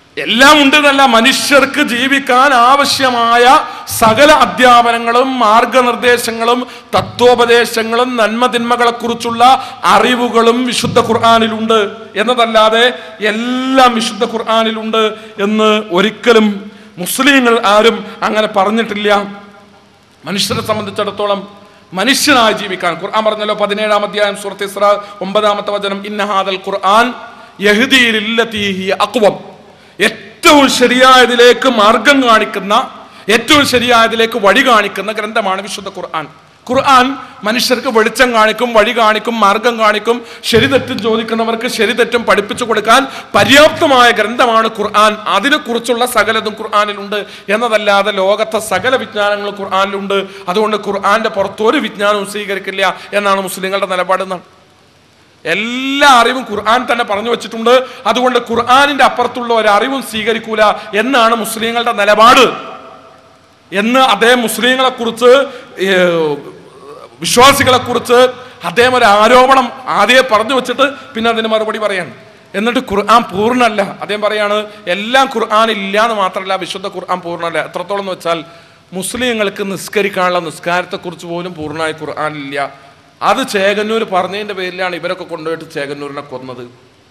എല്ലാം ഉണ്ടെന്നല്ല, മനുഷ്യർക്ക് ജീവിക്കാൻ ആവശ്യമായ സകല അധ്യാപനങ്ങളും മാർഗനിർദ്ദേശങ്ങളും തത്വോപദേശങ്ങളും നന്മതിന്മകളെ കുറിച്ചുള്ള അറിവുകളും വിശുദ്ധ ഖുർആനിലുണ്ട് എന്നതല്ലാതെ എല്ലാം വിശുദ്ധ ഖുർആനിലുണ്ട് എന്ന് ഒരിക്കലും മുസ്ലിങ്ങൾ ആരും അങ്ങനെ പറഞ്ഞിട്ടില്ല. മനുഷ്യരെ സംബന്ധിച്ചിടത്തോളം മനുഷ്യനായി ജീവിക്കാൻ ഖുർആൻ പറഞ്ഞല്ലോ, 17-ാം അധ്യായം സൂറത്ത് ഇസ്രാ 9-ാമത്തെ വചനം, ഇന്ന ഹാദൽ ഖുർആൻ യഹ്ദീ ലില്ലതീ ഹിയ അഖ്വം. ഏറ്റവും ശരിയായതിലേക്ക് മാർഗം കാണിക്കുന്ന, ഏറ്റവും ശരിയായതിലേക്ക് വഴി കാണിക്കുന്ന ഗ്രന്ഥമാണ് വിശുദ്ധ ഖുർആൻ. ഖുർആൻ മനുഷ്യർക്ക് വെളിച്ചം കാണിക്കും, വഴി കാണിക്കും, മാർഗം കാണിക്കും. ശരിതെറ്റും ചോദിക്കുന്നവർക്ക് ശരിതെറ്റും പഠിപ്പിച്ചു കൊടുക്കാൻ പര്യാപ്തമായ ഗ്രന്ഥമാണ് ഖുർആൻ. അതിനെക്കുറിച്ചുള്ള സകലതും ഖുർആനിലുണ്ട് എന്നതല്ലാതെ ലോകത്തെ സകല വിജ്ഞാനങ്ങളും ഖുർആനിലുണ്ട്. അതുകൊണ്ട് ഖുർആന്റെ പുറത്തൊരു വിജ്ഞാനവും സ്വീകരിക്കില്ല എന്നാണ് മുസ്ലിങ്ങളുടെ നിലപാടെന്നാണ്. എല്ലാ അറിവും ഖുർആൻ തന്നെ പറഞ്ഞു വെച്ചിട്ടുണ്ട്. അതുകൊണ്ട് ഖുർആനിന്റെ അപ്പുറത്തുള്ള ഒരറിവും സ്വീകരിക്കൂല എന്നാണ് മുസ്ലിങ്ങളുടെ നിലപാട് എന്ന് അദ്ദേഹം മുസ്ലിങ്ങളെ കുറിച്ച്, വിശ്വാസികളെ കുറിച്ച് അദ്ദേഹം ഒരു ആരോപണം ആദ്യം പറഞ്ഞു വെച്ചിട്ട് പിന്നെ അതിന് മറുപടി പറയാണ്. എന്നിട്ട് ഖുർആൻ പൂർണ്ണമല്ല. അദ്ദേഹം പറയാണ് എല്ലാം ഖുർആൻ ഇല്ല എന്ന് മാത്രമല്ല, വിശുദ്ധ ഖുർആൻ പൂർണ്ണമല്ല. എത്രത്തോളം എന്ന് വെച്ചാൽ മുസ്ലിങ്ങൾക്ക് നിസ്കരിക്കാനുള്ള നിസ്കാരത്തെക്കുറിച്ച് പോലും പൂർണ്ണമായി ഖുർആനില്ല. അത് ചേകന്നൂർ പറഞ്ഞതിൻ്റെ പേരിലാണ് ഇവരൊക്കെ കൊണ്ടുപോയിട്ട് ചേകന്നൂരിനെ കൊന്നത്.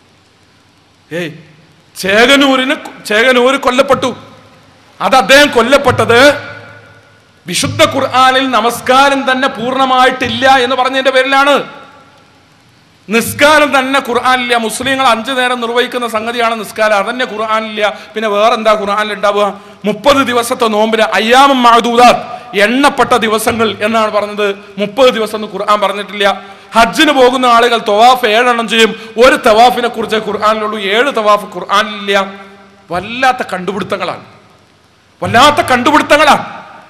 ചേകന്നൂർ കൊല്ലപ്പെട്ടു. അത് അദ്ദേഹം കൊല്ലപ്പെട്ടത് വിശുദ്ധ ഖുർആനിൽ നമസ്കാരം തന്നെ പൂർണ്ണമായിട്ടില്ല എന്ന് പറഞ്ഞതിന്റെ പേരിലാണ്. നിസ്കാരം തന്നെ ഖുർആനില്ല. മുസ്ലിങ്ങൾ 5 നേരം നിർവഹിക്കുന്ന സംഗതിയാണ് നിസ്കാരം, അതന്നെ ഖുർആനില്ല. പിന്നെ വേറെന്താ ഖുർആനിൽ ഉണ്ടാവുക? 30 ദിവസത്തെ നോമ്പിന് അയ്യാമും മഅദൂദാത്ത്, എണ്ണപ്പെട്ട ദിവസങ്ങൾ എന്നാണ് പറഞ്ഞത്. 30 ദിവസം എന്ന് ഖുർആൻ പറഞ്ഞിട്ടില്ല. ഹജ്ജിന് പോകുന്ന ആളുകൾ തവാഫ് 7 എണ്ണം ചെയ്യും. ഒരു തവാഫിനെ കുറിച്ച് ഖുർആനിലുള്ളൂ, 7 തവാഫ് ഖുർആനിലില്ല. വല്ലാത്ത കണ്ടുപിടുത്തങ്ങളാണ്, വല്ലാത്ത കണ്ടുപിടുത്തങ്ങളാണ്.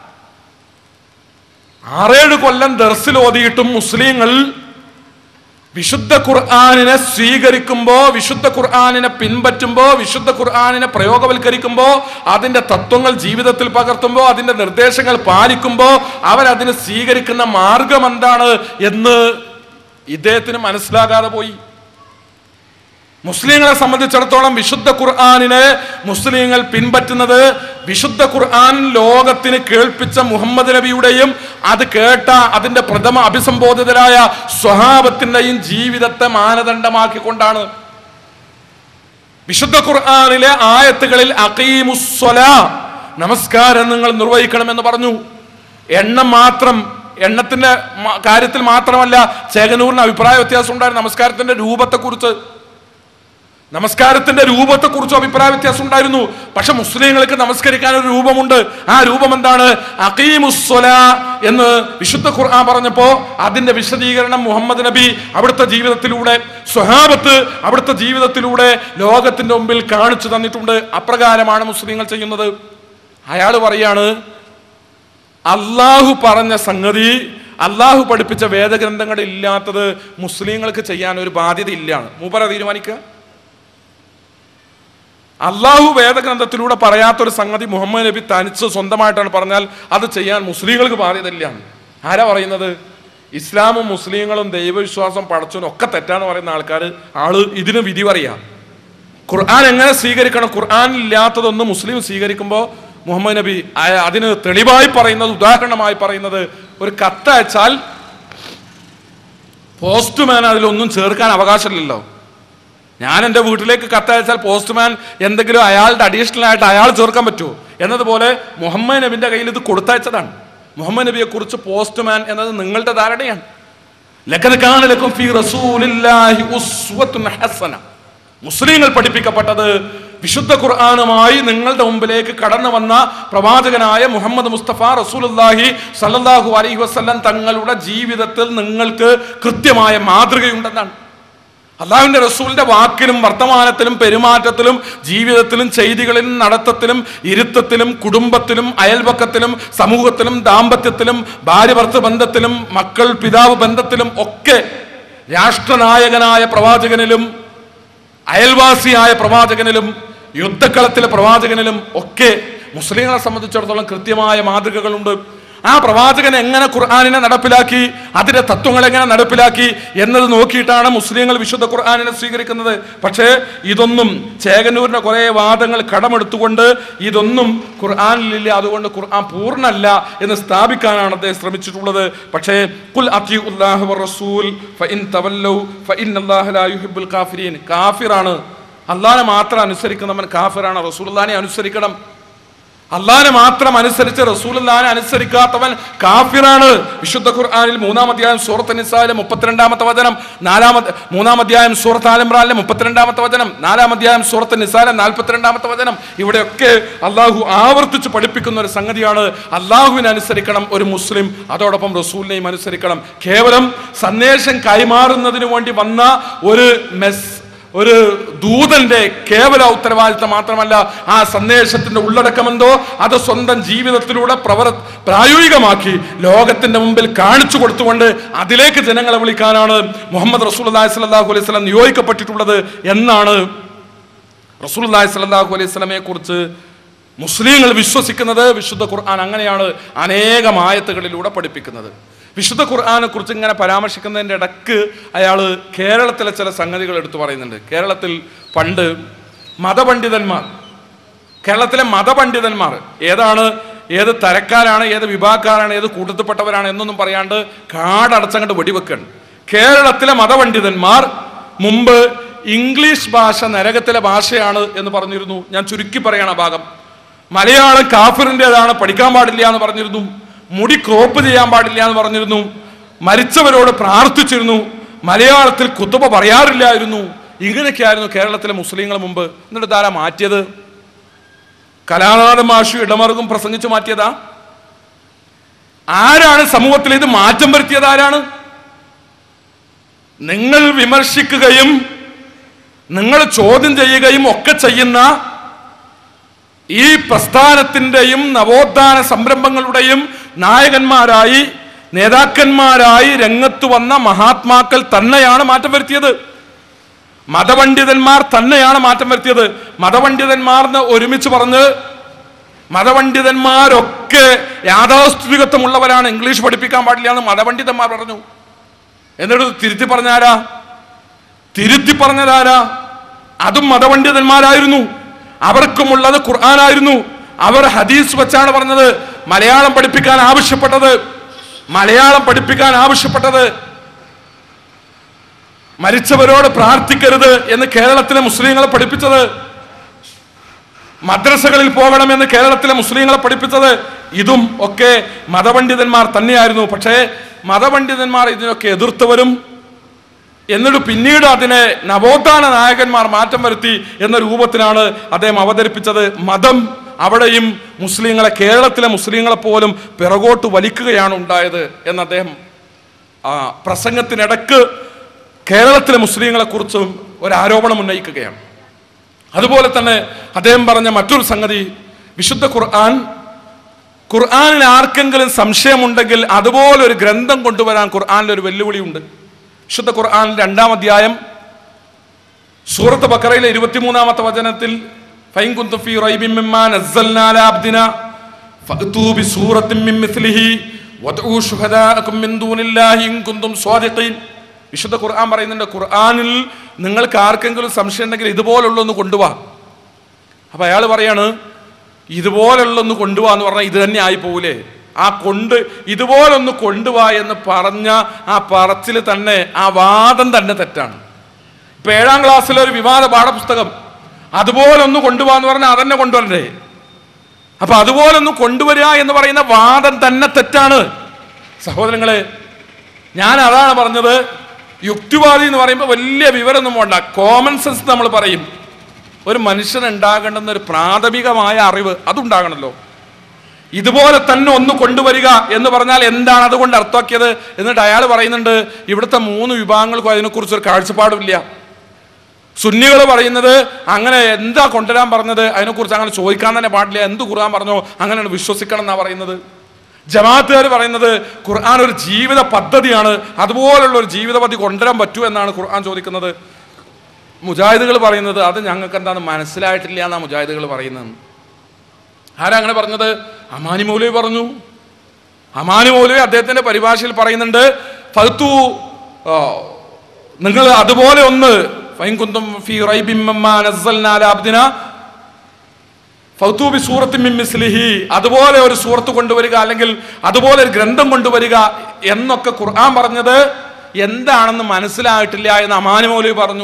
6-7 കൊല്ലം ദർസിൽ ഓതിയിട്ടും മുസ്ലിങ്ങൾ വിശുദ്ധ ഖുർആനിനെ സ്വീകരിക്കുമ്പോ, വിശുദ്ധ ഖുർആനിനെ പിൻപറ്റുമ്പോ, വിശുദ്ധ ഖുർആനിനെ പ്രയോഗവൽക്കരിക്കുമ്പോ, അതിന്റെ തത്വങ്ങൾ ജീവിതത്തിൽ പകർത്തുമ്പോ, അതിന്റെ നിർദ്ദേശങ്ങൾ പാലിക്കുമ്പോ അവരതിനെ സ്വീകരിക്കുന്ന മാർഗം എന്താണ് എന്ന് ഇദ്ദേഹത്തിന് മനസ്സിലാകാതെ പോയി. മുസ്ലിങ്ങളെ സംബന്ധിച്ചിടത്തോളം വിശുദ്ധ ഖുർആനിനെ മുസ്ലിങ്ങൾ പിൻപറ്റുന്നത് വിശുദ്ധ ഖുർആൻ ലോകത്തിന് കേൾപ്പിച്ച മുഹമ്മദ് നബിയുടെയും അത് കേട്ട അതിന്റെ പ്രഥമ അഭിസംബോധിതരായ സ്വഹാബത്തിന്റെയും ജീവിതത്തെ മാനദണ്ഡമാക്കിക്കൊണ്ടാണ്. വിശുദ്ധ ഖുർആനിലെ ആയത്തുകളിൽ അഖീമുസ്സലാ, നമസ്കാരം നിങ്ങൾ നിർവഹിക്കണമെന്ന് പറഞ്ഞു. എണ്ണത്തിന്റെ കാര്യത്തിൽ മാത്രമല്ല, ചേകനൂരിന് അഭിപ്രായ വ്യത്യാസം ഉണ്ടായിരുന്നു നമസ്കാരത്തിന്റെ രൂപത്തെക്കുറിച്ചും അഭിപ്രായ വ്യത്യാസം ഉണ്ടായിരുന്നു. പക്ഷെ മുസ്ലിങ്ങൾക്ക് നമസ്കരിക്കാൻ ഒരു രൂപമുണ്ട്. ആ രൂപം എന്താണ്? അഖീമുസ്സലാ എന്ന് വിശുദ്ധ ഖുർആൻ പറഞ്ഞപ്പോ അതിന്റെ വിശദീകരണം മുഹമ്മദ് നബി അവിടുത്തെ ജീവിതത്തിലൂടെ, സ്വഹാബത്ത് അവിടുത്തെ ജീവിതത്തിലൂടെ ലോകത്തിന്റെ മുമ്പിൽ കാണിച്ചു തന്നിട്ടുണ്ട്. അപ്രകാരമാണ് മുസ്ലിങ്ങൾ ചെയ്യുന്നത്. അയാൾ പറയാണ്, അള്ളാഹു പറഞ്ഞ സംഗതി, അള്ളാഹു പഠിപ്പിച്ച വേദഗ്രന്ഥങ്ങളിൽ ഇല്ലാത്തത് മുസ്ലിങ്ങൾക്ക് ചെയ്യാൻ ഒരു ബാധ്യത ഇല്ലാണ്. മൂപ്പര തീരുമാനിക്കുക. അള്ളാഹു വേദഗ്രന്ഥത്തിലൂടെ പറയാത്തൊരു സംഗതി മുഹമ്മദ് നബി തനിച്ച് സ്വന്തമായിട്ടാണ് പറഞ്ഞാൽ അത് ചെയ്യാൻ മുസ്ലിങ്ങൾക്ക് ബാധ്യതയില്ല. ആരാ പറയുന്നത്? ഇസ്ലാമും മുസ്ലിങ്ങളും ദൈവവിശ്വാസം പടച്ചനും ഒക്കെ തെറ്റാന്ന് പറയുന്ന ആള് ഇതിന് വിധി പറയാ. ഖുർആൻ എങ്ങനെ സ്വീകരിക്കണം? ഖുർആൻ ഇല്ലാത്തതൊന്ന് മുസ്ലിം സ്വീകരിക്കുമ്പോൾ മുഹമ്മദ് നബി അതിന് തെളിവായി പറയുന്നത്, ഉദാഹരണമായി പറയുന്നത്, ഒരു കത്തയച്ചാൽ പോസ്റ്റ്മാൻ അതിലൊന്നും ചേർക്കാൻ അവകാശമില്ലല്ലോ. ഞാൻ എൻ്റെ വീട്ടിലേക്ക് കത്തയച്ചാൽ പോസ്റ്റ്മാൻ എന്തെങ്കിലും അയാളുടെ അഡീഷണൽ ആയിട്ട് അയാൾ ചേർക്കാൻ പറ്റുമോ? എന്നതുപോലെ മുഹമ്മദ് നബിന്റെ കയ്യിൽ ഇത് കൊടുത്തയച്ചതാണ്. മുഹമ്മദ് നബിയെ കുറിച്ച് പോസ്റ്റ്മാൻ എന്നത് നിങ്ങളുടെ ധാരണയാണ്. ലഖദ് കാന ലക്കും ഫീ റസൂലില്ലാഹി ഉസ്വത്തുൻ ഹസന. മുസ്ലിങ്ങൾ പഠിപ്പിക്കപ്പെട്ടത് വിശുദ്ധ ഖുർആനുമായി നിങ്ങളുടെ മുമ്പിലേക്ക് കടന്നു വന്ന പ്രവാചകനായ മുഹമ്മദ് മുസ്തഫ റസൂലുള്ളാഹി സ്വല്ലല്ലാഹു അലൈഹി വസല്ലം തങ്ങളുടെ ജീവിതത്തിൽ നിങ്ങൾക്ക് കൃത്യമായ മാതൃകയുണ്ടെന്നാണ്. അള്ളാഹുവിന്റെ റസൂലിന്റെ വാക്കിലും വർത്തമാനത്തിലും പെരുമാറ്റത്തിലും ജീവിതത്തിലും ചെയ്തികളിലും നടത്തത്തിലും ഇരുത്തത്തിലും കുടുംബത്തിലും അയൽപക്കത്തിലും സമൂഹത്തിലും ദാമ്പത്യത്തിലും ഭാര്യ ഭർത്തൃ ബന്ധത്തിലും മക്കൾ പിതാവ് ബന്ധത്തിലും ഒക്കെ രാഷ്ട്രനായകനായ പ്രവാചകനിലും അയൽവാസിയായ പ്രവാചകനിലും യുദ്ധക്കളത്തിലെ പ്രവാചകനിലും ഒക്കെ മുസ്ലിങ്ങളെ സംബന്ധിച്ചിടത്തോളം കൃത്യമായ മാതൃകകളുണ്ട്. ആ പ്രവാചകൻ എങ്ങനെ ഖുർആനിനെ നടപ്പിലാക്കി, അതിന്റെ തത്വങ്ങൾ എങ്ങനെ നടപ്പിലാക്കി എന്നത് നോക്കിയിട്ടാണ് മുസ്ലിങ്ങൾ വിശുദ്ധ ഖുർആനിനെ സ്വീകരിക്കുന്നത്. പക്ഷേ ഇതൊന്നും ചേകന്നൂരിന്റെ കുറെ വാദങ്ങൾ കടമെടുത്തുകൊണ്ട് ഇതൊന്നും ഖുർആനിലില്ല, അതുകൊണ്ട് ഖുർആൻ പൂർണ്ണല്ല എന്ന് സ്ഥാപിക്കാനാണ് അദ്ദേഹം ശ്രമിച്ചിട്ടുള്ളത്. പക്ഷേ ഖുൽ അത്തിഉല്ലാഹ വറസൂൽ ഫഇൻ തവല്ലൗ ഫഇന്നല്ലാഹ ലാ യുഹിബ്ബുൽ കാഫിരീൻ. കാഫിറാണ്, അല്ലാഹനെ മാത്രം അനുസരിക്കുന്നവൻ കാഫിറാണ്. റസൂലുള്ളാഹിനെ അനുസരിക്കണം. അല്ലാഹനെ മാത്രം അനുസരിച്ച് റസൂലുള്ളാഹിനെ അനുസരിക്കാത്തവൻ കാഫിറാണ്. വിശുദ്ധ ഖുർആനിൽ 3-ാം അധ്യായം സൂറത്ത് നിസായിലെ 32-ാമത്തെ വചനം, 3-ാം അധ്യായം സൂറത്ത് ആൽ ഇംറാനിലെ 32-ാമത്തെ വചനം, 4-ാം അധ്യായം സൂറത്ത് നിസായിലെ 42-ാമത്തെ വചനം, ഇവിടെയൊക്കെ അള്ളാഹു ആവർത്തിച്ച് പഠിപ്പിക്കുന്ന ഒരു സംഗതിയാണ് അള്ളാഹുവിനെ അനുസരിക്കണം ഒരു മുസ്ലിം, അതോടൊപ്പം റസൂലിനെയും അനുസരിക്കണം. കേവലം സന്ദേശം കൈമാറുന്നതിന് വേണ്ടി വന്ന ഒരു ദൂതന്റെ കേവല ഉത്തരവാദിത്തം മാത്രമല്ല, ആ സന്ദേശത്തിന്റെ ഉള്ളടക്കമെന്തോ അത് സ്വന്തം ജീവിതത്തിലൂടെ പ്രായോഗികമാക്കി ലോകത്തിന്റെ മുമ്പിൽ കാണിച്ചു കൊടുത്തുകൊണ്ട് അതിലേക്ക് ജനങ്ങളെ വിളിക്കാനാണ് മുഹമ്മദ് റസൂലുള്ളാഹി സ്വല്ലല്ലാഹു അലൈഹി വസല്ലം നിയോഗിക്കപ്പെട്ടിട്ടുള്ളത് എന്നാണ് റസൂലുള്ളാഹി സ്വല്ലല്ലാഹു അലൈഹി വസല്ലമയെ കുറിച്ച് മുസ്ലിങ്ങൾ വിശ്വസിക്കുന്നത്. വിശുദ്ധ ഖുർആൻ അങ്ങനെയാണ് അനേകം ആയത്തുകളിലൂടെ പഠിപ്പിക്കുന്നത്. വിശുദ്ധ ഖുർആനെ കുറിച്ച് ഇങ്ങനെ പരാമർശിക്കുന്നതിൻ്റെ ഇടക്ക് അയാൾ കേരളത്തിലെ ചില സംഗതികൾ എടുത്തു പറയുന്നുണ്ട്. കേരളത്തിൽ പണ്ട് കേരളത്തിലെ മതപണ്ഡിതന്മാർ ഏത് തരക്കാരാണ്, ഏത് വിഭാഗക്കാരാണ്, ഏത് കൂട്ടത്തിൽപ്പെട്ടവരാണ് എന്നൊന്നും പറയാണ്ട് കാടടച്ചങ്ങോട്ട് വെടിവെക്കാണ്. കേരളത്തിലെ മതപണ്ഡിതന്മാർ മുമ്പ് ഇംഗ്ലീഷ് ഭാഷ നരകത്തിലെ ഭാഷയാണ് എന്ന് പറഞ്ഞിരുന്നു. ഞാൻ ചുരുക്കി പറയണ ഭാഗം. മലയാളം കാഫിറിൻ്റെതാണ്, പഠിക്കാൻ പാടില്ല എന്ന് പറഞ്ഞിരുന്നു. മുടി ക്രോപ്പ് ചെയ്യാൻ പാടില്ല എന്ന് പറഞ്ഞിരുന്നു. മരിച്ചവരോട് പ്രാർത്ഥിച്ചിരുന്നു. മലയാളത്തിൽ കുത്തുബ പറയാറില്ലായിരുന്നു. ഇങ്ങനെയൊക്കെയായിരുന്നു കേരളത്തിലെ മുസ്ലിങ്ങൾ മുമ്പ്. എന്നിട്ട് ധാരാ മാറ്റിയത്? കലാനാഥ മാഷു ഇടമറുകും പ്രസംഗിച്ച് മാറ്റിയതാ? ആരാണ് സമൂഹത്തിൽ ഇത് മാറ്റം വരുത്തിയത്? ആരാണ്? നിങ്ങൾ വിമർശിക്കുകയും നിങ്ങൾ ചോദ്യം ചെയ്യുകയും ഒക്കെ ചെയ്യുന്ന ഈ പ്രസ്ഥാനത്തിൻ്റെയും നവോത്ഥാന സംരംഭങ്ങളുടെയും നായകന്മാരായി, നേതാക്കന്മാരായി രംഗത്ത് വന്ന മഹാത്മാക്കൾ തന്നെയാണ് മാറ്റം വരുത്തിയത്. മതപണ്ഡിതന്മാർ തന്നെയാണ് മാറ്റം വരുത്തിയത്. മതപണ്ഡിതന്മാർന്ന് ഒരുമിച്ച് പറഞ്ഞ് മതപണ്ഡിതന്മാരൊക്കെ യാഥാസ്ഥിതികത്വമുള്ളവരാണ്, ഇംഗ്ലീഷ് പഠിപ്പിക്കാൻ പാടില്ല എന്ന് മതപണ്ഡിതന്മാർ പറഞ്ഞു. എന്നിട്ട് തിരുത്തി പറഞ്ഞതാരാ? അതും മതപണ്ഡിതന്മാരായിരുന്നു. അവർക്കുമുള്ളത് ഖുർആനായിരുന്നു. അവർ ഹദീസ് വെച്ചാണ് പറഞ്ഞത്. മലയാളം പഠിപ്പിക്കാൻ ആവശ്യപ്പെട്ടത് മരിച്ചവരോട് പ്രാർത്ഥിക്കരുത് എന്ന് കേരളത്തിലെ മുസ്ലിങ്ങളെ പഠിപ്പിച്ചത്, മദ്രസകളിൽ പോകണമെന്ന് കേരളത്തിലെ മുസ്ലിങ്ങളെ പഠിപ്പിച്ചത്, ഇതും ഒക്കെ മതപണ്ഡിതന്മാർ തന്നെയായിരുന്നു. പക്ഷേ മതപണ്ഡിതന്മാർ ഇതിനൊക്കെ എതിർത്തവരും, എന്നിട്ട് പിന്നീട് അതിനെ നവോത്ഥാന നായകന്മാർ മാറ്റം വരുത്തി എന്ന രൂപത്തിലാണ് അദ്ദേഹം അവതരിപ്പിച്ചത്. മതം അവിടെയും കേരളത്തിലെ മുസ്ലിങ്ങളെ പോലും പിറകോട്ട് വലിക്കുകയാണ് ഉണ്ടായത് എന്ന് അദ്ദേഹം പ്രസംഗത്തിനിടക്ക് കേരളത്തിലെ മുസ്ലിങ്ങളെ കുറിച്ചും ഒരു ആരോപണം ഉന്നയിക്കുകയാണ്. അതുപോലെ തന്നെ അദ്ദേഹം പറഞ്ഞ മറ്റൊരു സംഗതി, വിശുദ്ധ ഖുർആനിൽ ആർക്കെങ്കിലും സംശയമുണ്ടെങ്കിൽ അതുപോലൊരു ഗ്രന്ഥം കൊണ്ടുവരാൻ ഖുർആനിലൊരു വെല്ലുവിളിയുണ്ട്. വിശുദ്ധ ഖുർആനിൽ 2-ാം അധ്യായം സൂറത്ത് ബഖറയിലെ 23-ാമത്തെ വചനത്തിൽ ഫൈൻ കുന്തും ഫീ റൈബിൻ മിമ്മാ നസ്സൽനാ അലാ അബ്ദിനാ ഫഅ്തൂ ബിസൂറത്തിൻ മിൻ മിസ്ലിഹി വദ്ഉ ശുഹദാഅകും മിൻ ദൂനില്ലാഹി ഇൻ കുന്തും സ്വാദിഖീൻ. വിശുദ്ധ ഖുർആൻ പറയുന്നുണ്ട്, ഖുർആനിൽ നിങ്ങൾക്ക് ആർക്കെങ്കിലും സംശയം ഉണ്ടെങ്കിൽ ഇതുപോലുള്ളൊന്ന് കൊണ്ടുപോവാ. അപ്പൊ അയാൾ പറയാണ്, ഇതുപോലുള്ളൊന്ന് കൊണ്ടുപോവാ എന്ന് പറഞ്ഞാൽ ഇത് തന്നെ ആയി പോകൂലേ? ഇതുപോലൊന്ന് കൊണ്ടുപോവാ എന്ന് പറഞ്ഞ ആ പറച്ചിൽ തന്നെ, ആ വാദം തന്നെ തെറ്റാണ്. ഇപ്പൊ 7-ാം ക്ലാസ്സിലെ ഒരു വിവാദ പാഠപുസ്തകം അതുപോലൊന്ന് കൊണ്ടുപോകാന്ന് പറഞ്ഞാൽ അതന്നെ കൊണ്ടുവരണ്ടേ? അപ്പൊ അതുപോലൊന്ന് കൊണ്ടുവരിക എന്ന് പറയുന്ന വാദം തന്നെ തെറ്റാണ്. സഹോദരങ്ങളെ, ഞാൻ അതാണ് പറഞ്ഞത്. യുക്തിവാദി എന്ന് പറയുമ്പോൾ വലിയ വിവരമൊന്നും വേണ്ട, കോമൺ സെൻസ് നമ്മൾ പറയും. ഒരു മനുഷ്യന് ഉണ്ടാകേണ്ടുന്ന ഒരു പ്രാഥമികമായ അറിവ് അതുണ്ടാകണമല്ലോ. ഇതുപോലെ തന്നെ ഒന്ന് കൊണ്ടുവരിക എന്ന് പറഞ്ഞാൽ എന്താണ് അതുകൊണ്ട് അർത്ഥമാക്കിയത്? എന്നിട്ട് അയാൾ പറയുന്നുണ്ട്, ഇവിടുത്തെ 3 വിഭാഗങ്ങൾക്കും അതിനെക്കുറിച്ചൊരു കാഴ്ചപ്പാടുമില്ല. സുന്നികൾ പറയുന്നത് അങ്ങനെ എന്താ കൊണ്ടുവരാൻ പറഞ്ഞത്, അതിനെക്കുറിച്ച് അങ്ങനെ ചോദിക്കാൻ തന്നെ പാടില്ല, എന്ത് ഖുർആൻ പറഞ്ഞോ അങ്ങനെയാണ് വിശ്വസിക്കണം എന്നാണ് പറയുന്നത്. ജമാഅത്തുകാർ പറയുന്നത് ഖുർആൻ ഒരു ജീവിത പദ്ധതിയാണ്, അതുപോലുള്ള ഒരു ജീവിത പദ്ധതി കൊണ്ടുവരാൻ പറ്റൂ എന്നാണ് ഖുർആൻ ചോദിക്കുന്നത്. മുജാഹിദുകൾ പറയുന്നത് അത് ഞങ്ങൾക്ക് എന്താണ് മനസ്സിലായിട്ടില്ല എന്നാണ് മുജാഹിദുകൾ പറയുന്നത്. ആരാ അങ്ങനെ പറഞ്ഞത്? അമാനി മൗലവി പറഞ്ഞു. അമാനി മൗലവി അദ്ദേഹത്തിന്റെ പരിഭാഷയിൽ പറയുന്നുണ്ട്, ഫത്തു നിങ്ങൾ അതുപോലെ ഒന്ന് ഫൈൻകുന്തും ഫീ റൈബിൻ മിമ്മാ നസ്സൽനാ അലാ അബ്ദിനാ ഫൗതു ബി സൂറത്തിൻ മിൻ മിസ്ലിഹി, അതുപോലെ ഒരു സൂറത്ത് കൊണ്ടുവരിക, അല്ലെങ്കിൽ അതുപോലെ ഒരു ഗ്രന്ഥം കൊണ്ടുവരിക എന്നൊക്കെ ഖുർആൻ പറഞ്ഞത് എന്താണെന്ന് മനസ്സിലായിട്ടില്ല എന്ന് അമാനി മൗലവി പറഞ്ഞു.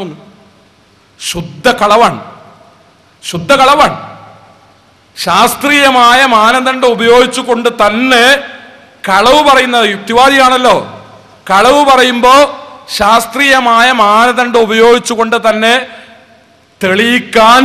ശുദ്ധ കളവാണ്, ശുദ്ധ കളവാണ്. ശാസ്ത്രീയമായ മാനദണ്ഡം ഉപയോഗിച്ചുകൊണ്ട് തന്നെ കളവ് പറയുന്നത്, യുക്തിവാദിയാണല്ലോ, കളവ് പറയുമ്പോൾ ശാസ്ത്രീയമായ മാനദണ്ഡം ഉപയോഗിച്ചുകൊണ്ട് തന്നെ തെളിയിക്കാൻ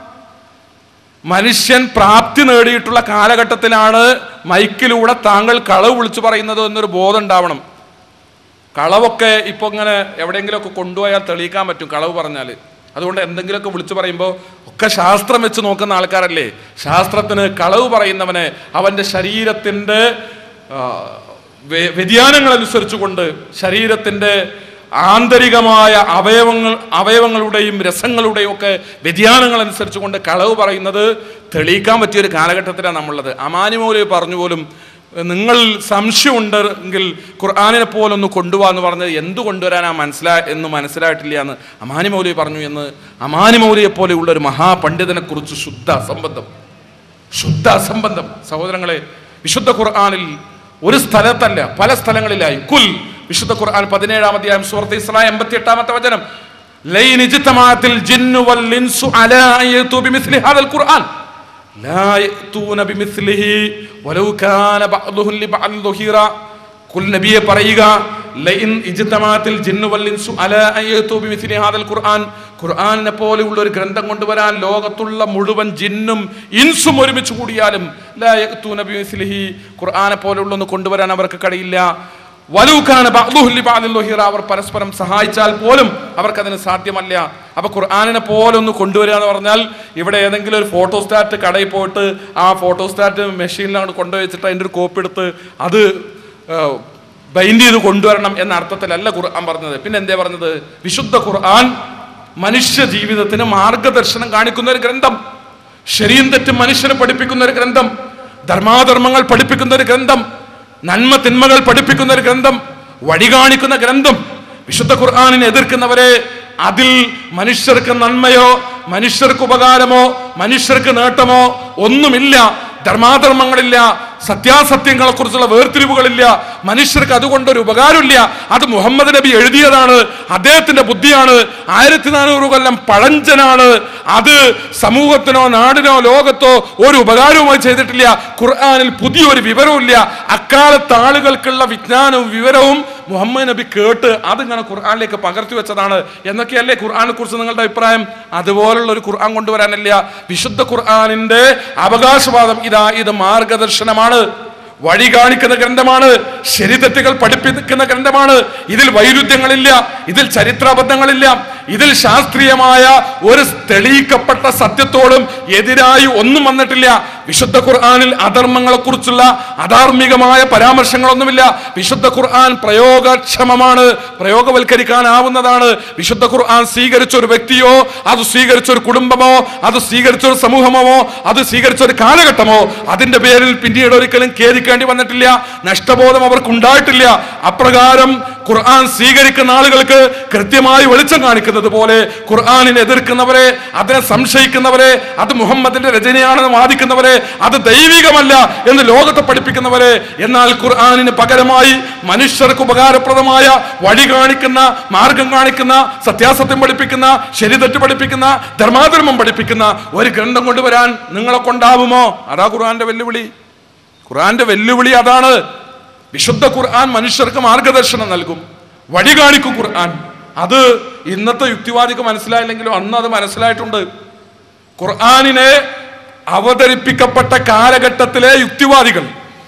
മനുഷ്യൻ പ്രാപ്തി നേടിയിട്ടുള്ള കാലഘട്ടത്തിലാണ് മൈക്കിലൂടെ താങ്കൾ കളവ് വിളിച്ചു പറയുന്നത് എന്നൊരു ബോധം ഉണ്ടാവണം. കളവൊക്കെ ഇപ്പൊ ഇങ്ങനെ എവിടെയെങ്കിലുമൊക്കെ കൊണ്ടുപോയാൽ തെളിയിക്കാൻ പറ്റും കളവ് പറഞ്ഞാൽ. അതുകൊണ്ട് എന്തെങ്കിലുമൊക്കെ വിളിച്ചു പറയുമ്പോൾ ഒക്കെ ശാസ്ത്രം വെച്ച് നോക്കുന്ന ആൾക്കാരല്ലേ. ശാസ്ത്രത്തിന് കളവ് പറയുന്നവനെ അവന്റെ ശരീരത്തിന്റെ വ്യതിയാനങ്ങൾ അനുസരിച്ചുകൊണ്ട്, ശരീരത്തിന്റെ ആന്തരികമായ അവയവങ്ങളുടെയും രസങ്ങളുടെയും ഒക്കെ വ്യതിയാനങ്ങൾ അനുസരിച്ചുകൊണ്ട് കളവ് പറയുന്നത് തെളിയിക്കാൻ പറ്റിയൊരു കാലഘട്ടത്തിലാണ് നമ്മളുള്ളത്. അമാനി മൗലവി പറഞ്ഞു പോലും, നിങ്ങൾ സംശയമുണ്ടെങ്കിൽ ഖുർആനിനെ പോലൊന്ന് കൊണ്ടുപോകാന്ന് പറഞ്ഞത് എന്ത് കൊണ്ടുവരാനാ മനസ്സിലായിട്ടില്ല എന്ന് അമാനി മൗലവി പറഞ്ഞു എന്ന് അമാനി മൗലവിയെ പോലെയുള്ള ഒരു മഹാപണ്ഡിതനെ കുറിച്ച് ശുദ്ധ അസംബന്ധം. സഹോദരങ്ങളെ, വിശുദ്ധ ഖുർആനിൽ ഒരു സ്ഥലത്തല്ല പല സ്ഥലങ്ങളിലായി കുൽ, വിശുദ്ധ ഖുർആൻ 17-ാം അധ്യായം സൂറത്ത് ഇസ്രാ 88-ാമത്തെ വചനം, ലൈൻ ഇജ്തമാഅത്തിൽ ജിന്നു വൽ ഇൻസു അലാ അയതു ബിമിസ്ലി ഹാദൽ ഖുർആൻ ലാ യഅതൂന ബിമിസ്ലിഹി വലൗ കാന ബഅദുഹും ലിബഅദ് ദുഹീറ. കുൽ നബിയെ പറയുക, ലൈൻ ഇജ്തമാഅത്തിൽ ജിന്നു വൽ ഇൻസു അലാ അയതു ബിമിസ്ലി ഹാദൽ ഖുർആൻ, ഖുർആനിനെ പോലെയുള്ള ഒരു ഗ്രന്ഥം കൊണ്ടുവരാൻ ലോകത്തുള്ള മുഴുവൻ ജിന്നും ഇൻസും ഒരുമിച്ച് കൂടിയാലും ലാ യഅതൂന ബിമിസ്ലിഹി, ഖുർആനെ പോലെയുള്ള ഒന്ന് കൊണ്ടുവരാൻ അവർക്ക് കഴിയില്ല. വലൂഖാന ബഅദുഹും ലിബഅദിൻ ദുഹീറ, അവർ പരസ്പരം സഹായിച്ചാൽ പോലും അവർക്കതിന് സാധ്യമല്ല. അപ്പൊ ഖുർആനിനെ പോലെ ഒന്ന് കൊണ്ടുവരിക എന്ന് പറഞ്ഞാൽ ഇവിടെ ഏതെങ്കിലും ഒരു ഫോട്ടോസ്റ്റാറ്റ് കടയിൽ പോയിട്ട് ആ ഫോട്ടോസ്റ്റാറ്റ് മെഷീനിലാണ് കൊണ്ടുവച്ചിട്ട് അതിൻ്റെ ഒരു കോപ്പി എടുത്ത് അത് ബൈൻഡ് ചെയ്ത് കൊണ്ടുവരണം എന്ന അർത്ഥത്തിലല്ല ഖുർആൻ പറഞ്ഞത്. പിന്നെ എന്തേ പറഞ്ഞത്? വിശുദ്ധ ഖുർആൻ മനുഷ്യ ജീവിതത്തിന് മാർഗദർശനം കാണിക്കുന്ന ഒരു ഗ്രന്ഥം, ശരിയും തെറ്റും മനുഷ്യനെ പഠിപ്പിക്കുന്ന ഒരു ഗ്രന്ഥം, ധർമാധർമ്മങ്ങൾ പഠിപ്പിക്കുന്ന ഒരു ഗ്രന്ഥം, നന്മ തിന്മകൾ പഠിപ്പിക്കുന്ന ഒരു ഗ്രന്ഥം, വഴി കാണിക്കുന്ന ഗ്രന്ഥം. വിശുദ്ധ ഖുർആനിനെ എതിർക്കുന്നവരെ അതിൽ മനുഷ്യർക്ക് നന്മയോ മനുഷ്യർക്ക് ഉപകാരമോ മനുഷ്യർക്ക് നേട്ടമോ ഒന്നുമില്ല, ധർമാധർമ്മങ്ങളില്ല, സത്യാസത്യങ്ങളെ കുറിച്ചുള്ള വേർതിരിവുകളില്ല, മനുഷ്യർക്ക് അതുകൊണ്ടൊരു ഉപകാരമില്ല. അത് മുഹമ്മദ് നബി എഴുതിയതാണ്, അദ്ദേഹത്തിന്റെ ബുദ്ധിയാണ്, 1400 കൊല്ലം പഴഞ്ചനാണ്, അത് സമൂഹത്തിനോ നാടിനോ ലോകത്തോ ഒരു ഉപകാരവുമായി ചെയ്തിട്ടില്ല. ഖുർആനിൽ പുതിയൊരു വിവരവുമില്ല. അക്കാലത്ത് ആളുകൾക്കുള്ള വിജ്ഞാനവും വിവരവും മുഹമ്മദ് നബി കേട്ട് അതിങ്ങനെ ഖുർആനിലേക്ക് പകർത്തി വെച്ചതാണ് എന്നൊക്കെയല്ലേ ഖുർആനെ കുറിച്ച് നിങ്ങളുടെ അഭിപ്രായം? അതുപോലുള്ള ഒരു ഖുർആൻ കൊണ്ടുവരാനല്ല. വിശുദ്ധ ഖുർആനിന്റെ അവകാശവാദം ഇത് മാർഗദർശനമാണ്, വഴി കാണിക്കുന്ന ഗ്രന്ഥമാണ്, ശരിതെറ്റുകൾ പഠിപ്പിക്കുന്ന ഗ്രന്ഥമാണ്. ഇതിൽ വൈരുദ്ധ്യങ്ങളില്ല, ഇതിൽ ചരിത്രാബദ്ധങ്ങളില്ല, ഇതിൽ ശാസ്ത്രീയമായ ഒരു തെളിയിക്കപ്പെട്ട സത്യത്തോടും എതിരായി ഒന്നും വന്നിട്ടില്ല. വിശുദ്ധ ഖുർആനിൽ അധർമ്മങ്ങളെ കുറിച്ചുള്ള അധാർമികമായ പരാമർശങ്ങളൊന്നുമില്ല. വിശുദ്ധ ഖുർആൻ പ്രയോഗക്ഷമമാണ്, പ്രയോഗവൽക്കരിക്കാനാവുന്നതാണ്. വിശുദ്ധ ഖുർആൻ സ്വീകരിച്ച ഒരു വ്യക്തിയോ അത് സ്വീകരിച്ച ഒരു കുടുംബമോ അത് സ്വീകരിച്ച ഒരു സമൂഹമോ അത് സ്വീകരിച്ച ഒരു കാലഘട്ടമോ അതിന്റെ പേരിൽ പിന്നീട് ഒരിക്കലും ഖേദിക്കേണ്ടി വന്നിട്ടില്ല, നഷ്ടബോധം അവർക്കുണ്ടായിട്ടില്ല. അപ്രകാരം ഖുർആൻ സ്വീകരിക്കുന്ന ആളുകൾക്ക് കൃത്യമായി വെളിച്ചം കാണിക്കുന്നത് പോലെ ഖുർആനിനെ എതിർക്കുന്നവരെ, അതിനെ സംശയിക്കുന്നവരെ, അത് മുഹമ്മദിന്റെ രചനയാണെന്ന് വാദിക്കുന്നവരെ, അത് ദൈവികമല്ല എന്ന് ലോകത്തെ പഠിപ്പിക്കുന്നവരെ, എന്നാൽ ഖുർആനിന് പകരമായി മനുഷ്യർക്ക് ഉപകാരപ്രദമായ വഴി കാണിക്കുന്ന, മാർഗം കാണിക്കുന്ന, സത്യാസത്യം പഠിപ്പിക്കുന്ന, ശരിതെറ്റ് പഠിപ്പിക്കുന്ന, ധർമാധർമ്മം പഠിപ്പിക്കുന്ന ഒരു ഗ്രന്ഥം കൊണ്ടുവരാൻ നിങ്ങളെ കൊണ്ടാവുമോ? അതാ ഖുർആന്റെ വെല്ലുവിളി. ഖുർആന്റെ വെല്ലുവിളി അതാണ്. വിശുദ്ധ ഖുർആൻ മനുഷ്യർക്ക് മാർഗദർശനം നൽകും, വഴി കാണിക്കും ഖുർആൻ. അത് ഇന്നത്തെ യുക്തിവാദിക്ക് മനസ്സിലായില്ലെങ്കിലും അന്ന് അത് മനസ്സിലായിട്ടുണ്ട്. ഖുർആനിനെ അവതരിപ്പിക്കപ്പെട്ട കാലഘട്ടത്തിലെ യുക്തിവാദികൾ,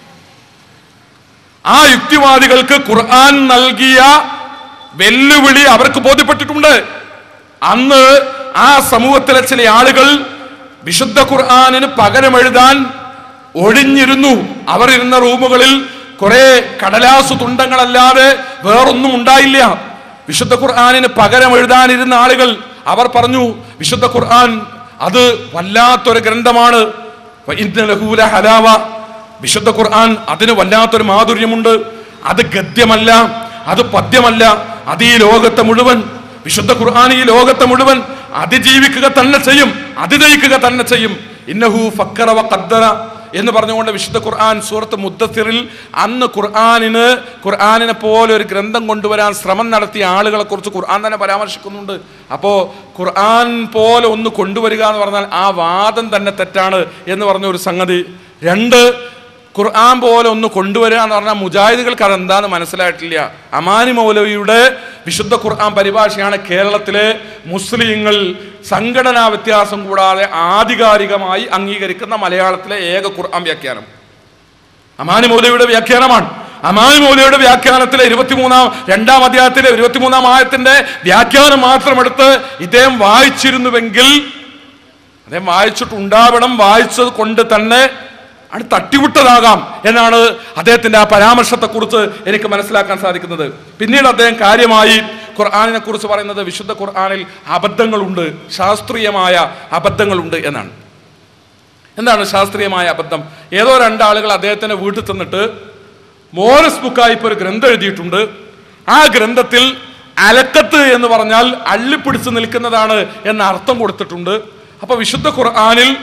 ആ യുക്തിവാദികൾക്ക് ഖുർആൻ നൽകിയ വെല്ലുവിളി അവർക്ക് ബോധ്യപ്പെട്ടിട്ടുണ്ട്. അന്ന് ആ സമൂഹത്തിലെ ചില ആളുകൾ വിശുദ്ധ ഖുർആനിന് പകരം എഴുതാൻ ഒഴിഞ്ഞിരുന്നു. അവർ ഇരുന്ന റൂമുകളിൽ കുറെ കടലാസു തുണ്ടങ്ങളല്ലാതെ വേറൊന്നും ഉണ്ടായില്ല. വിശുദ്ധ ഖുർആനിന് പകരം എഴുതാനിരുന്ന ആളുകൾ അവർ പറഞ്ഞു, വിശുദ്ധ ഖുർആൻ അത് വല്ലാത്തൊരു ഗ്രന്ഥമാണ്, വിശുദ്ധ ഖുർആൻ അതിന് വല്ലാത്തൊരു മാധുര്യമുണ്ട്. അത് ഗദ്യമല്ല, അത് പദ്യമല്ല, അത് ഈ ലോകത്തെ മുഴുവൻ, വിശുദ്ധ ഖുർആൻ ഈ ലോകത്തെ മുഴുവൻ അതിജീവിക്കുക തന്നെ ചെയ്യും, അതിജയിക്കുക തന്നെ ചെയ്യും. ഇന്നഹു ഫക്കറ വ ഖദ്ദറ എന്ന് പറഞ്ഞുകൊണ്ട് വിശുദ്ധ ഖുർആൻ സൂറത്ത് മുദ്ദസ്സിറിൽ അന്ന് ഖുർആനിനെ പോലെ ഒരു ഗ്രന്ഥം കൊണ്ടുവരാൻ ശ്രമം നടത്തിയ ആളുകളെ കുറിച്ച് ഖുർആൻ തന്നെ പരാമർശിക്കുന്നുണ്ട്. അപ്പോൾ ഖുർആൻ പോലെ ഒന്ന് കൊണ്ടുവരിക എന്ന് പറഞ്ഞാൽ ആ വാദം തന്നെ തെറ്റാണ് എന്ന് പറഞ്ഞ ഒരു സംഗതി. രണ്ട്, ഖുർആൻ പോലെ ഒന്ന് കൊണ്ടുവരിക എന്ന് പറഞ്ഞാൽ മുജാഹിദുകൾക്ക് അതെന്താന്ന് മനസ്സിലായിട്ടില്ല. അമാനി മൗലവിയുടെ വിശുദ്ധ ഖുർആൻ പരിഭാഷയാണ് കേരളത്തിലെ മുസ്ലിങ്ങൾ സംഘടനാ വ്യത്യാസം കൂടാതെ ആധികാരികമായി അംഗീകരിക്കുന്ന മലയാളത്തിലെ ഏക ഖുർആൻ വ്യാഖ്യാനം അമാനി മൗലവിയുടെ വ്യാഖ്യാനമാണ്. അമാനി മൗലവിയുടെ വ്യാഖ്യാനത്തിലെ 2-ാം അധ്യായത്തിലെ 23-ാം ആയത്തിന്റെ വ്യാഖ്യാനം മാത്രമെടുത്ത് ഇദ്ദേഹം വായിച്ചിരുന്നുവെങ്കിൽ, അദ്ദേഹം വായിച്ചിട്ടുണ്ടാവണം, വായിച്ചത് കൊണ്ട് തന്നെ അത് തട്ടിവിട്ടതാകാം എന്നാണ് അദ്ദേഹത്തിന്റെ ആ പരാമർശത്തെ കുറിച്ച് എനിക്ക് മനസ്സിലാക്കാൻ സാധിക്കുന്നത്. പിന്നീട് അദ്ദേഹം കാര്യമായി ഖുർആനിനെ കുറിച്ച് പറയുന്നത് വിശുദ്ധ ഖുർആനിൽ അബദ്ധങ്ങളുണ്ട്, ശാസ്ത്രീയമായ അബദ്ധങ്ങളുണ്ട് എന്നാണ്. എന്താണ് ശാസ്ത്രീയമായ അബദ്ധം? ഏതോ രണ്ടാളുകൾ അദ്ദേഹത്തിന്റെ വീട്ടിൽ ചെന്നിട്ട് മോറസ് ബുക്കായി ഇപ്പോൾ ഒരു ഗ്രന്ഥം എഴുതിയിട്ടുണ്ട്. ആ ഗ്രന്ഥത്തിൽ അലക്കത്ത് എന്ന് പറഞ്ഞാൽ അള്ളിപ്പിടിച്ച് നിൽക്കുന്നതാണ് എന്ന അർത്ഥം കൊടുത്തിട്ടുണ്ട്. അപ്പൊ വിശുദ്ധ ഖുർആനിൽ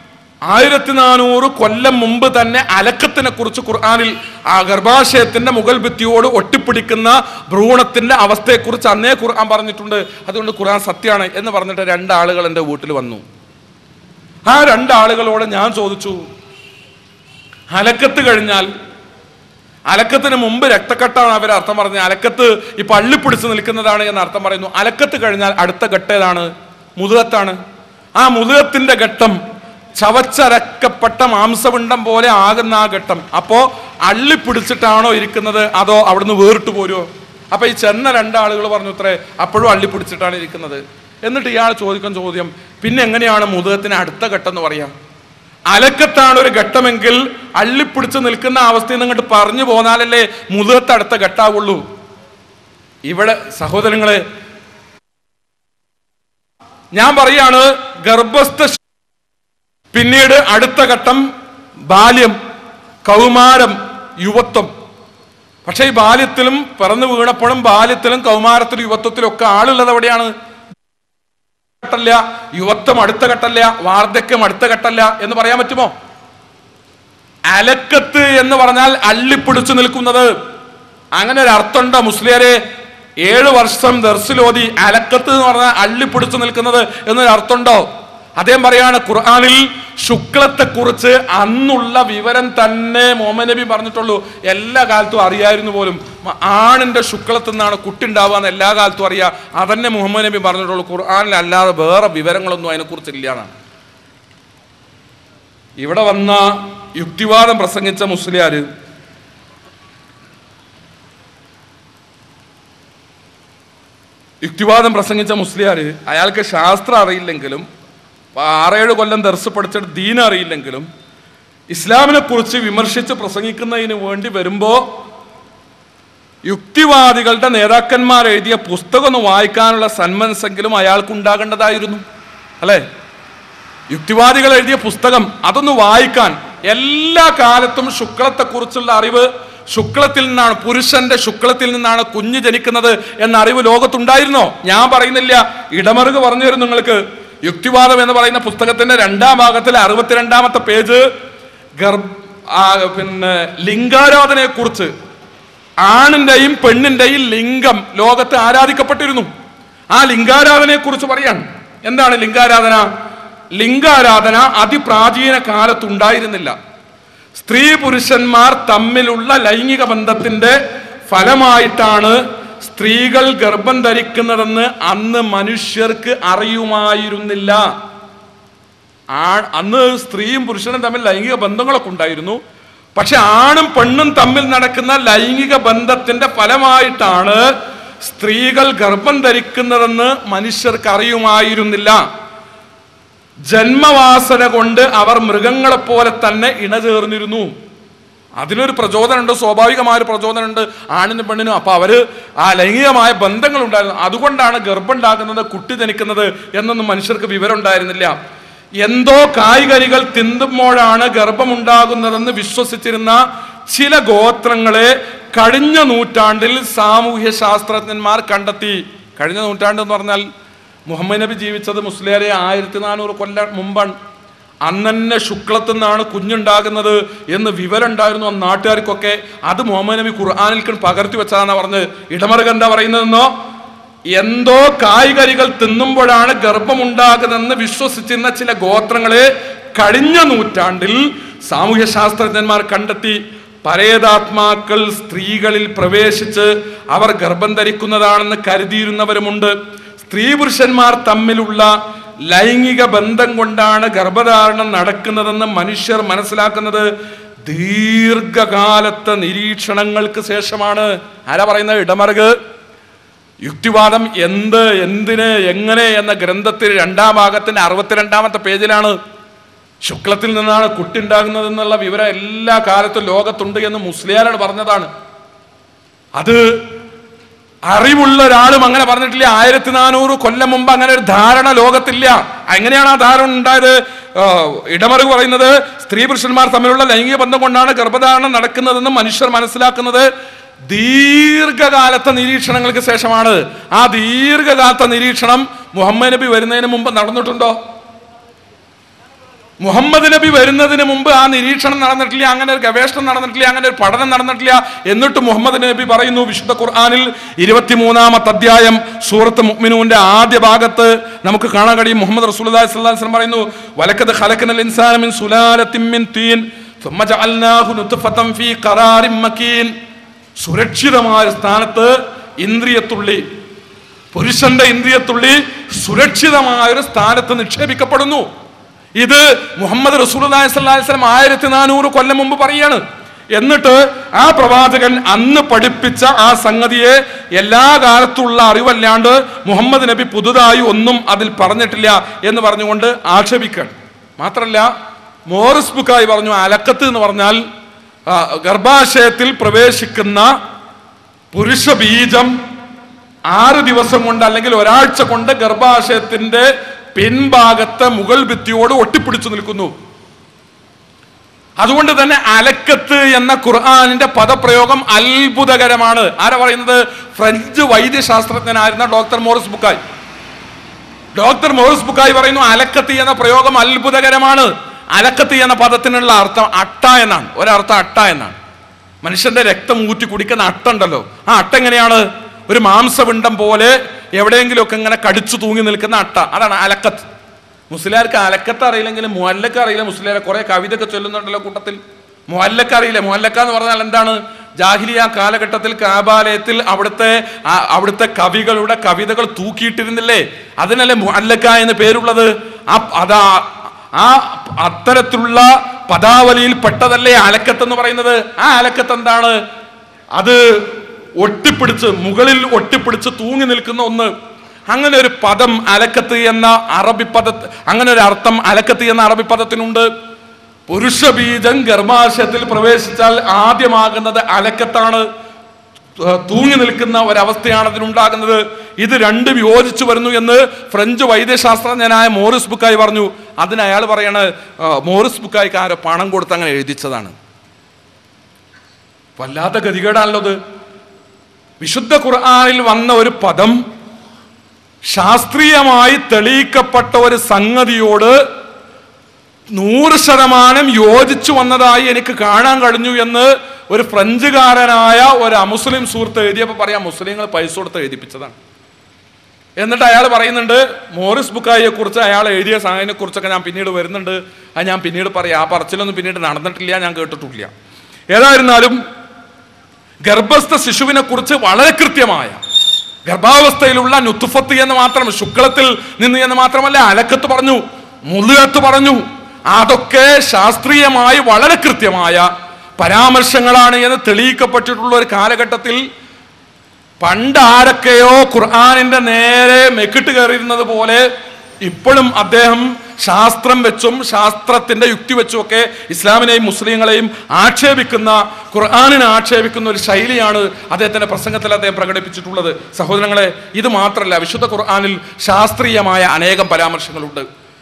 1400 കൊല്ലം മുമ്പ് തന്നെ അലക്കത്തിനെ കുറിച്ച് ഖുർആനിൽ ആ ഗർഭാശയത്തിന്റെ മുകൾ ഭിത്തിയോട് ഒട്ടിപ്പിടിക്കുന്ന ഭ്രൂണത്തിന്റെ അവസ്ഥയെക്കുറിച്ച് അന്നേ ഖുർആൻ പറഞ്ഞിട്ടുണ്ട്. അതുകൊണ്ട് ഖുർആൻ സത്യമാണ് എന്ന് പറഞ്ഞിട്ട് രണ്ടാളുകൾ എൻ്റെ വീട്ടിൽ വന്നു. ആ രണ്ടാളുകളോട് ഞാൻ ചോദിച്ചു, അലക്കത്ത് കഴിഞ്ഞാൽ, അലക്കത്തിന് മുമ്പ് രക്തക്കെട്ടാണ് അവർ അർത്ഥം പറഞ്ഞത്, അലക്കത്ത് ഈ പള്ളിപ്പിടിച്ച് നിൽക്കുന്നതാണ് എന്ന് അർത്ഥം പറയുന്നു. അലക്കത്ത് കഴിഞ്ഞാൽ അടുത്ത ഘട്ടം ഏതാണ്? മുതുകത്താണ്. ആ മുതുകത്തിന്റെ ഘട്ടം ചവച്ചരക്കപ്പെട്ട മാംസപിണ്ഡം പോലെ ആകുന്ന ആ ഘട്ടം. അപ്പോ അള്ളിപ്പിടിച്ചിട്ടാണോ ഇരിക്കുന്നത് അതോ അവിടുന്ന് വേറിട്ട് പോരുമോ? അപ്പൊ ഈ ചെന്ന രണ്ടാളുകൾ പറഞ്ഞു ഇത്രേ, അപ്പോഴും അള്ളിപ്പിടിച്ചിട്ടാണ് ഇരിക്കുന്നത്. എന്നിട്ട് ഇയാൾ ചോദിക്കുന്ന ചോദ്യം, പിന്നെ എങ്ങനെയാണ് മുതുകത്തിന് അടുത്ത ഘട്ടം എന്ന് പറയാം? അലക്കത്താണ് ഒരു ഘട്ടമെങ്കിൽ അള്ളിപ്പിടിച്ച് നിൽക്കുന്ന അവസ്ഥയിൽ നിന്നിട്ട് പറഞ്ഞു പോന്നാലല്ലേ മുതുകത്ത് അടുത്ത ഘട്ടാവുള്ളൂ. ഇവിടെ സഹോദരങ്ങളെ ഞാൻ പറയാണ്, ഗർഭസ്ഥ, പിന്നീട് അടുത്ത ഘട്ടം ബാല്യം, കൗമാരം, യുവത്വം. പക്ഷെ ഈ ബാല്യത്തിലും പിറന്നു വീണപ്പോഴും ബാല്യത്തിലും കൗമാരത്തിലും യുവത്വത്തിലും ഒക്കെ ആളുള്ളത് എവിടെയാണ്? ഘട്ടല്ല, യുവത്വം അടുത്ത ഘട്ടല്ല, വാർദ്ധക്യം അടുത്ത ഘട്ടല്ല എന്ന് പറയാൻ പറ്റുമോ? അലക്കത്ത് എന്ന് പറഞ്ഞാൽ അള്ളിപ്പിടിച്ചു നിൽക്കുന്നത്. അങ്ങനെ ഒരു അർത്ഥമുണ്ടോ മുസ്ലിയാരെ? 7 വർഷം ദർസിലോതി അലക്കത്ത് എന്ന് പറഞ്ഞാൽ അള്ളിപ്പിടിച്ചു നിൽക്കുന്നത് എന്നൊരു അർത്ഥമുണ്ടോ? അദ്ദേഹം പറയാണ് ഖുർആനിൽ ശുക്ലത്തെ കുറിച്ച് അന്നുള്ള വിവരം തന്നെ മുഹമ്മദ് നബി പറഞ്ഞിട്ടുള്ളൂ. എല്ലാ കാലത്തും അറിയായിരുന്നു പോലും. ആണിന്റെ ശുക്ലത്തിൽ നിന്നാണ് കുട്ടി ഉണ്ടാവുക എന്ന് എല്ലാ കാലത്തും അറിയാം. അതന്നെ മുഹമ്മദ് നബി പറഞ്ഞിട്ടുള്ളൂ. ഖുർആനിൽ അല്ലാതെ വേറെ വിവരങ്ങളൊന്നും അതിനെക്കുറിച്ചില്ല എന്നാണ്. ഇവിടെ വന്ന യുക്തിവാദം പ്രസംഗിച്ച മുസ്ലിയാര് അയാൾക്ക് ശാസ്ത്രം അറിയില്ലെങ്കിലും 6-7 കൊല്ലം ദർസ് പഠിച്ചിട്ട് ദീൻ അറിയില്ലെങ്കിലും ഇസ്ലാമിനെ കുറിച്ച് വിമർശിച്ച് പ്രസംഗിക്കുന്നതിന് വേണ്ടി വരുമ്പോ യുക്തിവാദികളുടെ നേതാക്കന്മാർ എഴുതിയ പുസ്തകം ഒന്ന് വായിക്കാനുള്ള സന്മനസ്സെങ്കിലും അയാൾക്ക് ഉണ്ടാകേണ്ടതായിരുന്നു, അല്ലെ? യുക്തിവാദികൾ എഴുതിയ പുസ്തകം അതൊന്ന് വായിക്കാൻ. എല്ലാ കാലത്തും ശുക്ലത്തെക്കുറിച്ചുള്ള അറിവ്, ശുക്ലത്തിൽ നിന്നാണ്, പുരുഷന്റെ ശുക്ലത്തിൽ നിന്നാണ് കുഞ്ഞ് ജനിക്കുന്നത് എന്ന അറിവ് ലോകത്തുണ്ടായിരുന്നോ? ഞാൻ പറയുന്നില്ല, ഇടമറുക് പറഞ്ഞു തരും നിങ്ങൾക്ക്. യുക്തിവാദം എന്ന് പറയുന്ന പുസ്തകത്തിന്റെ 2-ാം ഭാഗത്തിലെ 62-ാമത്തെ പേജ് ലിംഗാരാധനയെ കുറിച്ച്, ആണിന്റെയും പെണ്ണിന്റെയും ലിംഗം ലോകത്ത് ആരാധിക്കപ്പെട്ടിരുന്നു. ആ ലിംഗാരാധനയെ കുറിച്ച് പറയാൻ. എന്താണ് ലിംഗാരാധന? ലിംഗാരാധന അതിപ്രാചീന കാലത്തുണ്ടായിരുന്നില്ല. സ്ത്രീ പുരുഷന്മാർ തമ്മിലുള്ള ലൈംഗിക ബന്ധത്തിന്റെ ഫലമായിട്ടാണ് സ്ത്രീകൾ ഗർഭം ധരിക്കുന്നതെന്ന് അന്ന് മനുഷ്യർക്ക് അറിയുമായിരുന്നില്ല. അന്ന് സ്ത്രീയും പുരുഷനും തമ്മിൽ ലൈംഗിക ബന്ധങ്ങളൊക്കെ ഉണ്ടായിരുന്നു. പക്ഷെ ആണും പെണ്ണും തമ്മിൽ നടക്കുന്ന ലൈംഗിക ബന്ധത്തിന്റെ ഫലമായിട്ടാണ് സ്ത്രീകൾ ഗർഭം ധരിക്കുന്നതെന്ന് മനുഷ്യർക്ക് അറിയുമായിരുന്നില്ല. ജന്മവാസന കൊണ്ട് അവർ മൃഗങ്ങളെ പോലെ തന്നെ ഇണചേർന്നിരുന്നു. അതിനൊരു പ്രചോദനമുണ്ട്, സ്വാഭാവികമായ ഒരു പ്രചോദനമുണ്ട് ആണിനും പെണ്ണിനും. അപ്പൊ അവര് ആ ലൈംഗികമായ ബന്ധങ്ങൾ ഉണ്ടായിരുന്നു. അതുകൊണ്ടാണ് ഗർഭം ഉണ്ടാകുന്നത്, കുട്ടി ജനിക്കുന്നത് എന്നൊന്നും മനുഷ്യർക്ക് വിവരം ഉണ്ടായിരുന്നില്ല. എന്തോ കായ്കനികൾ തിന്നുമ്പോഴാണ് ഗർഭമുണ്ടാകുന്നതെന്ന് വിശ്വസിച്ചിരുന്ന ചില ഗോത്രങ്ങളെ കഴിഞ്ഞ നൂറ്റാണ്ടിൽ സാമൂഹ്യ ശാസ്ത്രജ്ഞന്മാർ കണ്ടെത്തി. കഴിഞ്ഞ നൂറ്റാണ്ട് എന്ന് പറഞ്ഞാൽ മുഹമ്മദ് നബി ജീവിച്ചത് മുസ്ലിയാരെ 1400 കൊല്ലം മുമ്പാണ്. അന്നെ ശുക്ലത്തിൽ നിന്നാണ് കുഞ്ഞുണ്ടാകുന്നത് എന്ന് വിവരം ഉണ്ടായിരുന്നു ആ നാട്ടുകാർക്കൊക്കെ. അത് മുഹമ്മദ് നബി ഖുർആനിൽ പകർത്തി വെച്ചതാണെന്നാ പറഞ്ഞത്. ഇടമറുക എന്താ പറയുന്നതെന്നോ, എന്തോ കായ്കനികൾ തിന്നുമ്പോഴാണ് ഗർഭമുണ്ടാകുന്നതെന്ന് വിശ്വസിച്ചിരുന്ന ചില ഗോത്രങ്ങളെ കഴിഞ്ഞ നൂറ്റാണ്ടിൽ സാമൂഹ്യ ശാസ്ത്രജ്ഞന്മാർ കണ്ടെത്തി. പരേതാത്മാക്കൾ സ്ത്രീകളിൽ പ്രവേശിച്ച് അവർ ഗർഭം ധരിക്കുന്നതാണെന്ന് കരുതിയിരുന്നവരുമുണ്ട്. സ്ത്രീ പുരുഷന്മാർ തമ്മിലുള്ള ലൈംഗിക ബന്ധം കൊണ്ടാണ് ഗർഭധാരണം നടക്കുന്നതെന്ന് മനുഷ്യർ മനസ്സിലാക്കുന്നത് ദീർഘകാലത്തെ നിരീക്ഷണങ്ങൾക്ക് ശേഷമാണ്. ആരാ പറയുന്നത്? ഇടമറുക്. യുക്തിവാദം എന്തിന് എങ്ങനെ എന്ന ഗ്രന്ഥത്തിൽ 2ാം ഭാഗത്തിന്റെ 62ാമത്തെ പേജിലാണ്. ശുക്ലത്തിൽ നിന്നാണ് കുട്ടി ഉണ്ടാകുന്നത് എന്നുള്ള വിവരം എല്ലാ കാലത്തും ലോകത്തുണ്ട് എന്ന് മുസ്ലിയാരാണ് പറഞ്ഞതാണ്. അത് അറിവുള്ള ഒരാളും അങ്ങനെ പറഞ്ഞിട്ടില്ല. 1400 കൊല്ലം മുമ്പ് അങ്ങനെ ഒരു ധാരണ ലോകത്തില്ല. എങ്ങനെയാണ് ആ ധാരണ ഉണ്ടായത്? ഇടമറുക് പറയുന്നത് സ്ത്രീ പുരുഷന്മാർ തമ്മിലുള്ള ലൈംഗിക ബന്ധം കൊണ്ടാണ് ഗർഭധാരണം നടക്കുന്നതെന്ന് മനുഷ്യർ മനസ്സിലാക്കുന്നത് ദീർഘകാലത്തെ നിരീക്ഷണങ്ങൾക്ക് ശേഷമാണ്. ആ ദീർഘകാലത്തെ നിരീക്ഷണം മുഹമ്മദ് നബി വരുന്നതിന് മുമ്പ് നടന്നിട്ടുണ്ടോ? മുഹമ്മദ് നബി വരുന്നതിന് മുമ്പ് ആ നിരീക്ഷണം നടന്നിട്ടില്ല, അങ്ങനെ ഒരു ഗവേഷണം നടന്നിട്ടില്ല, അങ്ങനെ ഒരു പഠനം നടന്നിട്ടില്ല. എന്നിട്ട് മുഹമ്മദ് നബി പറയുന്നു വിശുദ്ധ ഖുർആനിൽ 23-ാമത്തെ അധ്യായം സൂറത്ത് മുഅ്മിനൂന്റെ ആദ്യ ഭാഗത്ത് നമുക്ക് കാണാൻ കഴിയും. മുഹമ്മദ് റസൂലുള്ളാഹി സ്വല്ലല്ലാഹു അലൈഹി വസല്ലം പറയുന്നു, വലഖദ് ഖലഖനൽ ഇൻസാന മിൻ സുലാലത്തിൻ മിൻ തീൻ ثم جعلناه نطفة في قرار مكين. സുരക്ഷിതമായ സ്ഥാനത്ത് ഇന്ദ്രിയത്തുള്ളി, പുരുഷന്റെ ഇന്ദ്രിയത്തുള്ളി സുരക്ഷിതമായ ഒരു സ്ഥാനത്ത് നിക്ഷേപിക്കപ്പെടുന്നു. ഇത് മുഹമ്മദ് റസൂലുള്ളാഹി സ്വല്ലല്ലാഹു അലൈഹി വസല്ലം 1400 കൊല്ലം മുമ്പ് പറയാണ്. എന്നിട്ട് ആ പ്രവാചകൻ അന്ന് പഠിപ്പിച്ച ആ സംഗതിയെ എല്ലാ കാലത്തുള്ള അറിവല്ലാണ്ട് മുഹമ്മദ് നബി പുതുതായി ഒന്നും അതിൽ പറഞ്ഞിട്ടില്ല എന്ന് പറഞ്ഞുകൊണ്ട് ആക്ഷേപിക്കണം. മാത്രല്ല മോറിസ് ബുക്കായി പറഞ്ഞു, അലക്കത്ത് എന്ന് പറഞ്ഞാൽ ഗർഭാശയത്തിൽ പ്രവേശിക്കുന്ന പുരുഷ ബീജം 6 ദിവസം കൊണ്ട് അല്ലെങ്കിൽ ഒരാഴ്ച കൊണ്ട് ഗർഭാശയത്തിന്റെ പിൻഭാഗത്തെ മുകൾ ഭിത്തിയോട് ഒട്ടിപ്പിടിച്ചു നിൽക്കുന്നു. അതുകൊണ്ട് തന്നെ അലക്കത്ത് എന്ന ഖുർആനിന്റെ പദപ്രയോഗം അത്ഭുതകരമാണ്. ആരാ പറയുന്നത്? ഫ്രഞ്ച് വൈദ്യശാസ്ത്രജ്ഞനായിരുന്ന doctor Maurice Bucaille. Doctor Maurice Bucaille പറയുന്നു അലക്കത്ത് എന്ന പ്രയോഗം അത്ഭുതകരമാണ്. അലക്കത്ത് എന്ന പദത്തിനുള്ള അർത്ഥം അട്ട എന്നാണ്. ഒരർത്ഥം അട്ട എന്നാണ്. മനുഷ്യന്റെ രക്തം ഊറ്റി കുടിക്കുന്ന അട്ട ഉണ്ടല്ലോ, ആ അട്ട എങ്ങനെയാണ്? ഒരു മാംസപിണ്ഡം പോലെ എവിടെയെങ്കിലുമൊക്കെ ഇങ്ങനെ കടിച്ചു തൂങ്ങി നിൽക്കുന്ന അട്ട, അതാണ് അലക്കത്ത്. മുസ്ലിയാർക്ക് അലക്കത്ത് അറിയില്ലെങ്കിലും മുഅല്ലക്ക അറിയില്ല. മുസ്ലിയാരെ കുറെ കവിതയൊക്കെ ചൊല്ലുന്നുണ്ടല്ലോ കൂട്ടത്തിൽ. മുഅല്ലക്ക അറിയില്ല. മുഅല്ലക്ക എന്ന് പറഞ്ഞാൽ എന്താണ്? ജാഹിലിയ കാലഘട്ടത്തിൽ കാബാലയത്തിൽ അവിടുത്തെ കവികളുടെ കവിതകൾ തൂക്കിയിട്ടിരുന്നില്ലേ? അതിനല്ലേ മുഅല്ലക്ക എന്ന് പേരുള്ളത്. ആ അത്തരത്തിലുള്ള പദാവലിയിൽ പെട്ടതല്ലേ അലക്കത്ത് എന്ന് പറയുന്നത്. ആ അലക്കത്ത് എന്താണ്? അത് ഒട്ടിപ്പിടിച്ച് മുകളിൽ ഒട്ടിപ്പിടിച്ച് തൂങ്ങി നിൽക്കുന്ന ഒന്ന്. അങ്ങനെ ഒരു പദം അലക്കത്ത് എന്ന അറബി അങ്ങനെ ഒരു അർത്ഥം അലക്കത്ത് എന്ന അറബി പദത്തിനുണ്ട്. പുരുഷ ബീജം ഗർഭാശയത്തിൽ പ്രവേശിച്ചാൽ ആദ്യമാകുന്നത് അലക്കത്താണ്. തൂങ്ങി നിൽക്കുന്ന ഒരവസ്ഥയാണ് അതിനുണ്ടാകുന്നത്. ഇത് രണ്ടും യോജിച്ചു വരുന്നു എന്ന് ഫ്രഞ്ച് വൈദ്യശാസ്ത്രജ്ഞനായ മോറിസ് ബുക്കായ് പറഞ്ഞു. അതിന് അയാൾ പറയണ മോറിസ് ബുക്കായ്ക്ക് ആരോ പണം കൊടുത്ത് അങ്ങനെ എഴുതിച്ചതാണ്. വല്ലാത്ത ഗതികേടാണല്ലോ. വിശുദ്ധ ഖുർആനിൽ വന്ന ഒരു പദം ശാസ്ത്രീയമായി തെളിയിക്കപ്പെട്ട ഒരു സംഗതിയോട് 100% യോജിച്ചു വന്നതായി എനിക്ക് കാണാൻ കഴിഞ്ഞു എന്ന് ഒരു ഫ്രഞ്ചുകാരനായ ഒരു അമുസ്ലിം സുഹൃത്ത് എഴുതിയപ്പോൾ പറയാം മുസ്ലിങ്ങൾ പൈസ കൊടുത്ത് എഴുതിപ്പിച്ചതാണ്. എന്നിട്ട് അയാൾ പറയുന്നുണ്ട് മോറിസ് ബുക്കായിയെ കുറിച്ച്, അയാൾ എഴുതിയ സാധനത്തിനെ കുറിച്ചൊക്കെ ഞാൻ പിന്നീട് വരുന്നുണ്ട്, അത് ഞാൻ പിന്നീട് പറയാം. ആ പറച്ചിലൊന്നും പിന്നീട് നടന്നിട്ടില്ല, ഞാൻ കേട്ടിട്ടില്ല. ഏതായിരുന്നാലും ഗർഭസ്ഥ ശിശുവിനെ കുറിച്ച് വളരെ കൃത്യമായ ഗർഭാവസ്ഥയിലുള്ള നുത്ഫത്ത് എന്ന് മാത്രം, ശുക്ലത്തിൽ നിന്ന് എന്ന് മാത്രമല്ല, അലക്കത്ത് പറഞ്ഞു, മുളുകത്ത് പറഞ്ഞു. അതൊക്കെ ശാസ്ത്രീയമായി വളരെ കൃത്യമായ പരാമർശങ്ങളാണ് എന്ന് തെളിയിക്കപ്പെട്ടിട്ടുള്ള ഒരു കാലഘട്ടത്തിൽ പണ്ട് ആരൊക്കെയോ ഖുർആനിന്റെ നേരെ മെക്കിട്ട് കയറിയിരുന്നത് പോലെ ഇപ്പോഴും അദ്ദേഹം ശാസ്ത്രം വെച്ചും ശാസ്ത്രത്തിന്റെ യുക്തി വെച്ചും ഒക്കെ ഇസ്ലാമിനെയും മുസ്ലിങ്ങളെയും ആക്ഷേപിക്കുന്ന, ഖുർആനിനെ ആക്ഷേപിക്കുന്ന ഒരു ശൈലിയാണ് അദ്ദേഹത്തിന്റെ പ്രസംഗത്തിൽ അദ്ദേഹം പ്രകടിപ്പിച്ചിട്ടുള്ളത്. സഹോദരങ്ങളെ, ഇത് മാത്രമല്ല, വിശുദ്ധ ഖുർആനിൽ ശാസ്ത്രീയമായ അനേകം പരാമർശങ്ങളുണ്ട്.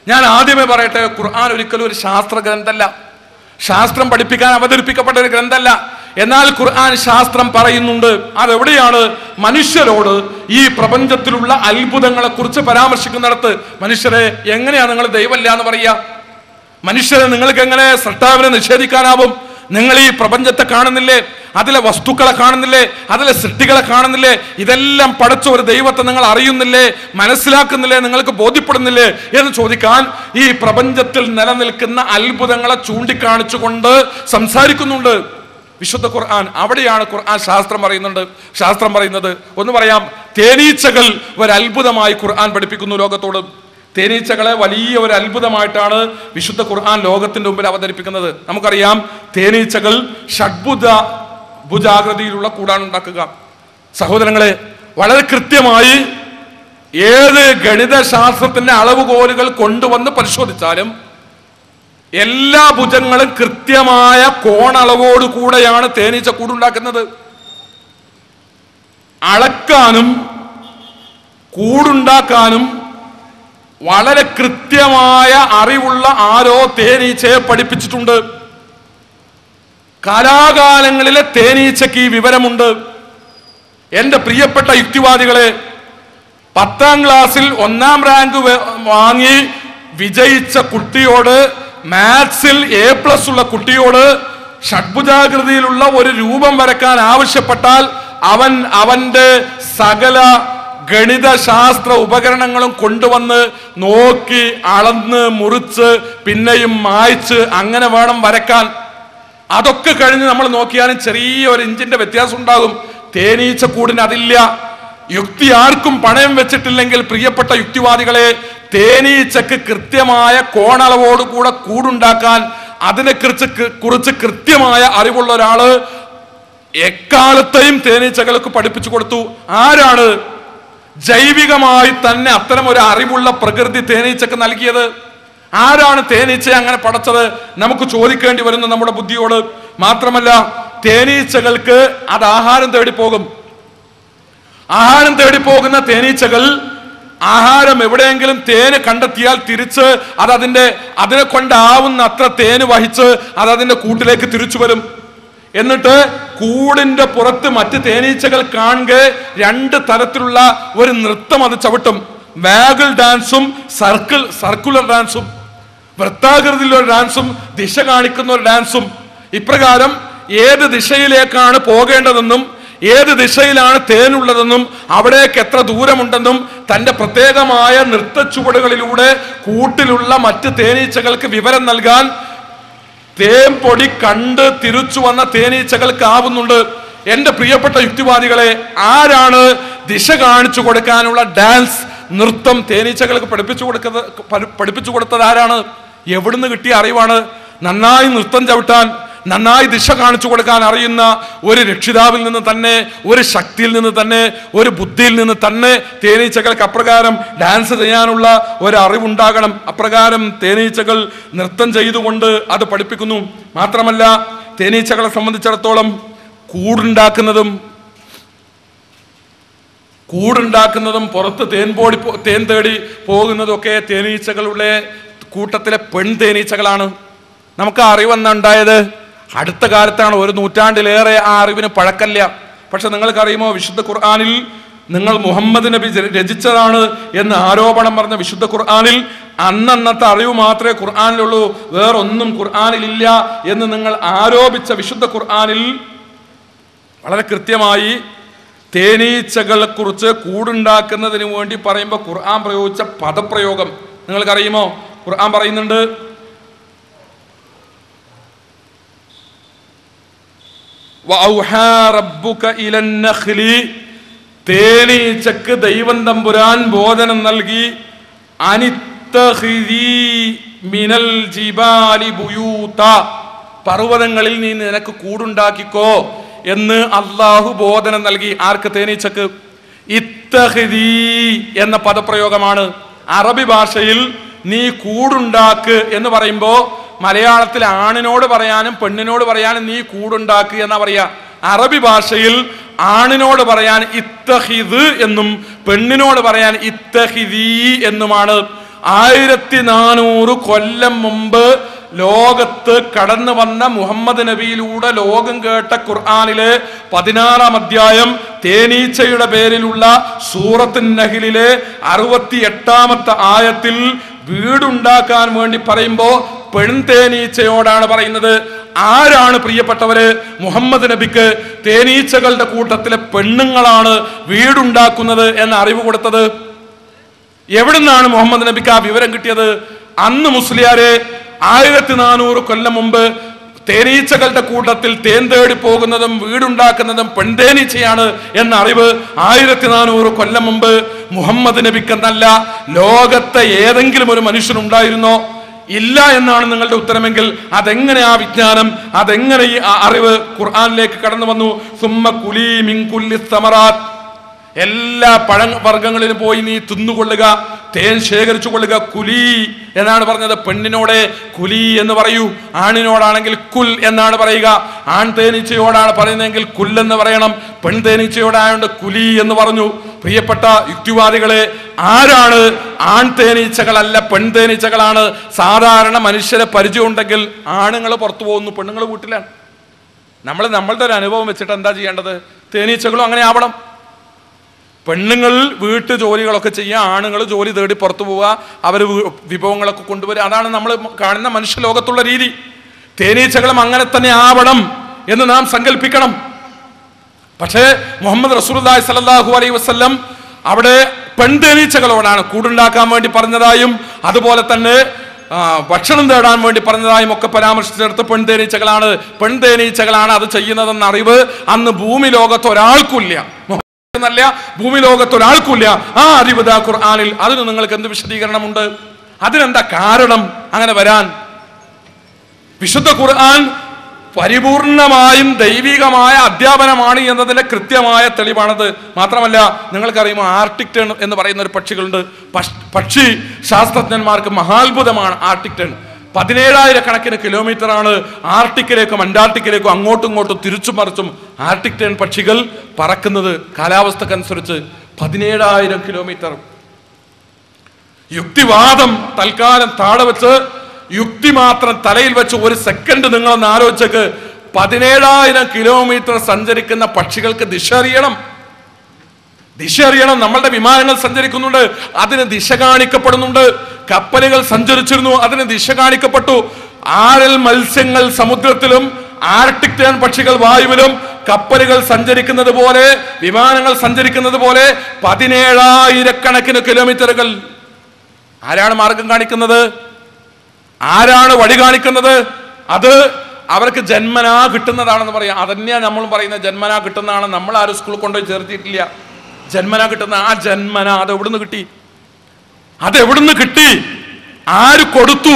ഞാൻ ആദ്യമേ പറയട്ടെ, ഖുർആൻ ഒരിക്കലും ഒരു ശാസ്ത്ര ഗ്രന്ഥമല്ല, ശാസ്ത്രം പഠിപ്പിക്കാൻ അവതരിപ്പിക്കപ്പെട്ട ഒരു ഗ്രന്ഥമല്ല. എന്നാൽ ഖുർആൻ ശാസ്ത്രം പറയുന്നുണ്ട്. അതെവിടെയാണ്? മനുഷ്യരോട് ഈ പ്രപഞ്ചത്തിലുള്ള അത്ഭുതങ്ങളെ കുറിച്ച് പരാമർശിക്കുന്നിടത്ത്. മനുഷ്യരെ, എങ്ങനെയാണ് നിങ്ങൾ ദൈവമല്ല എന്ന് പറയുക? മനുഷ്യരെ, നിങ്ങൾക്ക് എങ്ങനെ സൃഷ്ടാവിനെ നിഷേധിക്കാനാവും? നിങ്ങൾ ഈ പ്രപഞ്ചത്തെ കാണുന്നില്ലേ? അതിലെ വസ്തുക്കളെ കാണുന്നില്ലേ? അതിലെ സൃഷ്ടികളെ കാണുന്നില്ലേ? ഇതെല്ലാം പടച്ച ഒരു ദൈവത്തെ നിങ്ങൾ അറിയുന്നില്ലേ? മനസ്സിലാക്കുന്നില്ലേ? നിങ്ങൾക്ക് ബോധ്യപ്പെടുന്നില്ലേ എന്ന് ചോദിക്കാൻ ഈ പ്രപഞ്ചത്തിൽ നിലനിൽക്കുന്ന അത്ഭുതങ്ങളെ ചൂണ്ടിക്കാണിച്ചുകൊണ്ട് സംസാരിക്കുന്നുണ്ട് വിശുദ്ധ ഖുർആൻ. അവിടെയാണ് ഖുർആൻ ശാസ്ത്രം പറയുന്നത്. ഒന്ന് പറയാം, തേനീച്ചകൾ ഒരു അത്ഭുതമായി ഖുർആൻ പഠിപ്പിക്കുന്നു ലോകത്തോട്. തേനീച്ചകളെ വലിയ ഒരു അത്ഭുതമായിട്ടാണ് വിശുദ്ധ ഖുർആൻ ലോകത്തിന്റെ മുമ്പിൽ അവതരിപ്പിക്കുന്നത്. നമുക്കറിയാം, തേനീച്ചകൾ ഷഡ്ഭുജാകൃതിയിലുള്ള കൂടാണ് ഉണ്ടാക്കുക. സഹോദരങ്ങളെ, വളരെ കൃത്യമായി ഏത് ഗണിതശാസ്ത്രത്തിന്റെ അളവുകോലുകൾ കൊണ്ടുവന്ന് പരിശോധിച്ചാലും എല്ലാ ഭുജങ്ങളും കൃത്യമായ കോണളവോട് കൂടെയാണ് തേനീച്ച കൂടുണ്ടാക്കുന്നത്. അളക്കാനും കൂടുണ്ടാക്കാനും വളരെ കൃത്യമായ അറിവുള്ള ആരോ തേനീച്ചയെ പഠിപ്പിച്ചിട്ടുണ്ട്. കാലാകാലങ്ങളിലെ തേനീച്ചയ്ക്ക് ഈ വിവരമുണ്ട്. എന്റെ പ്രിയപ്പെട്ട യുക്തിവാദികളെ, 10ാം ക്ലാസ്സിൽ 1ാം റാങ്ക് വാങ്ങി വിജയിച്ച കുട്ടിയോട്, മാത്സിൽ A+ ഉള്ള കുട്ടിയോട് ഷഡ്ഭുജാകൃതിയിലുള്ള ഒരു രൂപം വരക്കാൻ ആവശ്യപ്പെട്ടാൽ അവന്റെ സകല ഗണിതശാസ്ത്ര ഉപകരണങ്ങളും കൊണ്ടുവന്ന് നോക്കി അളന്ന് മുറിച്ച് പിന്നെയും മായ്ച്ച് അങ്ങനെ വേണം വരക്കാൻ. അതൊക്കെ കഴിഞ്ഞ് നമ്മൾ നോക്കിയാലും ചെറിയൊരു ഇഞ്ചിന്റെ വ്യത്യാസം ഉണ്ടാകും. തേനീച്ച കൂടിന് അതില്ല. യുക്തി ആർക്കും പണയം വെച്ചിട്ടില്ലെങ്കിൽ പ്രിയപ്പെട്ട യുക്തിവാദികളെ, തേനീച്ചക്ക് കൃത്യമായ കോണളവോടുകൂടെ കൂടുണ്ടാക്കാൻ അതിനെക്കുറിച്ച് കൃത്യമായ അറിവുള്ള ഒരാള് എക്കാലത്തെയും തേനീച്ചകൾക്ക് പഠിപ്പിച്ചു കൊടുത്തു. ആരാണ്? ജൈവികമായി തന്നെ അത്തരം ഒരു അറിവുള്ള പ്രകൃതി തേനീച്ചക്ക് നൽകിയത്. ആരാണ് തേനീച്ചയെ അങ്ങനെ പടച്ചത്? നമുക്ക് ചോദിക്കേണ്ടി വരുന്നു നമ്മുടെ ബുദ്ധിയോട്. മാത്രമല്ല, തേനീച്ചകൾക്ക് അത് ആഹാരം തേടി പോകും. ആഹാരം തേടി പോകുന്ന തേനീച്ചകൾ ആഹാരം എവിടെയെങ്കിലും തേന് കണ്ടെത്തിയാൽ തിരിച്ച് അതിനെ കൊണ്ടാവുന്ന അത്ര തേന് വഹിച്ച് അതിന്റെ കൂട്ടിലേക്ക് തിരിച്ചു വരും. എന്നിട്ട് കൂടിന്റെ പുറത്ത് മറ്റ് തേനീച്ചകൾ കാണുക 2 തരത്തിലുള്ള ഒരു നൃത്തം അത് ചവിട്ടും. വാഗിൾ ഡാൻസും സർക്കുലർ ഡാൻസും, വൃത്താകൃതിയിലുള്ള ഒരു ഡാൻസും ദിശ കാണിക്കുന്ന ഒരു ഡാൻസും. ഇപ്രകാരം ഏത് ദിശയിലേക്കാണ് പോകേണ്ടതെന്നും ഏത് ദിശയിലാണ് തേനുള്ളതെന്നും അവിടേക്ക് എത്ര ദൂരമുണ്ടെന്നും തന്റെ പ്രത്യേകമായ നൃത്ത ചുവടുകളിലൂടെ കൂട്ടിലുള്ള മറ്റ് തേനീച്ചകൾക്ക് വിവരം നൽകാൻ തേൻ പൊടി കണ്ട് തിരിച്ചു വന്ന തേനീച്ചകൾക്ക് ആവുന്നുണ്ട്. എന്റെ പ്രിയപ്പെട്ട യുക്തിവാദികളെ, ആരാണ് ദിശ കാണിച്ചു കൊടുക്കാനുള്ള ഡാൻസ് നൃത്തം തേനീച്ചകൾക്ക് പഠിപ്പിച്ചു കൊടുത്തത് ആരാണ്? എവിടുന്ന് കിട്ടിയ അറിവാണ്? നന്നായി നൃത്തം ചവിട്ടാൻ, നന്നായി ദിശ കാണിച്ചു കൊടുക്കാൻ അറിയുന്ന ഒരു രക്ഷിതാവിൽ നിന്ന് തന്നെ, ഒരു ശക്തിയിൽ നിന്ന് തന്നെ, ഒരു ബുദ്ധിയിൽ നിന്ന് തന്നെ തേനീച്ചകൾക്ക് അപ്രകാരം ഡാൻസ് ചെയ്യാനുള്ള ഒരു അറിവുണ്ടാകണം. അപ്രകാരം തേനീച്ചകൾ നൃത്തം ചെയ്തുകൊണ്ട് അത് പഠിപ്പിക്കുന്നു. മാത്രമല്ല, തേനീച്ചകളെ സംബന്ധിച്ചിടത്തോളം കൂടുണ്ടാക്കുന്നതും പുറത്ത് തേൻ തേടി പോകുന്നതും ഒക്കെ തേനീച്ചകളുടെ കൂട്ടത്തിലെ തേനീച്ചകളാണ്. നമുക്ക് അറിവെന്നുണ്ടായത് അടുത്ത കാലത്താണ്. 1 നൂറ്റാണ്ടിലേറെ ആ അറിവിന് പഴക്കല്ല. പക്ഷെ നിങ്ങൾക്കറിയുമോ, വിശുദ്ധ ഖുർആനിൽ നിങ്ങൾ മുഹമ്മദ് നബി രചിച്ചതാണ് എന്ന് ആരോപണം പറഞ്ഞ വിശുദ്ധ ഖുർആനിൽ അന്നത്തെ അറിവ് മാത്രമേ ഖുർആനിലുള്ളൂ, വേറൊന്നും ഖുർആനിലില്ല എന്ന് നിങ്ങൾ ആരോപിച്ച വിശുദ്ധ ഖുർആനിൽ വളരെ കൃത്യമായി തേനീച്ചകളെ കുറിച്ച് കൂടുണ്ടാക്കുന്നതിന് വേണ്ടി പറയുമ്പോൾ ഖുർആൻ പ്രയോഗിച്ച പദപ്രയോഗം നിങ്ങൾക്കറിയുമോ? ഖുർആൻ പറയുന്നുണ്ട്, തേനീച്ചക്ക് ദൈവം തമ്പുരാൻ ബോധനം നൽകി, മിനൽ ജിബാലി ബുയൂത, പർവ്വതങ്ങളിൽ നീ നിനക്ക് കൂടുണ്ടാക്കിക്കോ എന്ന് അള്ളാഹു ബോധനം നൽകി. ആർക്ക്? തേനീച്ചക്ക്. ഇത്തഖിദീ എന്ന പദപ്രയോഗമാണ്. അറബി ഭാഷയിൽ നീ കൂടുണ്ടാക്ക് എന്ന് പറയുമ്പോ മലയാളത്തിൽ ആണിനോട് പറയാനും പെണ്ണിനോട് പറയാനും നീ കൂടുണ്ടാക്ക് എന്നാ പറയാ. അറബി ഭാഷയിൽ ആണിനോട് പറയാൻ ഇത്തഹിദ് എന്നും പെണ്ണിനോട് പറയാൻ ഇത്തഹിദീ എന്നുമാണ്. 1400 കൊല്ലം മുമ്പ് ലോകത്ത് കടന്നു വന്ന മുഹമ്മദ് നബിയിലൂടെ ലോകം കേട്ട ഖുർആനിലെ 16-ാം അധ്യായം തേനീച്ചയുടെ പേരിലുള്ള സൂറത്തുൻ നഹ്ലിലെ 68-ാമത്തെ ആയത്തിൽ വീടുണ്ടാക്കാൻ വേണ്ടി പറയുമ്പോ പെൺതേനീച്ചയോടാണ് പറയുന്നത്. ആരാണ് പ്രിയപ്പെട്ടവര് മുഹമ്മദ് നബിക്ക് തേനീച്ചകളുടെ കൂട്ടത്തിലെ പെണ്ണുങ്ങളാണ് വീടുണ്ടാക്കുന്നത് എന്ന അറിവ് കൊടുത്തത്? എവിടുന്നാണ് മുഹമ്മദ് നബിക്ക് ആ വിവരം കിട്ടിയത്? അന്ന് മുസ്ലിയാരെ 1400 കൊല്ലം മുമ്പ് തേനീച്ചകളുടെ കൂട്ടത്തിൽ തേൻ തേടി പോകുന്നതും വീടുണ്ടാക്കുന്നതും പെൺതേനീച്ചയാണ് എന്ന അറിവ് 1400 കൊല്ലം മുമ്പ് മുഹമ്മദ് നബിക്കെന്നല്ല ലോകത്തെ ഏതെങ്കിലും ഒരു മനുഷ്യനുണ്ടായിരുന്നോ? ഇല്ല എന്നാണ് നിങ്ങളുടെ ഉത്തരമെങ്കിൽ അതെങ്ങനെ ആ വിജ്ഞാനം, അതെങ്ങനെ ഈ അറിവ് ഖുർആനിലേക്ക് കടന്നു വന്നു? സുമ്മ കുലീ മിൻ കുല്ലി സമറാത്ത്, എല്ലാ പഴവർഗ്ഗങ്ങളിലും പോയി നീ തിന്നുകൊള്ളുക, തേൻ ശേഖരിച്ചു കൊള്ളുക. കുലി എന്നാണ് പറഞ്ഞത്. പെണ്ണിനോടെ കുലി എന്ന് പറയൂ, ആണിനോടാണെങ്കിൽ കുൽ എന്നാണ് പറയുക. ആൺ തേനീച്ചയോടാണ് പറയുന്നതെങ്കിൽ കുല്ലെന്ന് പറയണം. പെൺ തേനീച്ചയോടായോണ്ട് കുലി എന്ന് പറഞ്ഞു. പ്രിയപ്പെട്ട യുക്തിവാദികളെ, ആരാണ് ആൺ തേനീച്ചകളല്ല പെൺ തേനീച്ചകളാണ്? സാധാരണ മനുഷ്യരെ പരിചയം ഉണ്ടെങ്കിൽ ആണുങ്ങൾ പുറത്തു പോകുന്നു, പെണ്ണുങ്ങൾ വീട്ടിലാണ്. നമ്മളുടെ ഒരു അനുഭവം വെച്ചിട്ട് എന്താ ചെയ്യേണ്ടത്? തേനീച്ചകളും അങ്ങനെ ആവണം. പെണ്ണുങ്ങൾ വീട്ടു ജോലികളൊക്കെ ചെയ്യുക, ആണുങ്ങൾ ജോലി തേടി പുറത്തു പോവുക, അവർ വിഭവങ്ങളൊക്കെ കൊണ്ടുവരിക. അതാണ് നമ്മൾ കാണുന്ന മനുഷ്യ ലോകത്തുള്ള രീതി. തേനീച്ചകളും അങ്ങനെ തന്നെ ആവണം എന്ന് നാം സങ്കല്പിക്കണം. പക്ഷേ മുഹമ്മദ് റസൂലുള്ളാഹി സ്വല്ലല്ലാഹു അലൈഹി വസല്ലം അവിടെ പെൺതേനീച്ചകളോടാണ് കൂടുണ്ടാക്കാൻ വേണ്ടി പറഞ്ഞതായും അതുപോലെ തന്നെ ഭക്ഷണം തേടാൻ വേണ്ടി പറഞ്ഞതായും ഒക്കെ പരാമർശിച്ചെടുത്ത് പെൺതേനീച്ചകളാണ് അത് ചെയ്യുന്നതെന്ന അറിവ് അന്ന് ഭൂമി ലോകത്ത് ഒരാൾക്കില്ല, നല്ല ഭൂമി ലോകത്ത് ഒരാൾക്കില്ല. ആ അറിവ് ദാ ഖുർആനിൽ. അതിന് നിങ്ങൾക്ക് എന്ത് വിശദീകരണമുണ്ട്? അതിനെന്താ കാരണം അങ്ങനെ വരാൻ? വിശുദ്ധ ഖുർആൻ പരിപൂർണമായും ദൈവികമായ അധ്യാപനമാണ് എന്നതിന്റെ കൃത്യമായ തെളിവാണത്. മാത്രമല്ല, നിങ്ങൾക്കറിയുമോ ആർട്ടിക് ടേൺ എന്ന് പറയുന്ന ഒരു പക്ഷികളുണ്ട്. പക്ഷി ശാസ്ത്രജ്ഞന്മാർക്ക് മഹാത്ഭുതമാണ് ആർട്ടിക് ടേൺ. 17,000 കണക്കിന് കിലോമീറ്ററാണ് ആർട്ടിക്കിലേക്കും അന്റാർട്ടിക്കിലേക്കും അങ്ങോട്ടും ഇങ്ങോട്ടും തിരിച്ചും മറിച്ചും ആർട്ടിക് ടേൺ പക്ഷികൾ പറക്കുന്നത്. കാലാവസ്ഥക്കനുസരിച്ച് 17,000 കിലോമീറ്റർ. യുക്തിവാദം തൽക്കാലം താഴെ വെച്ച് യുക്തി മാത്രം തലയിൽ വെച്ച് ഒരു സെക്കൻഡ് നിങ്ങളൊന്ന് ആലോചിച്ചേക്ക്. 17,000 കിലോമീറ്റർ സഞ്ചരിക്കുന്ന പക്ഷികൾക്ക് ദിശ അറിയണം. നമ്മളുടെ വിമാനങ്ങൾ സഞ്ചരിക്കുന്നുണ്ട്, അതിന് ദിശ കാണിക്കപ്പെടുന്നുണ്ട്. കപ്പലുകൾ സഞ്ചരിച്ചിരുന്നു, അതിന് ദിശ കാണിക്കപ്പെട്ടു. ആഴൽ മത്സ്യങ്ങൾ സമുദ്രത്തിലും ആർട്ടിക് ടേൺ പക്ഷികൾ വായുവിലും കപ്പലുകൾ സഞ്ചരിക്കുന്നത് പോലെ വിമാനങ്ങൾ സഞ്ചരിക്കുന്നത് പോലെ 17,000 കണക്കിന് കിലോമീറ്ററുകൾ. ആരാണ് മാർഗം കാണിക്കുന്നത്? ആരാണ് വഴി കാണിക്കുന്നത്? അത് അവർക്ക് ജന്മനാ കിട്ടുന്നതാണെന്ന് പറയാം. അതന്നെയാണ് നമ്മളും പറയുന്നത്. ജന്മനാ കിട്ടുന്നതാണ്. നമ്മൾ ആരും സ്കൂളിൽ കൊണ്ടുപോയി ചേർത്തിയിട്ടില്ല. ജന്മനാ കിട്ടുന്ന ആ ജന്മന അതെവിടുന്ന് കിട്ടി? ആര് കൊടുത്തു?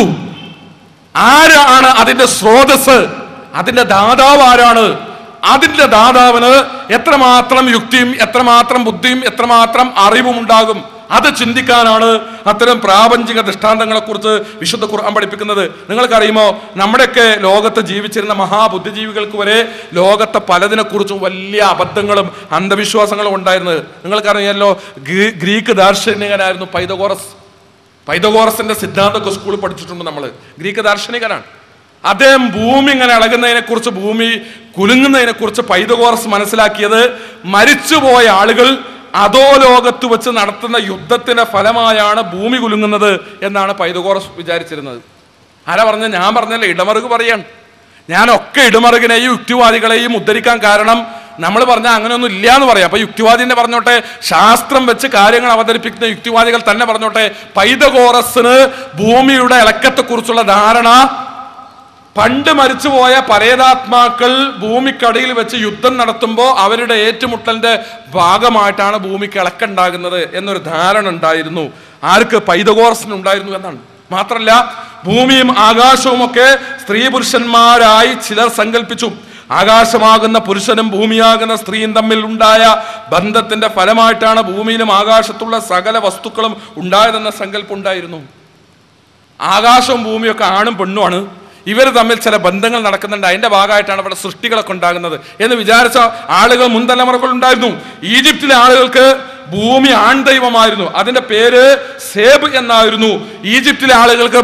ആരാണ് അതിന്റെ സ്രോതസ്? അതിന്റെ ദാതാവ് ആരാണ്? അതിന്റെ ദാതാവിന് എത്രമാത്രം യുക്തിയും എത്രമാത്രം ബുദ്ധിയും എത്രമാത്രം അറിവും ഉണ്ടാകും? അത് ചിന്തിക്കാനാണ് അത്തരം പ്രാപഞ്ചിക ദൃഷ്ടാന്തങ്ങളെ കുറിച്ച് വിശുദ്ധ ഖുർആൻ പഠിപ്പിക്കുന്നത്. നിങ്ങൾക്കറിയുമോ, നമ്മുടെയൊക്കെ ലോകത്ത് ജീവിച്ചിരുന്ന മഹാബുദ്ധിജീവികൾക്ക് വരെ ലോകത്തെ പലതിനെ കുറിച്ചും വലിയ അബദ്ധങ്ങളും അന്ധവിശ്വാസങ്ങളും ഉണ്ടായിരുന്നത് നിങ്ങൾക്കറിയാമല്ലോ. ഗ്രീക്ക് ദാർശനികനായിരുന്നു പൈതഗോറസിന്റെ സിദ്ധാന്തമൊക്കെ സ്കൂളിൽ പഠിച്ചിട്ടുണ്ട് നമ്മൾ. ഗ്രീക്ക് ദാർശനികനാണ് അദ്ദേഹം. ഭൂമി ഇങ്ങനെ ഇളകുന്നതിനെ കുറിച്ച്, ഭൂമി കുലുങ്ങുന്നതിനെ കുറിച്ച് പൈതഗോറസ് മനസ്സിലാക്കിയത് മരിച്ചുപോയ ആളുകൾ അതോ ലോകത്ത് വെച്ച് നടത്തുന്ന യുദ്ധത്തിന്റെ ഫലമായാണ് ഭൂമി കുലുങ്ങുന്നത് എന്നാണ് പൈതഗോറസ് വിചാരിച്ചിരുന്നത്. ആരാ പറഞ്ഞത്? ഞാൻ പറഞ്ഞല്ലേ, ഇടമറുക് പറയാണ്. ഞാനൊക്കെ ഇടമറുകിനെയും യുക്തിവാദികളെയും ഉദ്ധരിക്കാൻ കാരണം നമ്മൾ പറഞ്ഞാൽ അങ്ങനെയൊന്നും ഇല്ല എന്ന് പറയാം. അപ്പൊ യുക്തിവാദിനെ പറഞ്ഞോട്ടെ, ശാസ്ത്രം വെച്ച് കാര്യങ്ങൾ അവതരിപ്പിക്കുന്ന യുക്തിവാദികൾ തന്നെ പറഞ്ഞോട്ടെ. പൈതഗോറസിന് ഭൂമിയുടെ ഇളക്കത്തെക്കുറിച്ചുള്ള ധാരണ പണ്ട് മരിച്ചുപോയ പരേതാത്മാക്കൾ ഭൂമിക്കടിയിൽ വെച്ച് യുദ്ധം നടത്തുമ്പോൾ അവരുടെ ഏറ്റുമുട്ടലിന്റെ ഭാഗമായിട്ടാണ് ഭൂമിക്ക് ഇളക്കുണ്ടാകുന്നത് എന്നൊരു ധാരണ ഉണ്ടായിരുന്നു. ആർക്ക്? പൈതഗോറസിന് ഉണ്ടായിരുന്നു എന്നാണ്. മാത്രമല്ല, ഭൂമിയും ആകാശവും ഒക്കെ സ്ത്രീ പുരുഷന്മാരായി ചിലർ സങ്കല്പിച്ചു. ആകാശമാകുന്ന പുരുഷനും ഭൂമിയാകുന്ന സ്ത്രീയും തമ്മിൽ ഉണ്ടായ ബന്ധത്തിന്റെ ഫലമായിട്ടാണ് ഭൂമിയിലും ആകാശത്തുള്ള സകല വസ്തുക്കളും ഉണ്ടായതെന്ന സങ്കല്പം ഉണ്ടായിരുന്നു. ആകാശവും ഭൂമിയൊക്കെ ആണും പെണ്ണുമാണ്. ഇവർ തമ്മിൽ ചില ബന്ധങ്ങൾ നടക്കുന്നുണ്ട്, അതിന്റെ ഭാഗമായിട്ടാണ് ഇവിടെ സൃഷ്ടികളൊക്കെ ഉണ്ടാകുന്നത് എന്ന് വിചാരിച്ച ആളുകൾ മുൻതലമുറകൾ ഉണ്ടായിരുന്നു. ഈജിപ്തിലെ ആളുകൾക്ക് ഭൂമി ആൺദൈവമായിരുന്നു. അതിന്റെ പേര് സേബ് എന്നായിരുന്നു. ഈജിപ്തിലെ ആളുകൾക്ക്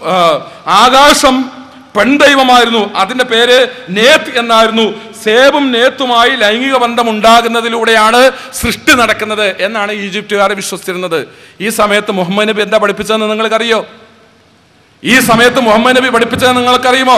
ആകാശം പെൺദൈവമായിരുന്നു. അതിന്റെ പേര് നേത്ത് എന്നായിരുന്നു. സേബും നേത്തുമായി ലൈംഗിക ബന്ധം ഉണ്ടാകുന്നതിലൂടെയാണ് സൃഷ്ടി നടക്കുന്നത് എന്നാണ് ഈജിപ്തുകാർ വിശ്വസിച്ചിരുന്നത്. ഈ സമയത്ത് മുഹമ്മദ് നബി എന്താ പഠിപ്പിച്ചതെന്ന് നിങ്ങൾക്കറിയോ? ഈ സമയത്ത് മുഹമ്മദ് നബി പഠിപ്പിച്ചത് നിങ്ങൾക്കറിയുമോ?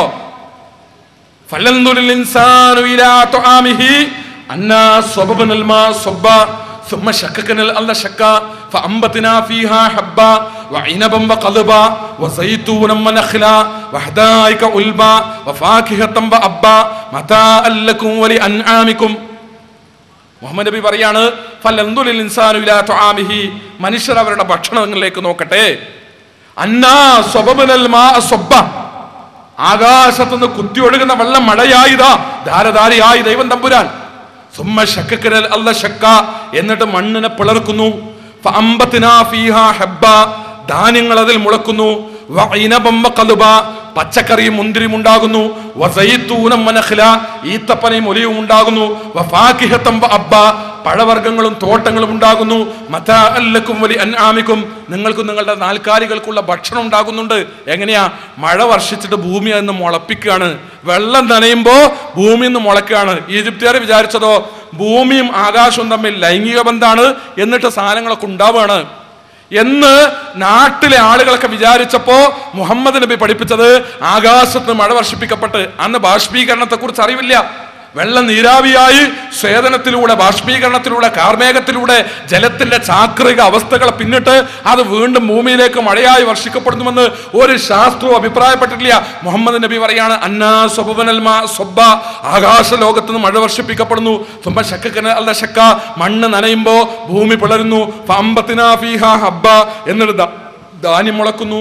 ഫലൻദുരിൽ ഇൻസാനു ഇലാ തുആമിഹി അന്നാ സബബനൽ മാ സബ്ബ ثم شككنا الأرض شكا فأنبتنا فيها حبا وعنبا وقضبا وزيتونا ونخلا وحدائق غلبا وفاكهة وأبا متاعا لكم ولأنعامكم. മുഹമ്മദ് നബി പറയാണ്, ഫലൻദുരിൽ ഇൻസാനു ഇലാ തുആമിഹി, മനുഷ്യർ അവരുടെ ഭക്ഷണങ്ങളിലേക്ക് നോക്കട്ടെ. അന്നാ സബബനൽ മാ സബ്ബ, ആകാശത്തുനിന്ന് കുത്തിയൊഴുകുന്ന വെള്ളം മഴയായിതാ ധാരധാരയായി ദൈവം തമ്പുരാൻ. സുമ്മ ശക്കക്കനൽ അല്ല ശക്ക, എന്നിട്ട് മണ്ണിനെ പിളർക്കുന്നു. ഫഅംബത്നാ ഫീഹാ ഹബ്ബ, ധാന്യങ്ങൾ അതിൽ മുളക്കുന്നു. വഇനബം വഖൽബ, പച്ചക്കറിയും മുന്തിരിയും ഉണ്ടാകുന്നു. വസൈത്തൂനം വനഖ്ല, ഈത്തപ്പനയും ഒലിവും ഉണ്ടാകുന്നു. വഫാകിഹതം വഅബ്ബ, പഴവർഗ്ഗങ്ങളും തോട്ടങ്ങളും ഉണ്ടാകുന്നു. മതാഅൻ ലക്കും വലിഅൻആമിക്കും, നിങ്ങൾക്കും നിങ്ങളുടെ നാൽക്കാലികൾക്കുള്ള ഭക്ഷണം ഉണ്ടാകുന്നുണ്ട്. എങ്ങനെയാ? മഴ വർഷിച്ചിട്ട് ഭൂമി നിന്ന് മുളപ്പിക്കുകയാണ്. വെള്ളം നനയുമ്പോ ഭൂമിയിൽ നിന്ന് മുളക്കുകയാണ്. ഈജിപ്തുകാർ വിചാരിച്ചതോ ഭൂമിയും ആകാശവും തമ്മിൽ ലൈംഗിക ബന്ധമാണ്, എന്നിട്ട് സാധനങ്ങളൊക്കെ ഉണ്ടാവുകയാണ് എന്ന് നാട്ടിലെ ആളുകളൊക്കെ വിചാരിച്ചപ്പോ മുഹമ്മദ് നബി പഠിപ്പിച്ചത് ആകാശത്ത് മഴ വർഷിപ്പിക്കപ്പെട്ട്, അന്ന് ബാഷ്പീകരണത്തെ കുറിച്ച് അറിവില്ല. വെള്ളം നീരാവിയായി സ്വേദനത്തിലൂടെ, ബാഷ്പീകരണത്തിലൂടെ, കാർമേഘത്തിലൂടെ ജലത്തിന്റെ ചാക്രിക അവസ്ഥകളെ പിന്നിട്ട് അത് വീണ്ടും ഭൂമിയിലേക്ക് മഴയായി വർഷിക്കപ്പെടുന്നുവെന്ന് ഒരു ശാസ്ത്രവും അഭിപ്രായപ്പെട്ടിട്ടില്ല. മുഹമ്മദ് നബി പറയാണ്, അന്നാ സബബനൽ മാ സബ്ബ, ആകാശ ലോകത്ത് നിന്ന് മഴ വർഷിപ്പിക്കപ്പെടുന്നു. തുമ്പ ശക്കന അല്ല ശക്ക, മണ്ണ് നനയുമ്പോ ഭൂമി പിളരുന്നു. ഫഅംബത്നാ ഫീഹാ ഹബ്ബ, എന്നിട്ട് ധാന്യം മുളക്കുന്നു.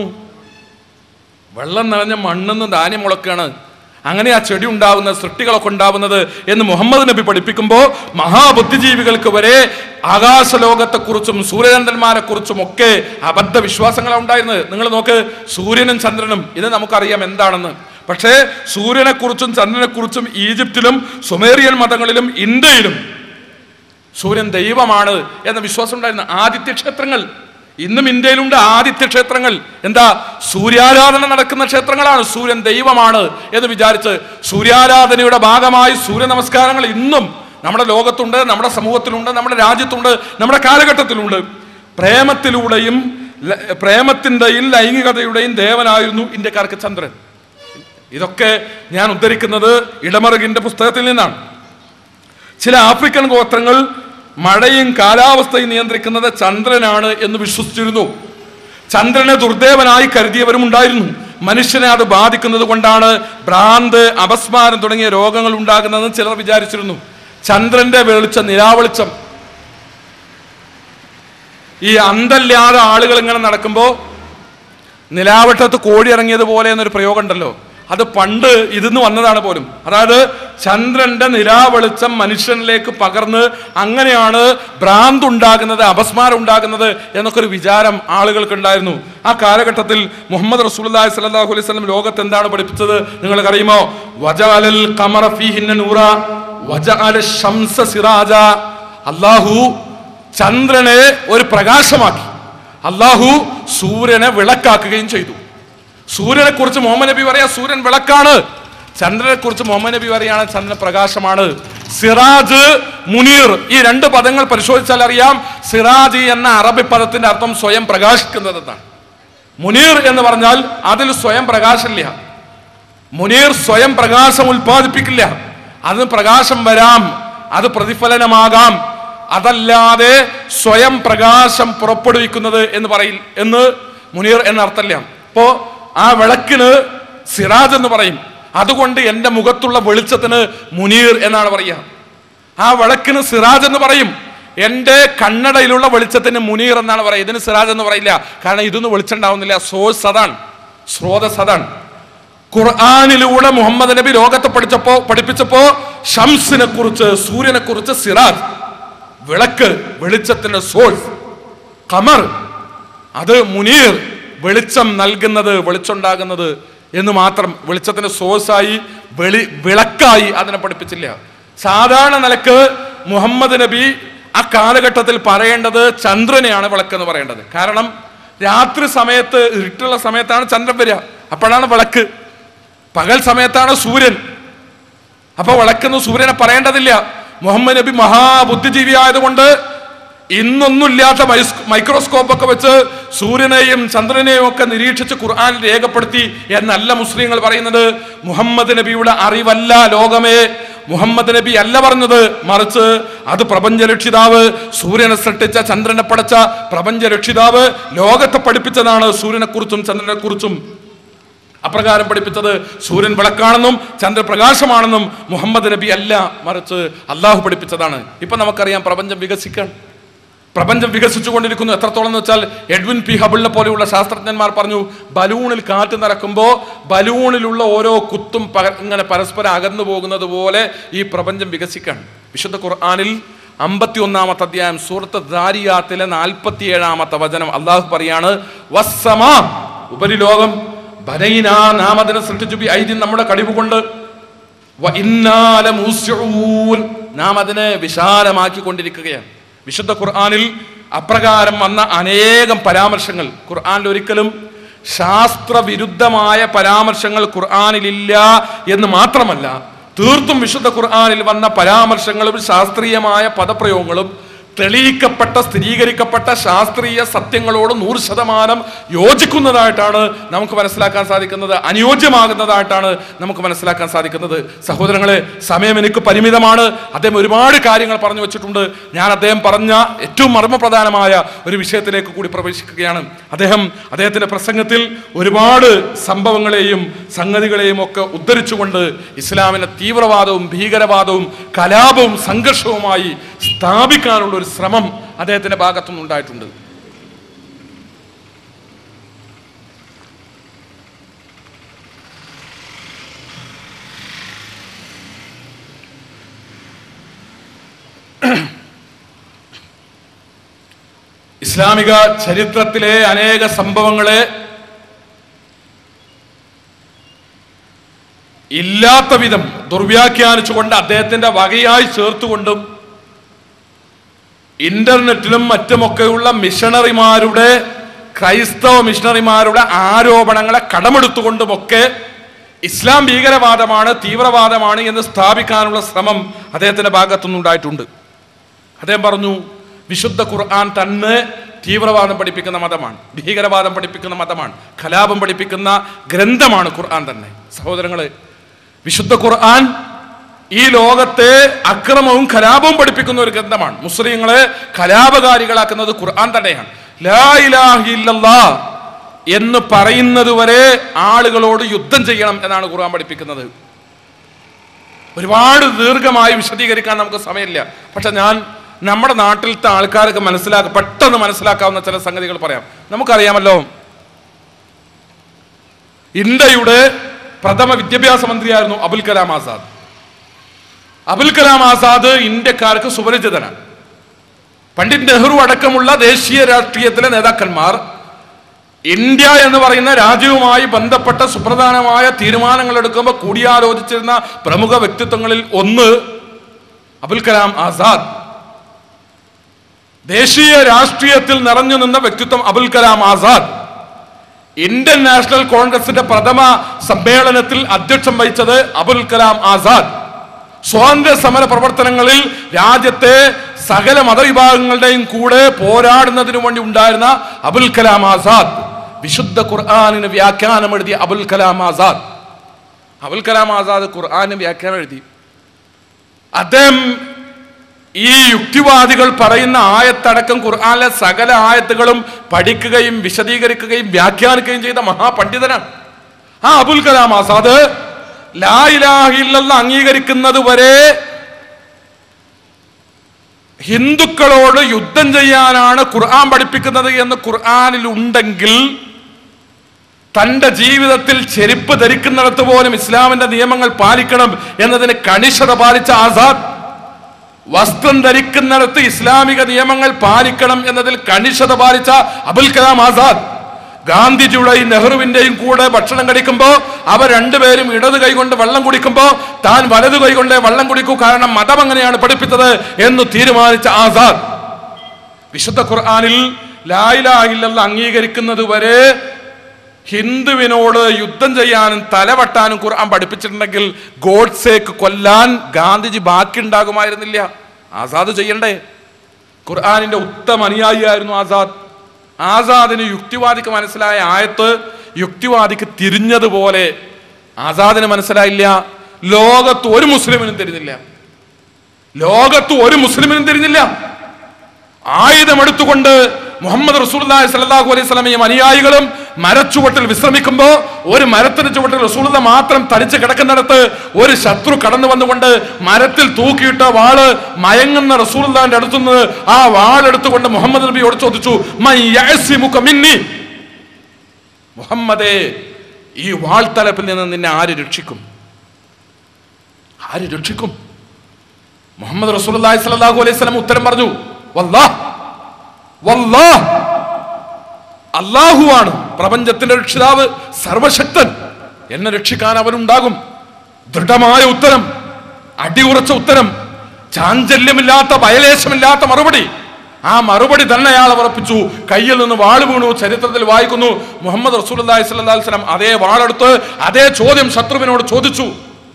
വെള്ളം നിറഞ്ഞ മണ്ണെന്ന് ധാന്യം മുളക്കുകയാണ്. അങ്ങനെ ആ ചെടി ഉണ്ടാവുന്നത്, സൃഷ്ടികളൊക്കെ ഉണ്ടാവുന്നത് എന്ന് മുഹമ്മദ് നബി പഠിപ്പിക്കുമ്പോൾ മഹാബുദ്ധിജീവികൾക്ക് വരെ ആകാശലോകത്തെക്കുറിച്ചും സൂര്യചന്ദ്രന്മാരെ കുറിച്ചും ഒക്കെ അബദ്ധ വിശ്വാസങ്ങളാണ് ഉണ്ടായിരുന്നത്. നിങ്ങൾ നോക്ക്, സൂര്യനും ചന്ദ്രനും ഇത് നമുക്കറിയാം എന്താണെന്ന്. പക്ഷേ സൂര്യനെ കുറിച്ചും ചന്ദ്രനെ കുറിച്ചും ഈജിപ്തിലും സുമേറിയൻ മതങ്ങളിലും ഇന്ത്യയിലും സൂര്യൻ ദൈവമാണ് എന്ന വിശ്വാസം ഉണ്ടായിരുന്നു. ആദിത്യ ക്ഷേത്രങ്ങൾ ഇന്നും ഇന്ത്യയിലുണ്ട്. ആദിത്യ ക്ഷേത്രങ്ങൾ എന്താ? സൂര്യാരാധന നടക്കുന്ന ക്ഷേത്രങ്ങളാണ്. സൂര്യൻ ദൈവമാണ് എന്ന് വിചാരിച്ച് സൂര്യാരാധനയുടെ ഭാഗമായി സൂര്യ നമസ്കാരങ്ങൾ ഇന്നും നമ്മുടെ ലോകത്തുണ്ട്, നമ്മുടെ സമൂഹത്തിലുണ്ട്, നമ്മുടെ രാജ്യത്തുണ്ട്, നമ്മുടെ കാലഘട്ടത്തിലുണ്ട്. പ്രേമത്തിന്റെയും ലൈംഗികതയുടെയും ദേവനായിരുന്നു ഇന്ത്യക്കാർക്ക് ചന്ദ്രൻ. ഇതൊക്കെ ഞാൻ ഉദ്ധരിക്കുന്നത് ഇടമറുകിന്റെ പുസ്തകത്തിൽ നിന്നാണ്. ചില ആഫ്രിക്കൻ ഗോത്രങ്ങൾ മഴയും കാലാവസ്ഥയും നിയന്ത്രിക്കുന്നത് ചന്ദ്രനാണ് എന്ന് വിശ്വസിച്ചിരുന്നു. ചന്ദ്രനെ ദുർദേവനായി കരുതിയവരും ഉണ്ടായിരുന്നു. മനുഷ്യനെ അത് ബാധിക്കുന്നത് കൊണ്ടാണ് ഭ്രാന്ത്, അപസ്മാരം തുടങ്ങിയ രോഗങ്ങൾ ഉണ്ടാകുന്നതെന്ന് ചിലർ വിചാരിച്ചിരുന്നു. ചന്ദ്രന്റെ വെളിച്ചം, നിലാവെളിച്ചം, ഈ അന്തല്ലാതെ ആളുകൾ ഇങ്ങനെ നടക്കുമ്പോൾ നിലാവട്ടത്ത് കോഴി ഇറങ്ങിയതുപോലെ എന്നൊരു പ്രയോഗം ഉണ്ടല്ലോ, അത് പണ്ട് ഇതിന്ന് വന്നതാണ് പോലും. അതായത് ചന്ദ്രന്റെ നിലാവെളിച്ചം മനുഷ്യനിലേക്ക് പകർന്ന് അങ്ങനെയാണ് ഭ്രാന്ത് ഉണ്ടാകുന്നത്, അപസ്മാരം ഉണ്ടാകുന്നത് എന്നൊക്കെ ഒരു വിചാരം ആളുകൾക്ക് ഉണ്ടായിരുന്നു. ആ കാലഘട്ടത്തിൽ മുഹമ്മദ് റസൂലുള്ളാഹി സ്വല്ലല്ലാഹു അലൈഹി വസല്ലം ലോകത്ത് എന്താണ് പഠിപ്പിച്ചത് നിങ്ങൾക്കറിയുമോ? വജഅലൽ ഖമറ ഫീഹിന്ന നൂറ വജഅല ശംസ സിറാജ, അല്ലാഹു ചന്ദ്രനെ ഒരു പ്രകാശമാക്കി, അല്ലാഹു സൂര്യനെ വിളക്കാക്കുകയും ചെയ്തു. സൂര്യനെ കുറിച്ച് മുഹമ്മദ് നബി പറയാ സൂര്യൻ വിളക്കാണ്. ചന്ദ്രനെ കുറിച്ച് മുഹമ്മദ് നബി പറയാണ് ചന്ദ്രൻ പ്രകാശമാണ്. സിറാജ്, മുനീർ, ഈ രണ്ട് പദങ്ങൾ പരിശോധിച്ചാൽ അറിയാം സിറാജ് എന്ന അറബി പദത്തിന്റെ അർത്ഥം സ്വയം പ്രകാശിക്കുന്നത് എന്നാണ്. മുനീർ എന്ന് പറഞ്ഞാൽ അതിൽ സ്വയം പ്രകാശമില്ല. മുനീർ സ്വയം പ്രകാശം ഉൽപ്പാദിപ്പിക്കില്ല. അതിന് പ്രകാശം വരാം, അത് പ്രതിഫലനമാകാം, അതല്ലാതെ സ്വയം പ്രകാശം പുറപ്പെടുവിക്കുന്നത് എന്ന് മുനീർ എന്ന അർത്ഥമില്ല. അപ്പോ ആ വിളക്കിന് സിറാജ് എന്ന് പറയും. അതുകൊണ്ട് എൻ്റെ മുഖത്തുള്ള വെളിച്ചത്തിന് മുനീർ എന്നാണ് പറയുക. ആ വിളക്കിന് സിറാജ് എന്ന് പറയും. എൻ്റെ കണ്ണടയിലുള്ള വെളിച്ചത്തിന് മുനീർ എന്നാണ് പറയുക. ഇതിന് സിറാജ് എന്ന് പറയില്ല, കാരണം ഇതൊന്നും വെളിച്ചം ഉണ്ടാവുന്നില്ല. സോഴ്സ് അതാണ്, സ്രോതസ് അതാണ്. ഖുർആനിലൂടെ മുഹമ്മദ് നബി ലോകത്തെ പഠിപ്പിച്ചപ്പോ ഷംസിനെ കുറിച്ച്, സൂര്യനെ കുറിച്ച് സിറാജ്, വിളക്ക്, വെളിച്ചത്തിന്റെ സോഴ്സ്. ഖമർ, അത് മുനീർ, വെളിച്ചം നൽകുന്നത്, വെളിച്ചമുണ്ടാകുന്നത് എന്ന് മാത്രം. വെളിച്ചത്തിന്റെ സോഴ്സായി, വിളക്കായി അതിനെ പഠിപ്പിച്ചില്ല. സാധാരണ നിലക്ക് മുഹമ്മദ് നബി ആ കാലഘട്ടത്തിൽ പറയേണ്ടത് ചന്ദ്രനെയാണ് വിളക്കെന്ന് പറയേണ്ടത്. കാരണം രാത്രി സമയത്ത് ഇരുട്ടുള്ള സമയത്താണ് ചന്ദ്രൻ വരിക, അപ്പോഴാണ് വിളക്ക്. പകൽ സമയത്താണ് സൂര്യൻ. അപ്പൊ വിളക്കെന്ന് സൂര്യനെ പറയേണ്ടതില്ല. മുഹമ്മദ് നബി മഹാബുദ്ധിജീവി ആയതുകൊണ്ട് ഇന്നൊന്നുമില്ലാത്ത മൈക്രോസ്കോപ്പൊക്കെ വെച്ച് സൂര്യനെയും ചന്ദ്രനെയും ഒക്കെ നിരീക്ഷിച്ച് ഖുർആനിൽ രേഖപ്പെടുത്തി എന്നല്ല മുസ്ലിങ്ങൾ പറയുന്നത്. മുഹമ്മദ് നബിയുടെ അറിവല്ല ലോകമേ, മുഹമ്മദ് നബി അല്ല പറഞ്ഞത്, മറിച്ച് അത് പ്രപഞ്ച രക്ഷിതാവ്, സൂര്യനെ സൃഷ്ടിച്ച ചന്ദ്രനെ പടച്ച പ്രപഞ്ച രക്ഷിതാവ് ലോകത്തെ പഠിപ്പിച്ചതാണ്. സൂര്യനെ കുറിച്ചും ചന്ദ്രനെ കുറിച്ചും അപ്രകാരം പഠിപ്പിച്ചത് സൂര്യൻ വിളക്കാണെന്നും ചന്ദ്രൻ പ്രകാശമാണെന്നും മുഹമ്മദ് നബി അല്ല, മറിച്ച് അള്ളാഹു പഠിപ്പിച്ചതാണ്. ഇപ്പൊ നമുക്കറിയാം പ്രപഞ്ചം വികസിച്ചുകൊണ്ടിരിക്കുന്നു. എത്രത്തോളം എന്ന് വെച്ചാൽ എഡ്വിൻ പി ഹബിളിനെ പോലെയുള്ള ശാസ്ത്രജ്ഞന്മാർ പറഞ്ഞു, ബലൂണിൽ കാറ്റ് നിറക്കുമ്പോൾ ബലൂണിലുള്ള ഓരോ കുത്തും ഇങ്ങനെ പരസ്പരം അകന്നു പോകുന്നത് പോലെ ഈ പ്രപഞ്ചം വികസിക്കാണ്. വിശുദ്ധ ഖുർആനിൽ 51-ാമത്തെ അധ്യായം സൂറത്ത് ദാരിയാത്തിലെ 47-ാമത്തെ വചനം അള്ളാഹു പറയാണ്, വസ്സമാ, ഉപരിലോകം, ബനൈനാ, നാം അതിനെ സൃഷ്ടിച്ചു, ബി ഐദിൻ, നമ്മുടെ കഴിവ് കൊണ്ട്, വ ഇന്നാ ലമൂസിഊൻ, നാം അതിനെ വിശാലമാക്കിക്കൊണ്ടിരിക്കുകയാണ്. വിശുദ്ധ ഖുർആനിൽ അപ്രകാരം വന്ന അനേകം പരാമർശങ്ങൾ, ഖുർആനിൽ ഒരിക്കലും ശാസ്ത്രവിരുദ്ധമായ പരാമർശങ്ങൾ ഖുർആനിലില്ല എന്ന് മാത്രമല്ല, തീർത്തും വിശുദ്ധ ഖുർആനിൽ വന്ന പരാമർശങ്ങളും ശാസ്ത്രീയമായ പദപ്രയോഗങ്ങളും തെളിയിക്കപ്പെട്ട സ്ഥിരീകരിക്കപ്പെട്ട ശാസ്ത്രീയ സത്യങ്ങളോട് 100% യോജിക്കുന്നതായിട്ടാണ് നമുക്ക് മനസ്സിലാക്കാൻ സാധിക്കുന്നത്, അനുയോജ്യമാകുന്നതായിട്ടാണ് നമുക്ക് മനസ്സിലാക്കാൻ സാധിക്കുന്നത്. സഹോദരങ്ങളെ, സമയം എനിക്ക് പരിമിതമാണ്. അദ്ദേഹം ഒരുപാട് കാര്യങ്ങൾ പറഞ്ഞു വെച്ചിട്ടുണ്ട്. ഞാൻ അദ്ദേഹം പറഞ്ഞ ഏറ്റവും മർമ്മപ്രധാനമായ ഒരു വിഷയത്തിലേക്ക് കൂടി പ്രവേശിക്കുകയാണ്. അദ്ദേഹത്തിന്റെ പ്രസംഗത്തിൽ ഒരുപാട് സംഭവങ്ങളെയും സംഗതികളെയും ഒക്കെ ഉദ്ധരിച്ചുകൊണ്ട് ഇസ്ലാമിനെ തീവ്രവാദവും ഭീകരവാദവും കലാപവും സംഘർഷവുമായി സ്ഥാപിക്കാനുള്ള ഒരു ശ്രമം അദ്ദേഹത്തിന്റെ ഭാഗത്തുനിന്ന് ഉണ്ടായിട്ടുണ്ട്. ഇസ്ലാമിക ചരിത്രത്തിലെ അനേക സംഭവങ്ങളെ ഇല്ലാത്ത വിധം ദുർവ്യാഖ്യാനിച്ചുകൊണ്ട് അദ്ദേഹത്തിന്റെ വകയായി ചേർത്തുകൊണ്ടും ഇന്റർനെറ്റിലും മറ്റുമൊക്കെയുള്ള മിഷണറിമാരുടെ, ക്രൈസ്തവ മിഷണറിമാരുടെ ആരോപണങ്ങളെ കടമെടുത്തുകൊണ്ടുമൊക്കെ ഇസ്ലാം ഭീകരവാദമാണ്, തീവ്രവാദമാണ് എന്ന് സ്ഥാപിക്കാനുള്ള ശ്രമം അദ്ദേഹത്തിന്റെ ഭാഗത്തുനിന്നുണ്ടായിട്ടുണ്ട്. അദ്ദേഹം പറഞ്ഞു, വിശുദ്ധ ഖുർആൻ തന്നെ തീവ്രവാദം പഠിപ്പിക്കുന്ന മതമാണ്, ഭീകരവാദം പഠിപ്പിക്കുന്ന മതമാണ്, കലാപം പഠിപ്പിക്കുന്ന ഗ്രന്ഥമാണ് ഖുർആൻ തന്നെ. സഹോദരങ്ങളെ, വിശുദ്ധ ഖുർആൻ ഈ ലോകത്തെ അക്രമവും കലാപവും പഠിപ്പിക്കുന്ന ഒരു ഗ്രന്ഥമാണ്. മുസ്ലിങ്ങളെ കലാപകാരികളാക്കുന്നത് ഖുർആൻ തന്നെയാണ്. ലാ ഇലാഹ ഇല്ലല്ലാഹ് എന്ന് പറയുന്നത് വരെ ആളുകളോട് യുദ്ധം ചെയ്യണം എന്നാണ് ഖുർആൻ പഠിപ്പിക്കുന്നത്. ഒരുപാട് ദീർഘമായി വിശദീകരിക്കാൻ നമുക്ക് സമയമില്ല. പക്ഷെ ഞാൻ നമ്മുടെ നാട്ടിലത്തെ ആൾക്കാർക്ക് പെട്ടെന്ന് മനസ്സിലാക്കാവുന്ന ചില സംഗതികൾ പറയാം. നമുക്കറിയാമല്ലോ, ഇന്ത്യയുടെ പ്രഥമ വിദ്യാഭ്യാസ മന്ത്രിയായിരുന്നു അബുൽ കലാം ആസാദ്. അബുൽ കലാം ആസാദ് ഇന്ത്യക്കാർക്ക് സുപരിചിതനാണ്. പണ്ഡിറ്റ് നെഹ്റു അടക്കമുള്ള ദേശീയ രാഷ്ട്രീയത്തിലെ നേതാക്കന്മാർ ഇന്ത്യ എന്ന് പറയുന്ന രാജ്യവുമായി ബന്ധപ്പെട്ട സുപ്രധാനമായ തീരുമാനങ്ങൾ എടുക്കുമ്പോൾ കൂടിയാലോചിച്ചിരുന്ന പ്രമുഖ വ്യക്തിത്വങ്ങളിൽ ഒന്ന് അബുൽ കലാം ആസാദ്. ദേശീയ രാഷ്ട്രീയത്തിൽ നിറഞ്ഞു നിന്ന വ്യക്തിത്വം അബുൽ കലാം ആസാദ്. ഇന്ത്യൻ നാഷണൽ കോൺഗ്രസിന്റെ പ്രഥമ സമ്മേളനത്തിൽ അധ്യക്ഷം വഹിച്ചത് അബുൽ കലാം ആസാദ്. സ്വാതന്ത്ര്യ സമര പ്രവർത്തനങ്ങളിൽ രാജ്യത്തെ സകല മതവിഭാഗങ്ങളുടെയും കൂടെ പോരാടുന്നതിനു വേണ്ടി ഉണ്ടായിരുന്ന അബുൽ കലാം ആസാദ്. വിശുദ്ധ ഖുർആനിന് വ്യാഖ്യാനം എഴുതിയ അബുൽ കലാം ആസാദ്. അബുൽ കലാം ആസാദ് ഖുർആനിന് വ്യാഖ്യാനം എഴുതി. അദ്ദേഹം ഈ യുക്തിവാദികൾ പറയുന്ന ആയത്തടക്കം ഖുർആനിലെ സകല ആയത്തുകളും പഠിക്കുകയും വിശദീകരിക്കുകയും വ്യാഖ്യാനിക്കുകയും ചെയ്ത മഹാപണ്ഡിതനാണ്. ആ അബുൽ കലാം ആസാദ് ലാ ഇലാഹ ഇല്ലല്ലാഹ് അംഗീകരിക്കുന്നത് വരെ ഹിന്ദുക്കളോട് യുദ്ധം ചെയ്യാനാണ് ഖുർആൻ പഠിപ്പിക്കുന്നത് എന്ന് ഖുർആനിൽ ഉണ്ടെങ്കിൽ തന്റെ ജീവിതത്തിൽ ചെരുപ്പ് ധരിക്കുന്നിടത്ത് പോലും ഇസ്ലാമിന്റെ നിയമങ്ങൾ പാലിക്കണം എന്നതിന് കണിശത പാലിച്ച ആസാദ്, വസ്ത്രം ധരിക്കുന്നിടത്ത് ഇസ്ലാമിക നിയമങ്ങൾ പാലിക്കണം എന്നതിൽ കണിശത പാലിച്ച അബുൽ കലാം ആസാദ്, ഗാന്ധിജിയുടെയും നെഹ്റുവിന്റെയും കൂടെ ഭക്ഷണം കഴിക്കുമ്പോ അവർ രണ്ടുപേരും ഇടത് കൈകൊണ്ട് വെള്ളം കുടിക്കുമ്പോ താൻ വലതു കൈകൊണ്ട് വെള്ളം കുടിക്കൂ, കാരണം മതം അങ്ങനെയാണ് പഠിപ്പിച്ചത് എന്ന് തീരുമാനിച്ച ആസാദ് വിശുദ്ധ ഖുർആനിൽ ലാ ഇലാഹ ഇല്ലല്ലാഹ് അംഗീകരിക്കുന്നത് വരെ ഹിന്ദുവിനോട് യുദ്ധം ചെയ്യാനും തലവെട്ടാനും ഖുർആൻ പഠിപ്പിച്ചിട്ടുണ്ടെങ്കിൽ ഗോഡ്സേക്ക് കൊല്ലാൻ ഗാന്ധിജി ബാക്കി ഉണ്ടാകുമായിരുന്നില്ല. ആസാദ് ചെയ്യണ്ടേ? ഖുർആനിന്റെ ഉത്തമ അനുയായിയായിരുന്നു ആസാദ്. ആസാദിന് യുക്തിവാദിക്ക് മനസ്സിലായ ആയത്ത് യുക്തിവാദിക്ക് തിരിഞ്ഞതുപോലെ ആസാദിന് മനസ്സിലായില്ല. ലോകത്ത് ഒരു മുസ്ലിമിനും തിരിഞ്ഞില്ല. ലോകത്ത് ഒരു മുസ്ലിമിനും തിരിഞ്ഞില്ല. ആയുധമെടുത്തുകൊണ്ട് മുഹമ്മദ് റസൂലുള്ളാഹി സ്വല്ലല്ലാഹു അലൈഹി വസല്ലമയും അനുയായികളും മരച്ചുവട്ടിൽ വിശ്രമിക്കുമ്പോ ഒരു മരത്തിന് ചുവട്ടിൽ റസൂലുള്ളാ മാത്രം തടിച്ച് കിടക്കുന്നിടത്ത് ഒരു ശത്രു കടന്നു വന്നുകൊണ്ട് മരത്തിൽ തൂക്കിയിട്ട വാള് മയങ്ങുന്ന റസൂലുള്ളാഹിന്റെ അടുത്തുനിന്ന് ആ വാളെടുത്തുകൊണ്ട് മുഹമ്മദ് നബിയോട് ചോദിച്ചു, മൻ യഅസിമുക മിന്നി, മുഹമ്മദേ ഈ വാൾത്തലപ്പിൽ നിന്ന് നിന്നെ ആര് രക്ഷിക്കും? ആര് രക്ഷിക്കും? മുഹമ്മദ് റസൂലുള്ളാഹി സ്വല്ലല്ലാഹു അലൈഹി വസല്ലം ഉത്തരം പറഞ്ഞു, വല്ലാഹ് വല്ലാഹ്, അല്ലാഹുവാണ് പ്രപഞ്ചത്തിന്റെ രക്ഷിതാവ്, സർവശക്തൻ, എന്നെ രക്ഷിക്കാൻ അവനുണ്ടാകും. ദൃഢമായ ഉത്തരം, അടിയുറച്ച ഉത്തരം, ചാഞ്ചല്യമില്ലാത്ത ഭയലേശമില്ലാത്ത മറുപടി. ആ മറുപടി തന്നെ അയാൾ ഉറപ്പിച്ചു. കയ്യിൽ നിന്ന് വാള് വീണു. ചരിത്രത്തിൽ വായിക്കുന്നു, മുഹമ്മദ് റസൂലുള്ളാഹി സ്വല്ലല്ലാഹു അലൈഹി വസല്ലം അതേ വാളെടുത്ത് അതേ ചോദ്യം ശത്രുവിനോട് ചോദിച്ചു.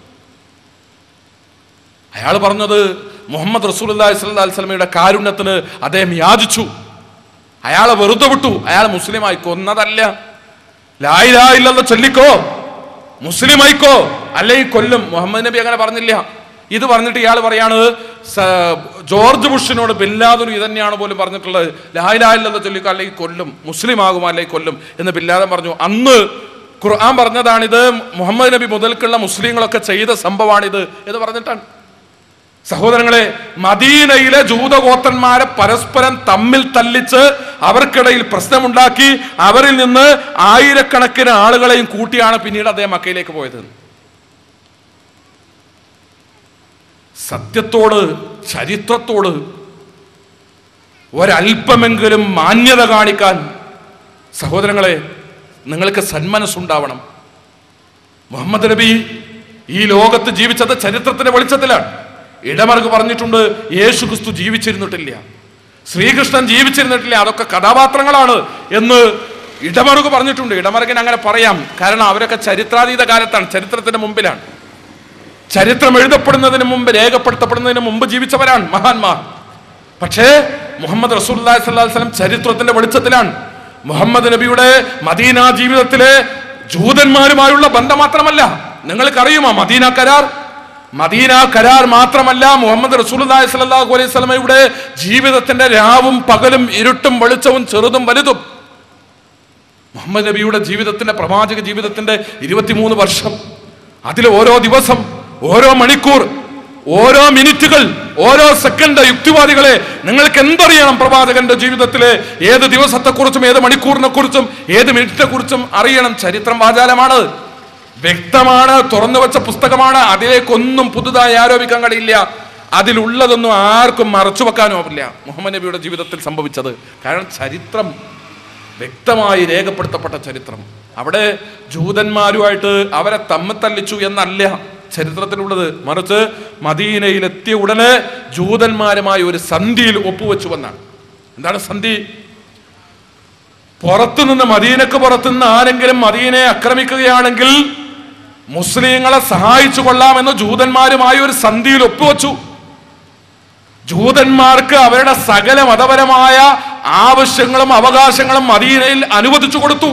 അയാൾ പറഞ്ഞത് മുഹമ്മദ് റസൂലുള്ളാഹി സ്വല്ലല്ലാഹു അലൈഹി വസല്ലമയുടെ കാരുണ്യത്തിന് അദ്ദേഹം യാചിച്ചു. അയാളെ വെറുതെ വിട്ടു. അയാൾ മുസ്ലിമായി കൊന്നതല്ല. ലാ ഇലാഹ ഇല്ലല്ലാഹ് ചൊല്ലിക്കോ, മുസ്ലിമായിക്കോ, അല്ലെങ്കിൽ കൊല്ലും. മുഹമ്മദ് നബി അങ്ങനെ പറഞ്ഞില്ല. ഇത് പറഞ്ഞിട്ട് ഇയാൾ പറയാണ്, ജോർജ് ബുഷിനോട് ബിൻ ലാദൻ ഇതന്നെയാണ് പോലും പറഞ്ഞിട്ടുള്ളത്, ലാ ഇലാഹ ഇല്ലല്ലാഹ് ചൊല്ലിക്കോ അല്ലെങ്കിൽ കൊല്ലും, മുസ്ലിം ആകുമോ അല്ലെങ്കിൽ കൊല്ലും എന്ന് ബിൻ ലാദൻ പറഞ്ഞു. അന്ന് ഖുർആൻ പറഞ്ഞതാണിത്, മുഹമ്മദ് നബി മുതൽക്കുള്ള മുസ്ലിങ്ങളൊക്കെ ചെയ്ത സംഭവമാണിത് എന്ന് പറഞ്ഞിട്ടാണ്. സഹോദരങ്ങളെ, മദീനയിലെ ജൂതഗോത്രന്മാരെ പരസ്പരം തമ്മിൽ തല്ലിച്ച് അവർക്കിടയിൽ പ്രശ്നമുണ്ടാക്കി അവരിൽ നിന്ന് ആയിരക്കണക്കിന് ആളുകളെയും കൂട്ടിയാണ് പിന്നീട് അദ്ദേഹം മക്കയിലേക്ക് പോയത്. സത്യത്തോട്, ചരിത്രത്തോട് ഒരല്പമെങ്കിലും മാന്യത കാണിക്കാൻ സഹോദരങ്ങളെ നിങ്ങൾക്ക് സന്മനസ്സുണ്ടാവണം. മുഹമ്മദ് നബി ഈ ലോകത്ത് ജീവിച്ചത് ചരിത്രത്തിന്റെ വെളിച്ചത്തിലാണ്. ഇടമറുക് പറഞ്ഞിട്ടുണ്ട്, യേശു ക്രിസ്തു ജീവിച്ചിരുന്നിട്ടില്ല, ശ്രീകൃഷ്ണൻ ജീവിച്ചിരുന്നിട്ടില്ല, അതൊക്കെ കഥാപാത്രങ്ങളാണ് എന്ന് ഇടമറുക് പറഞ്ഞിട്ടുണ്ട്. ഇടമറുകിന് അങ്ങനെ പറയാം, കാരണം അവരൊക്കെ ചരിത്രാതീത കാലത്താണ്, ചരിത്രത്തിന്റെ മുമ്പിലാണ്. ചരിത്രം എഴുതപ്പെടുന്നതിന് മുമ്പ്, രേഖപ്പെടുത്തപ്പെടുന്നതിന് മുമ്പ് ജീവിച്ചവരാണ് മഹാന്മാർ. പക്ഷേ മുഹമ്മദ് റസൂലുള്ളാഹി സ്വല്ലല്ലാഹു അലൈഹി വസല്ലം ചരിത്രത്തിന്റെ വെളിച്ചത്തിലാണ്. മുഹമ്മദ് നബിയുടെ മദീന ജീവിതത്തിലെ ജൂതന്മാരുമായുള്ള ബന്ധം മാത്രമല്ല, നിങ്ങൾക്കറിയുമോ മദീന കരാർ? മദീന കരാർ മാത്രമല്ല, മുഹമ്മദ് റസൂലുള്ളാഹി സ്വല്ലല്ലാഹു അലൈഹി വസല്ലമയുടെ ജീവിതത്തിന്റെ രാവും പകലും, ഇരുട്ടും വെളിച്ചവും, ചെറുതും വലുതും. മുഹമ്മദ് നബിയുടെ ജീവിതത്തിന്റെ, പ്രവാചക ജീവിതത്തിന്റെ 23 വർഷം, അതിൽ ഓരോ ദിവസം, ഓരോ മണിക്കൂർ, ഓരോ മിനിറ്റുകൾ, ഓരോ സെക്കൻഡ്. യുക്തിവാദികളെ, നിങ്ങൾക്ക് എന്തറിയണം പ്രവാചകന്റെ ജീവിതത്തിലെ ഏത് ദിവസത്തെക്കുറിച്ചും ഏത് മണിക്കൂറിനെ കുറിച്ചും ഏത് മിനിറ്റിനെ കുറിച്ചും അറിയണം. ചരിത്രം വാചാലമാണ്, വ്യക്തമാണ്, തുറന്നു വെച്ച പുസ്തകമാണ്. അതിലേക്കൊന്നും പുതുതായി ആരോപിക്കാൻ കഴിയില്ല. അതിലുള്ളതൊന്നും ആർക്കും മറച്ചു വെക്കാനും ആവില്ല മുഹമ്മദ് നബിയുടെ ജീവിതത്തിൽ സംഭവിച്ചത്. കാരണം ചരിത്രം വ്യക്തമായി രേഖപ്പെടുത്തപ്പെട്ട ചരിത്രം. അവിടെ ജൂതന്മാരുമായിട്ട് അവരെ തമ്മിൽ തല്ലിച്ചു എന്നല്ല ചരിത്രത്തിലുള്ളത്, മറിച്ച് മദീനയിലെത്തിയ ഉടനെ ജൂതന്മാരുമായി ഒരു സന്ധിയിൽ ഒപ്പുവെച്ചുവെന്നാണ്. എന്താണ് സന്ധി? പുറത്തുനിന്ന്, മദീനക്ക് പുറത്തുനിന്ന് ആരെങ്കിലും മദീനയെ ആക്രമിക്കുകയാണെങ്കിൽ മുസ്ലിങ്ങളെ സഹായിച്ചു കൊള്ളാമെന്ന് ജൂതന്മാരുമായി ഒരു സന്ധിയിൽ ഒപ്പുവെച്ചു. ജൂതന്മാർക്ക് അവരുടെ സകല മതപരമായ ആവശ്യങ്ങളും അവകാശങ്ങളും മദീനയിൽ അനുവദിച്ചു കൊടുത്തു.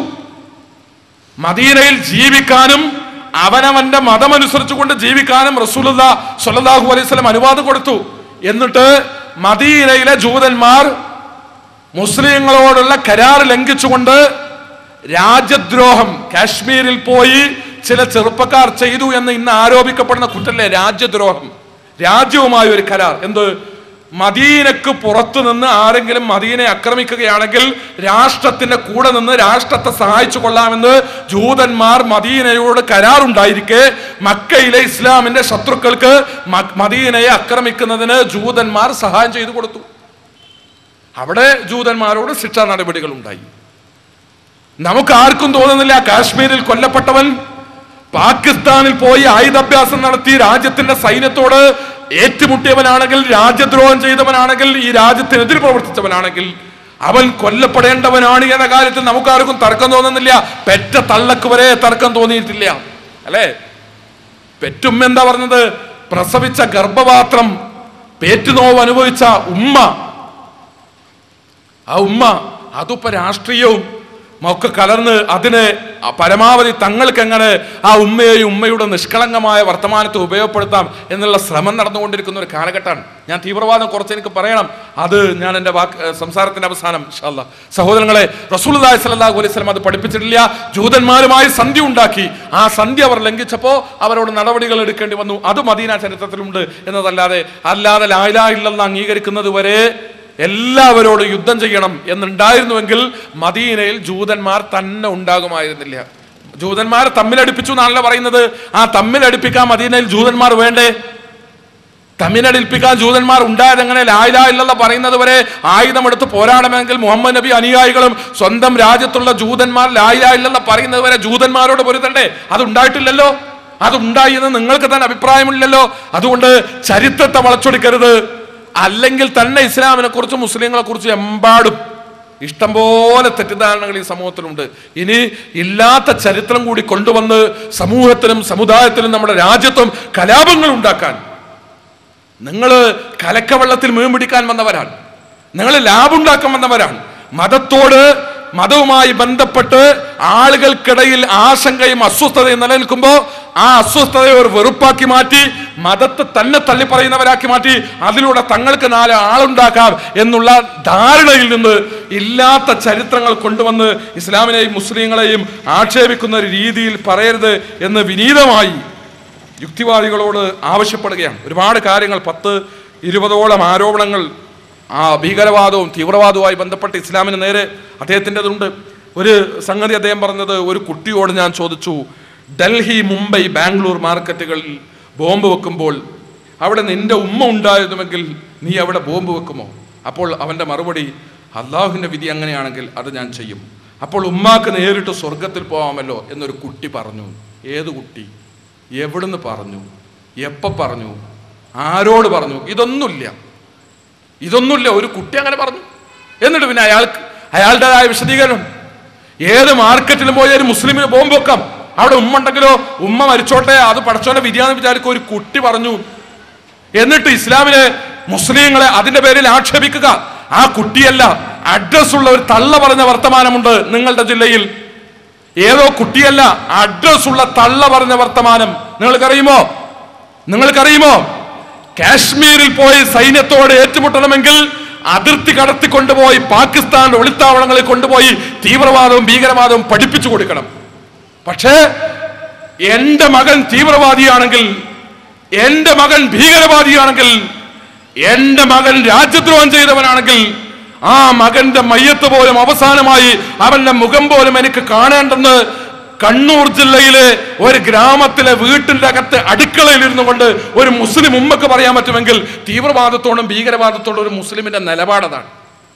മദീനയിൽ ജീവിക്കാനും അവനവന്റെ മതമനുസരിച്ചുകൊണ്ട് ജീവിക്കാനും റസൂലുള്ളാഹി സ്വല്ലല്ലാഹു അലൈഹി വസല്ലം അനുവാദം കൊടുത്തു. എന്നിട്ട് മദീനയിലെ ജൂതന്മാർ മുസ്ലിങ്ങളോടുള്ള കരാർ ലംഘിച്ചുകൊണ്ട് രാജ്യദ്രോഹം, കാശ്മീരിൽ പോയി ചില ചെറുപ്പക്കാർ ചെയ്തു എന്ന് ഇന്ന് ആരോപിക്കപ്പെടുന്ന കുറ്റല്ലേ രാജ്യദ്രോഹം, രാജ്യവുമായി ഒരു കരാർ. എന്ത്? മദീനക്ക് പുറത്തു നിന്ന് ആരെങ്കിലും മദീനയെ ആക്രമിക്കുകയാണെങ്കിൽ രാഷ്ട്രത്തിന്റെ കൂടെ നിന്ന് രാഷ്ട്രത്തെ സഹായിച്ചു കൊള്ളാമെന്ന് ജൂതന്മാർ മദീനയോട് കരാറുണ്ടായിരിക്കെ മക്കയിലെ ഇസ്ലാമിന്റെ ശത്രുക്കൾക്ക് മദീനയെ ആക്രമിക്കുന്നതിന് ജൂതന്മാർ സഹായം ചെയ്തു കൊടുത്തു. അവിടെ ജൂതന്മാരോട് ശിക്ഷാ നടപടികൾ ഉണ്ടായി. നമുക്ക് ആർക്കും തോന്നുന്നില്ല കാശ്മീരിൽ കൊല്ലപ്പെട്ടവൻ പാകിസ്ഥാനിൽ പോയി ആയുധാഭ്യാസം നടത്തി രാജ്യത്തിന്റെ സൈന്യത്തോട് ഏറ്റുമുട്ടിയവനാണെങ്കിൽ, രാജ്യദ്രോഹം ചെയ്തവനാണെങ്കിൽ, ഈ രാജ്യത്തിനെതിരെ പ്രവർത്തിച്ചവനാണെങ്കിൽ അവൻ കൊല്ലപ്പെടേണ്ടവനാണ് എന്ന കാര്യത്തിൽ നമുക്കാർക്കും തർക്കം തോന്നുന്നില്ല. പെറ്റ തള്ളക്ക് വരെ തർക്കം തോന്നിയിട്ടില്ല, അല്ലേ? പെറ്റുമ്മ എന്താ പറഞ്ഞത്? പ്രസവിച്ച ഗർഭപാത്രം പേറ്റുനോവ് അനുഭവിച്ച ഉമ്മ, ആ ഉമ്മ അതിപ്പോ രാഷ്ട്രീയവും ഒക്കെ കലർന്ന് അതിന് പരമാവധി തങ്ങൾക്ക് എങ്ങനെ ആ ഉമ്മയെയും ഉമ്മയുടെ നിഷ്കളങ്കമായ വർത്തമാനത്തെ ഉപയോഗപ്പെടുത്താം എന്നുള്ള ശ്രമം നടന്നുകൊണ്ടിരിക്കുന്ന ഒരു കാലഘട്ടമാണ്. ഞാൻ തീവ്രവാദം കുറച്ച് എനിക്ക് പറയണം, അത് ഞാൻ എൻ്റെ സംസാരത്തിന്റെ അവസാനം ഇൻഷാ അല്ലാഹ്. സഹോദരങ്ങളെ, റസൂലുള്ളാഹി സ്വല്ലല്ലാഹു അലൈഹി വസല്ലം അത് പഠിപ്പിച്ചിട്ടില്ല. ജൂതന്മാരുമായി സന്ധി ഉണ്ടാക്കി, ആ സന്ധി അവർ ലംഘിച്ചപ്പോൾ അവരോട് നടപടികൾ എടുക്കേണ്ടി വന്നു. അത് മദീന ചരിത്രത്തിലുണ്ട് എന്നതല്ലാതെ ലാ ഇലാഹ ഇല്ലല്ലാഹ് അംഗീകരിക്കുന്നത് വരെ എല്ലാവരോടും യുദ്ധം ചെയ്യണം എന്നുണ്ടായിരുന്നുവെങ്കിൽ മദീനയിൽ ജൂതന്മാർ തന്നെ ഉണ്ടാകുമായിരുന്നില്ല. ജൂതന്മാർ തമ്മിലടിപ്പിച്ചു എന്നാണല്ലോ പറയുന്നത്. ആ തമ്മിലടിപ്പിക്കാൻ മദീനയിൽ ജൂതന്മാർ വേണ്ടേ? തമ്മിലടിപ്പിക്കാൻ ജൂതന്മാർ ഉണ്ടായത് എങ്ങനെ? ലാ ഇലാഹ ഇല്ലല്ലാഹ് പറയുന്നത് വരെ ആയുധമെടുത്ത് പോരാടണമെങ്കിൽ മുഹമ്മദ് നബി അനുയായികളും സ്വന്തം രാജ്യത്തുള്ള ജൂതന്മാർ ലാ ഇലാഹ ഇല്ലല്ലാഹ് പറയുന്നത് വരെ ജൂതന്മാരോട് പൊരുത്തണ്ടേ? അതുണ്ടായിട്ടില്ലല്ലോ. അതുണ്ടായി എന്ന് നിങ്ങൾക്ക് തന്നെ അഭിപ്രായമില്ലല്ലോ. അതുകൊണ്ട് ചരിത്രത്തെ വളച്ചൊടിക്കരുത്. അല്ലെങ്കിൽ തന്നെ ഇസ്ലാമിനെ കുറിച്ചും മുസ്ലിങ്ങളെ കുറിച്ചും എമ്പാടും ഇഷ്ടംപോലെ തെറ്റിദ്ധാരണകൾ ഈ സമൂഹത്തിലുണ്ട്. ഇനി ഇല്ലാത്ത ചരിത്രം കൂടി കൊണ്ടുവന്ന് സമൂഹത്തിലും സമുദായത്തിലും നമ്മുടെ രാജ്യത്തും കലാപങ്ങൾ ഉണ്ടാക്കാൻ, നിങ്ങൾ കലക്കവെള്ളത്തിൽ മീൻ പിടിക്കാൻ വന്നവരാണ്, നിങ്ങൾ ലാഭുണ്ടാക്കാൻ വന്നവരാണ്. മതവുമായി ബന്ധപ്പെട്ട് ആളുകൾക്കിടയിൽ ആശങ്കയും അസ്വസ്ഥതയും നിലനിൽക്കുമ്പോൾ ആ അസ്വസ്ഥതയെ ഒരു വെറുപ്പാക്കി മാറ്റി മതത്തെ തന്നെ തള്ളിപ്പറയുന്നവരാക്കി മാറ്റി അതിലൂടെ തങ്ങൾക്ക് 4 ആളുണ്ടാക്കാം എന്നുള്ള ധാരണയിൽ നിന്ന് ഇല്ലാത്ത ചരിത്രങ്ങൾ കൊണ്ടുവന്ന് ഇസ്ലാമിനെയും മുസ്ലിങ്ങളെയും ആക്ഷേപിക്കുന്ന ഒരു രീതിയിൽ പറയരുത് എന്ന് വിനീതമായി യുക്തിവാദികളോട് ആവശ്യപ്പെടുകയാണ്. ഒരുപാട് കാര്യങ്ങൾ 10-20ഓളം ആരോപണങ്ങൾ ഭീകരവാദവും തീവ്രവാദവുമായി ബന്ധപ്പെട്ട് ഇസ്ലാമിന് നേരെ അദ്ദേഹത്തിൻ്റെതുണ്ട്. ഒരു സംഗതി അദ്ദേഹം പറഞ്ഞത്, ഒരു കുട്ടിയോട് ഞാൻ ചോദിച്ചു, ഡൽഹി, മുംബൈ, ബാംഗ്ലൂർ മാർക്കറ്റുകളിൽ ബോംബ് വെക്കുമ്പോൾ അവിടെ നിന്റെ ഉമ്മ ഉണ്ടായിരുന്നുവെങ്കിൽ നീ അവിടെ ബോംബ് വെക്കുമോ? അപ്പോൾ അവൻ്റെ മറുപടി, അള്ളാഹുവിൻ്റെ വിധി അങ്ങനെയാണെങ്കിൽ അത് ഞാൻ ചെയ്യും. അപ്പോൾ ഉമ്മാക്ക് നേരിട്ട് സ്വർഗത്തിൽ പോകാമല്ലോ എന്നൊരു കുട്ടി പറഞ്ഞു. ഏത് കുട്ടി? എവിടുന്ന് പറഞ്ഞു? എപ്പോൾ പറഞ്ഞു? ആരോട് പറഞ്ഞു? ഇതൊന്നുമില്ല. ഒരു കുട്ടി അങ്ങനെ പറഞ്ഞു. എന്നിട്ട് പിന്നെ അയാളുടേതായ വിശദീകരണം. ഏത് മാർക്കറ്റിലും പോയി ഒരു മുസ്ലിമിന് ബോംബ് വെക്കാം, അവിടെ ഉമ്മ ഉണ്ടെങ്കിലോ ഉമ്മ മരിച്ചോട്ടെ, അത് പടച്ചോന്റെ വിധിയാന്ന് വിചാരിക്കും. ഒരു കുട്ടി പറഞ്ഞു. എന്നിട്ട് ഇസ്ലാമിലെ മുസ്ലിങ്ങളെ അതിന്റെ പേരിൽ ആക്ഷേപിക്കുക. ആ കുട്ടിയല്ല, അഡ്രസ്സുള്ള ഒരു തള്ള പറഞ്ഞ വർത്തമാനമുണ്ട് നിങ്ങളുടെ ജില്ലയിൽ. ഏതോ കുട്ടിയല്ല, അഡ്രസ്സുള്ള തള്ള പറഞ്ഞ വർത്തമാനം നിങ്ങൾക്കറിയുമോ? കാശ്മീരിൽ പോയി സൈന്യത്തോട് ഏറ്റുമുട്ടണമെങ്കിൽ അതിർത്തി കടത്തിക്കൊണ്ടുപോയി പാകിസ്ഥാന്റെ ഒളിത്താവളങ്ങളിൽ കൊണ്ടുപോയി തീവ്രവാദവും ഭീകരവാദവും പഠിപ്പിച്ചു കൊടുക്കണം. പക്ഷേ എന്റെ മകൻ തീവ്രവാദിയാണെങ്കിൽ, എന്റെ മകൻ ഭീകരവാദിയാണെങ്കിൽ, എന്റെ മകൻ രാജ്യദ്രോഹം ചെയ്തവനാണെങ്കിൽ ആ മകന്റെ മയ്യത്ത് പോലും അവസാനമായി അവന്റെ മുഖം പോലും എനിക്ക് കാണേണ്ടെന്ന് കണ്ണൂർ ജില്ലയിലെ ഒരു ഗ്രാമത്തിലെ വീട്ടിന്റെ അകത്ത് അടുക്കളയിൽ ഇരുന്നു കൊണ്ട് ഒരു മുസ്ലിം ഉമ്മക്ക് പറയാൻ പറ്റുമെങ്കിൽ തീവ്രവാദത്തോടും ഭീകരവാദത്തോടും ഒരു മുസ്ലിമിന്റെ നിലപാടതാണ്.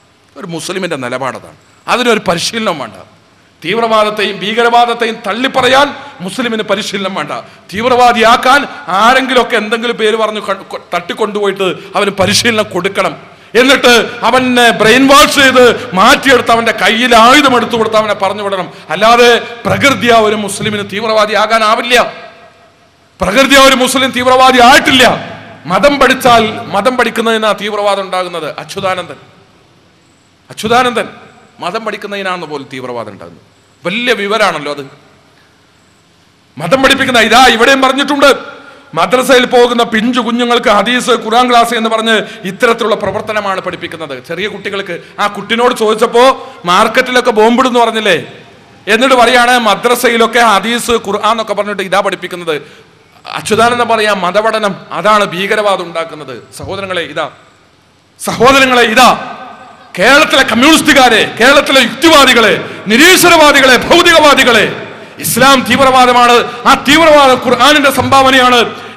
അതിനൊരു പരിശീലനം വേണ്ട. തീവ്രവാദത്തെയും ഭീകരവാദത്തെയും തള്ളിപ്പറയാൻ മുസ്ലിമിന് പരിശീലനം വേണ്ട. തീവ്രവാദിയാക്കാൻ ആരെങ്കിലുമൊക്കെ എന്തെങ്കിലും പേര് പറഞ്ഞു തട്ടിക്കൊണ്ടുപോയിട്ട് അവന് പരിശീലനം കൊടുക്കണം. എന്നിട്ട് അവനെ ബ്രെയിൻ വാഷ് ചെയ്ത് മാറ്റിയെടുത്ത് അവന്റെ കയ്യിൽ ആയുധം എടുത്തു കൊടുത്ത് അവനെ പറഞ്ഞു വിടണം. അല്ലാതെ പ്രകൃതിയ ഒരു മുസ്ലിമിന് തീവ്രവാദി ആകാനാവില്ല. പ്രകൃതിയ ഒരു മുസ്ലിം തീവ്രവാദി ആയിട്ടില്ല. മതം പഠിക്കുന്നതിനാ തീവ്രവാദം ഉണ്ടാകുന്നത്. അച്യുതാനന്ദൻ മതം പഠിക്കുന്നതിനാണെന്ന് പോലും തീവ്രവാദം ഉണ്ടാകുന്നത്. വലിയ വിവരാണല്ലോ അത്. മതം പഠിപ്പിക്കുന്ന ഇതാ ഇവിടെയും പറഞ്ഞിട്ടുണ്ട്. മദ്രസയിൽ പോകുന്ന പിഞ്ചു കുഞ്ഞുങ്ങൾക്ക് ഹദീസ്, ഖുർആൻ ക്ലാസ് എന്ന് പറഞ്ഞ് ഇത്തരത്തിലുള്ള പ്രവർത്തനമാണ് പഠിപ്പിക്കുന്നത്. ചെറിയ കുട്ടികൾക്ക്. ആ കുട്ടിനോട് ചോദിച്ചപ്പോ മാർക്കറ്റിലൊക്കെ ബോംബിടുന്ന് പറഞ്ഞില്ലേ, എന്നിട്ട് പറയാണ് മദ്രസയിലൊക്കെ ഹദീസ്, ഖുർആൻ എന്നൊക്കെ പറഞ്ഞിട്ട് ഇതാ പഠിപ്പിക്കുന്നത്. അച്യുതാനന്ദ പറയാ മതപഠനം അതാണ് ഭീകരവാദം ഉണ്ടാക്കുന്നത്. സഹോദരങ്ങളെ ഇതാ കേരളത്തിലെ കമ്മ്യൂണിസ്റ്റുകാരെ, കേരളത്തിലെ യുക്തിവാദികളെ, നിരീശ്വരവാദികളെ, ഭൗതികവാദികളെ, ഇസ്ലാം തീവ്രവാദമാണ്. ആ തീവ്രവാദം ഖുർആനിന്റെ സംഭാവനയാണ്.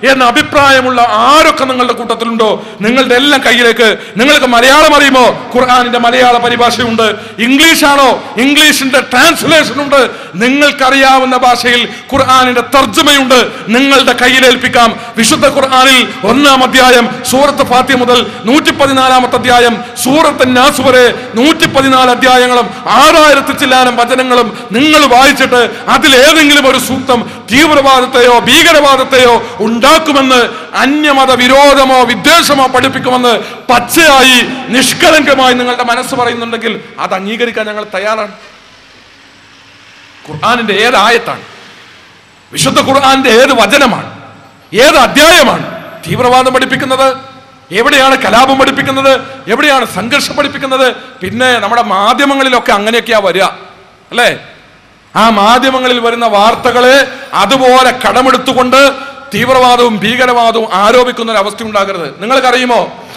എന്ന അഭിപ്രായമുള്ള ആരൊക്കെ നിങ്ങളുടെ കൂട്ടത്തിലുണ്ടോ, നിങ്ങളുടെ എല്ലാം കയ്യിലേക്ക്, നിങ്ങൾക്ക് മലയാളം അറിയുമോ, ഖുർആനിന്റെ മലയാള പരിഭാഷയുണ്ട്. ഇംഗ്ലീഷാണോ, ഇംഗ്ലീഷിന്റെ ട്രാൻസ്ലേഷൻ ഉണ്ട്. നിങ്ങൾക്കറിയാവുന്ന ഭാഷയിൽ ഖുർആനിന്റെ തർജ്ജമയുണ്ട്. നിങ്ങളുടെ കയ്യിലേൽപ്പിക്കാം. വിശുദ്ധ ഖുർആനിൽ 1-ാം അധ്യായം സൂറത്ത് ഫാത്തിഹ മുതൽ 114-ാമത്തെ അധ്യായം സൂറത്ത് നാസ് വരെ 114 അധ്യായങ്ങളും 6000 ചില്ലാനം വചനങ്ങളും നിങ്ങൾ വായിച്ചിട്ട് അതിലേതെങ്കിലും ഒരു സൂക്തം തീവ്രവാദത്തെയോ ഭീകരവാദത്തെയോ ഉണ്ടാക്കുമെന്ന്, അന്യമത വിരോധമോ വിദ്വേഷമോ പഠിപ്പിക്കുമെന്ന് പച്ചയായി നിഷ്കളങ്കമായി നിങ്ങളുടെ മനസ്സ് പറയുന്നുണ്ടെങ്കിൽ അത് അംഗീകരിക്കാൻ ഞങ്ങൾ തയ്യാറാണ്. ഖുർആനിന്റെ ഏത് ആയത്താണ്, വിശുദ്ധ ഖുർആനിന്റെ ഏത് വചനമാണ്, ഏത് അധ്യായമാണ് തീവ്രവാദം പഠിപ്പിക്കുന്നത്? എവിടെയാണ് കലാപം പഠിപ്പിക്കുന്നത്? എവിടെയാണ് സംഘർഷം പഠിപ്പിക്കുന്നത്? പിന്നെ നമ്മുടെ മാധ്യമങ്ങളിലൊക്കെ അങ്ങനെയൊക്കെയാ വരിക അല്ലേ? ആ മാധ്യമങ്ങളിൽ വരുന്ന വാർത്തകളെ അതുപോലെ കടമെടുത്തുകൊണ്ട് തീവ്രവാദവും ഭീകരവാദവും ആരോപിക്കുന്ന ഒരു അവസ്ഥ ഉണ്ടാകരുത്. നിങ്ങൾക്കറിയുമോ,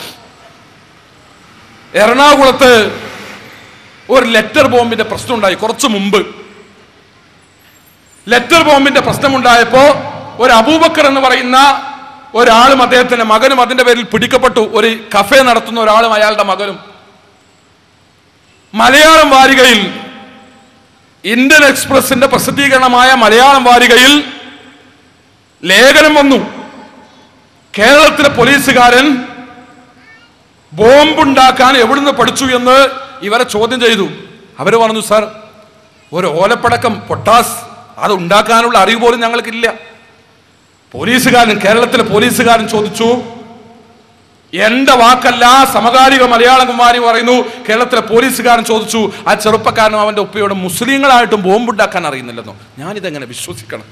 എറണാകുളത്ത് ഒരു ലെറ്റർ ബോംബിന്റെ പ്രശ്നം ഉണ്ടായി കുറച്ചു മുമ്പ്. ലെറ്റർ ബോംബിന്റെ പ്രശ്നമുണ്ടായപ്പോ ഒരു അബൂബക്കർ എന്ന് പറയുന്ന ഒരാളും അദ്ദേഹത്തിന്റെ മകനും അതിന്റെ പേരിൽ പിടിക്കപ്പെട്ടു. ഒരു കഫേ നടത്തുന്ന ഒരാളും അയാളുടെ മകനും. മലയാളം വാരികയിൽ, ഇന്ത്യൻ എക്സ്പ്രസിന്റെ പ്രസിദ്ധീകരണമായ മലയാളം വാരികയിൽ ലേഖനം വന്നു. കേരളത്തിലെ പോലീസുകാരൻ ബോംബുണ്ടാക്കാൻ എവിടുന്ന് പഠിച്ചു എന്ന് ഇവരെ ചോദ്യം ചെയ്തു. അവര് പറഞ്ഞു, സാർ, ഒരു ഓലപ്പടക്കം പൊട്ടാസ് അത് ഉണ്ടാക്കാനുള്ള അറിവ് പോലും ഞങ്ങൾക്കില്ല. പോലീസുകാരൻ, കേരളത്തിലെ പോലീസുകാരൻ ചോദിച്ചു. എന്റെ വാക്കല്ല, സമകാലിക മലയാളം കുമാരി പറയുന്നു. കേരളത്തിലെ പോലീസുകാരൻ ചോദിച്ചു, ആ ചെറുപ്പക്കാരനും അവന്റെ ഉപ്പയോടും മുസ്ലിങ്ങളായിട്ടും ബോംബുണ്ടാക്കാൻ അറിയുന്നില്ലെന്നോ? ഞാനിതെങ്ങനെ വിശ്വസിക്കണം?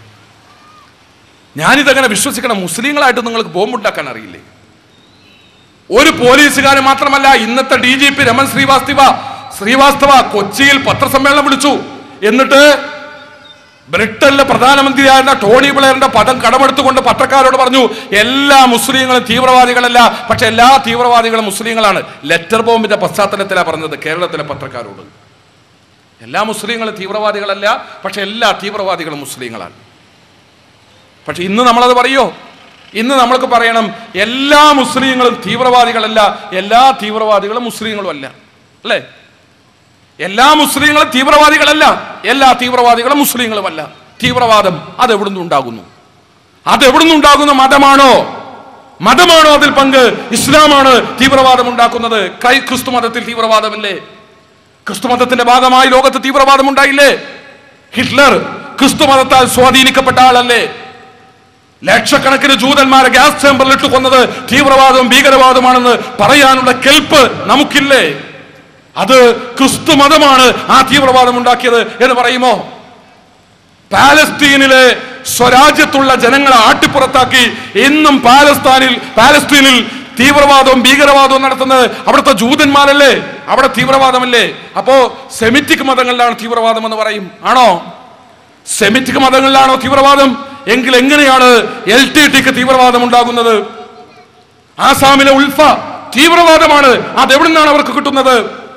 മുസ്ലിങ്ങളായിട്ട് നിങ്ങൾക്ക് ബോംബുണ്ടാക്കാൻ അറിയില്ലേ? ഒരു പോലീസുകാരൻ മാത്രമല്ല, ഇന്നത്തെ DGP രമൺ ശ്രീവാസ്തവ കൊച്ചിയിൽ പത്രസമ്മേളനം വിളിച്ചു. എന്നിട്ട് ബ്രിട്ടനിലെ പ്രധാനമന്ത്രിയായിരുന്ന ടോണി ബ്ലെയറിന്റെ പദം കടമെടുത്തുകൊണ്ട് പത്രക്കാരോട് പറഞ്ഞു, എല്ലാ മുസ്ലിങ്ങളും തീവ്രവാദികളല്ല, പക്ഷെ എല്ലാ തീവ്രവാദികളും മുസ്ലിങ്ങളാണ്. ലെറ്റർ ബോംബിന്റെ പശ്ചാത്തലത്തിലാണ് പറഞ്ഞത് കേരളത്തിലെ പത്രക്കാരോട്. എല്ലാ മുസ്ലിങ്ങളും തീവ്രവാദികളല്ല, പക്ഷെ എല്ലാ തീവ്രവാദികളും മുസ്ലിങ്ങളാണ്. പക്ഷെ ഇന്ന് നമ്മളത് പറയോ? ഇന്ന് നമ്മൾക്ക് പറയണം, എല്ലാ മുസ്ലിങ്ങളും തീവ്രവാദികളല്ല, എല്ലാ തീവ്രവാദികളും മുസ്ലിങ്ങളും അല്ല, അല്ലേ? എല്ലാ മുസ്ലിങ്ങളും തീവ്രവാദികളല്ല, എല്ലാ തീവ്രവാദികളും മുസ്ലിങ്ങളുമല്ല. തീവ്രവാദം അതെവിടുന്നുണ്ടാകുന്നു? മതമാണോ അതിൽ പങ്ക്? ഇസ്ലാമാണ് തീവ്രവാദം ഉണ്ടാക്കുന്നത്. ക്രിസ്തു മതത്തിൽ തീവ്രവാദമില്ലേ? ക്രിസ്തു മതത്തിന്റെ ഭാഗമായി ലോകത്ത് തീവ്രവാദം ഉണ്ടായില്ലേ? ഹിറ്റ്ലർ ക്രിസ്തു മതത്താൽ സ്വാധീനിക്കപ്പെട്ട ആളല്ലേ? ലക്ഷക്കണക്കിന് ജൂതന്മാരെ ഗ്യാസ് ചേമ്പറിൽ ഇട്ട് കൊന്നത് തീവ്രവാദവും ഭീകരവാദമാണെന്ന് പറയാനുള്ള കെൽപ്പ് നമുക്കില്ലേ? അത് ക്രിസ്തു മതമാണ് ആ തീവ്രവാദം ഉണ്ടാക്കിയത് എന്ന് പറയുമോ? പാലസ്തീനിലെ സ്വരാജ്യത്തുള്ള ജനങ്ങളെ ആട്ടിപ്പുറത്താക്കി ഇന്നും പാലസ്തീനിൽ തീവ്രവാദവും ഭീകരവാദവും നടത്തുന്നത് അവിടുത്തെ ജൂതന്മാരല്ലേ? അവിടെ തീവ്രവാദമല്ലേ? അപ്പോ സെമിറ്റിക് മതങ്ങളിലാണ് തീവ്രവാദം എന്ന് പറയും. ആണോ? സെമിറ്റിക് മതങ്ങളിലാണോ തീവ്രവാദം? എങ്കിൽ എങ്ങനെയാണ് LTTക്ക് തീവ്രവാദം ഉണ്ടാകുന്നത്? ആസാമിലെ ഉൾഫ തീവ്രവാദമാണ്. അതെവിടുന്നാണ് അവർക്ക് കിട്ടുന്നത്?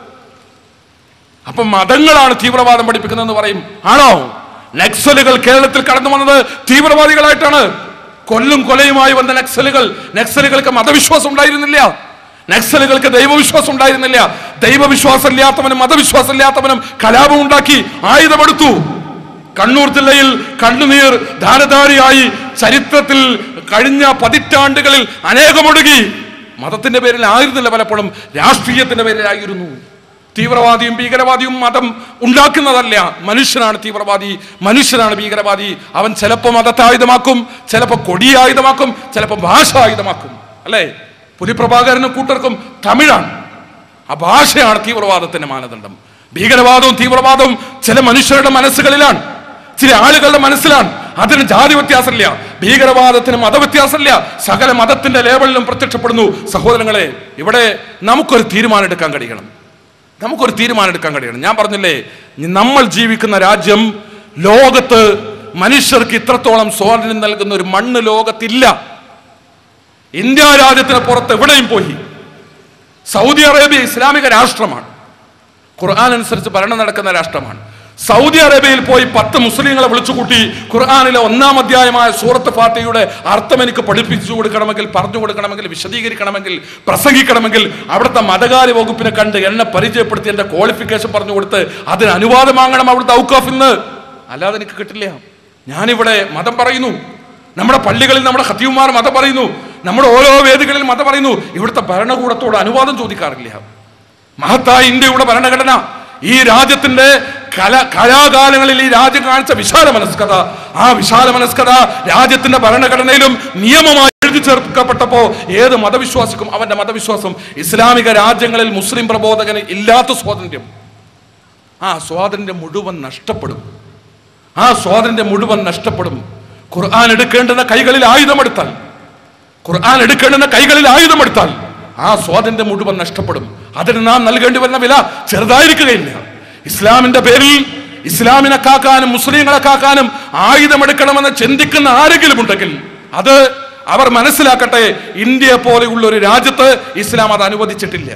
അപ്പൊ മതങ്ങളാണ് തീവ്രവാദം പഠിപ്പിക്കുന്നതെന്ന് പറയും. ആണോ? നക്സലുകൾ കേരളത്തിൽ കടന്നു വന്നത് തീവ്രവാദികളായിട്ടാണ്. കൊലയുമായി വന്ന നക്സലുകൾക്ക് മതവിശ്വാസം ഉണ്ടായിരുന്നില്ല. നക്സലുകൾക്ക് ദൈവവിശ്വാസം ഉണ്ടായിരുന്നില്ല. ദൈവവിശ്വാസം ഇല്ലാത്തവനും മതവിശ്വാസം ഇല്ലാത്തവനും കലാപം ഉണ്ടാക്കി ആയുധമെടുത്തു. കണ്ണൂർ ജില്ലയിൽ കണ്ണുനീർ ധാരധാരിയായി ചരിത്രത്തിൽ കഴിഞ്ഞ പതിറ്റാണ്ടുകളിൽ അനേകമൊടുങ്ങി. മതത്തിന്റെ പേരിൽ ആയിരുന്നില്ല, പലപ്പോഴും രാഷ്ട്രീയത്തിന്റെ പേരിലായിരുന്നു. തീവ്രവാദിയും ഭീകരവാദിയും മതം ഉണ്ടാക്കുന്നതല്ല. മനുഷ്യനാണ് തീവ്രവാദി, മനുഷ്യനാണ് ഭീകരവാദി. അവൻ ചിലപ്പോൾ മതത്തെ ആയുധമാക്കും, ചിലപ്പോൾ കൊടിയായുധമാക്കും, ചിലപ്പോൾ ഭാഷ ആയുധമാക്കും, അല്ലേ? പുലിപ്രഭാകരനും കൂട്ടർക്കും തമിഴാണ്. ആ ഭാഷയാണ് തീവ്രവാദത്തിന്റെ മാനദണ്ഡം. ഭീകരവാദവും തീവ്രവാദവും ചില മനുഷ്യരുടെ മനസ്സുകളിലാണ്, ചില ആളുകളുടെ മനസ്സിലാണ്. അതിന് ജാതി വ്യത്യാസമില്ല, ഭീകരവാദത്തിന് മതവ്യത്യാസമില്ല. സകല മതത്തിന്റെ ലേബലിലും പ്രത്യക്ഷപ്പെടുന്നു. സഹോദരങ്ങളെ, ഇവിടെ നമുക്കൊരു തീരുമാനം എടുക്കാൻ കഴിയണം. ഞാൻ പറഞ്ഞില്ലേ, നമ്മൾ ജീവിക്കുന്ന രാജ്യം, ലോകത്ത് മനുഷ്യർക്ക് ഇത്രത്തോളം സ്വാതന്ത്ര്യം നൽകുന്ന ഒരു മണ്ണ് ലോകത്തില്ല. ഇന്ത്യ രാജ്യത്തിന് പുറത്ത് എവിടെയും പോയി. സൗദി അറേബ്യ ഇസ്ലാമിക രാഷ്ട്രമാണ്, ഖുർആൻ അനുസരിച്ച് ഭരണം നടക്കുന്ന രാഷ്ട്രമാണ്. സൗദി അറേബ്യയിൽ പോയി 10 മുസ്ലിങ്ങളെ വിളിച്ചുകൂട്ടി ഖുർആനിലെ 1-ാം അധ്യായമായ സൂറത്ത് ഫാത്തിഹയുടെ അർത്ഥം എനിക്ക് പഠിപ്പിച്ചു കൊടുക്കണമെങ്കിൽ, പറഞ്ഞു കൊടുക്കണമെങ്കിൽ, വിശദീകരിക്കണമെങ്കിൽ, പ്രസംഗിക്കണമെങ്കിൽ അവിടുത്തെ മതകാര്യ വകുപ്പിനെ കണ്ട് എന്നെ പരിചയപ്പെടുത്തി എന്റെ ക്വാളിഫിക്കേഷൻ പറഞ്ഞു കൊടുത്ത് അതിന് അനുവാദം വാങ്ങണം അവിടുത്തെ ഔക്കാഫിൽ നിന്ന്. അല്ലാതെ എനിക്ക് കിട്ടില്ല. ഞാനിവിടെ മതം പറയുന്നു, നമ്മുടെ പള്ളികളിൽ നമ്മുടെ ഖതീബുമാർ മതം പറയുന്നു, നമ്മുടെ ഓരോ വേദികളിൽ മതം പറയുന്നു. ഇവിടുത്തെ ഭരണകൂടത്തോട് അനുവാദം ചോദിക്കാറില്ല. മഹത്തായ ഇന്ത്യയുടെ ഭരണഘടന, ഈ രാജ്യത്തിന്റെ കലാകാലങ്ങളിൽ ഈ രാജ്യം കാണിച്ച വിശാല മനസ്കത, ആ വിശാല മനസ്കത രാജ്യത്തിന്റെ ഭരണഘടനയിലും നിയമമായി എഴുതി ചേർക്കപ്പെട്ടപ്പോ ഏത് മതവിശ്വാസിക്കും അവന്റെ മതവിശ്വാസം, ഇസ്ലാമിക രാജ്യങ്ങളിൽ മുസ്ലിം പ്രബോധകന് ഇല്ലാത്ത സ്വാതന്ത്ര്യം, ആ സ്വാതന്ത്ര്യം മുഴുവൻ നഷ്ടപ്പെടും. ആ സ്വാതന്ത്ര്യം മുഴുവൻ നഷ്ടപ്പെടും. ഖുർആൻ എടുക്കേണ്ടുന്ന കൈകളിൽ ആയുധമെടുത്താൽ, ഖുർആൻ എടുക്കേണ്ടുന്ന കൈകളിൽ ആയുധമെടുത്താൽ ആ സ്വാതന്ത്ര്യം മുഴുവൻ നഷ്ടപ്പെടും. അതിന് നാം നൽകേണ്ടി വരുന്ന വില ചെറുതായിരിക്കുകയില്ല. ഇസ്ലാമിന്റെ പേരിൽ ഇസ്ലാമിനെ കാക്കാനും മുസ്ലിങ്ങളെ കാക്കാനും ആയുധമെടുക്കണമെന്ന് ചിന്തിക്കുന്ന ആരെങ്കിലും ഉണ്ടെങ്കിൽ അത് അവർ മനസ്സിലാക്കട്ടെ, ഇന്ത്യയെ പോലെയുള്ള ഒരു രാജ്യത്ത് ഇസ്ലാം അത് അനുവദിച്ചിട്ടില്ല.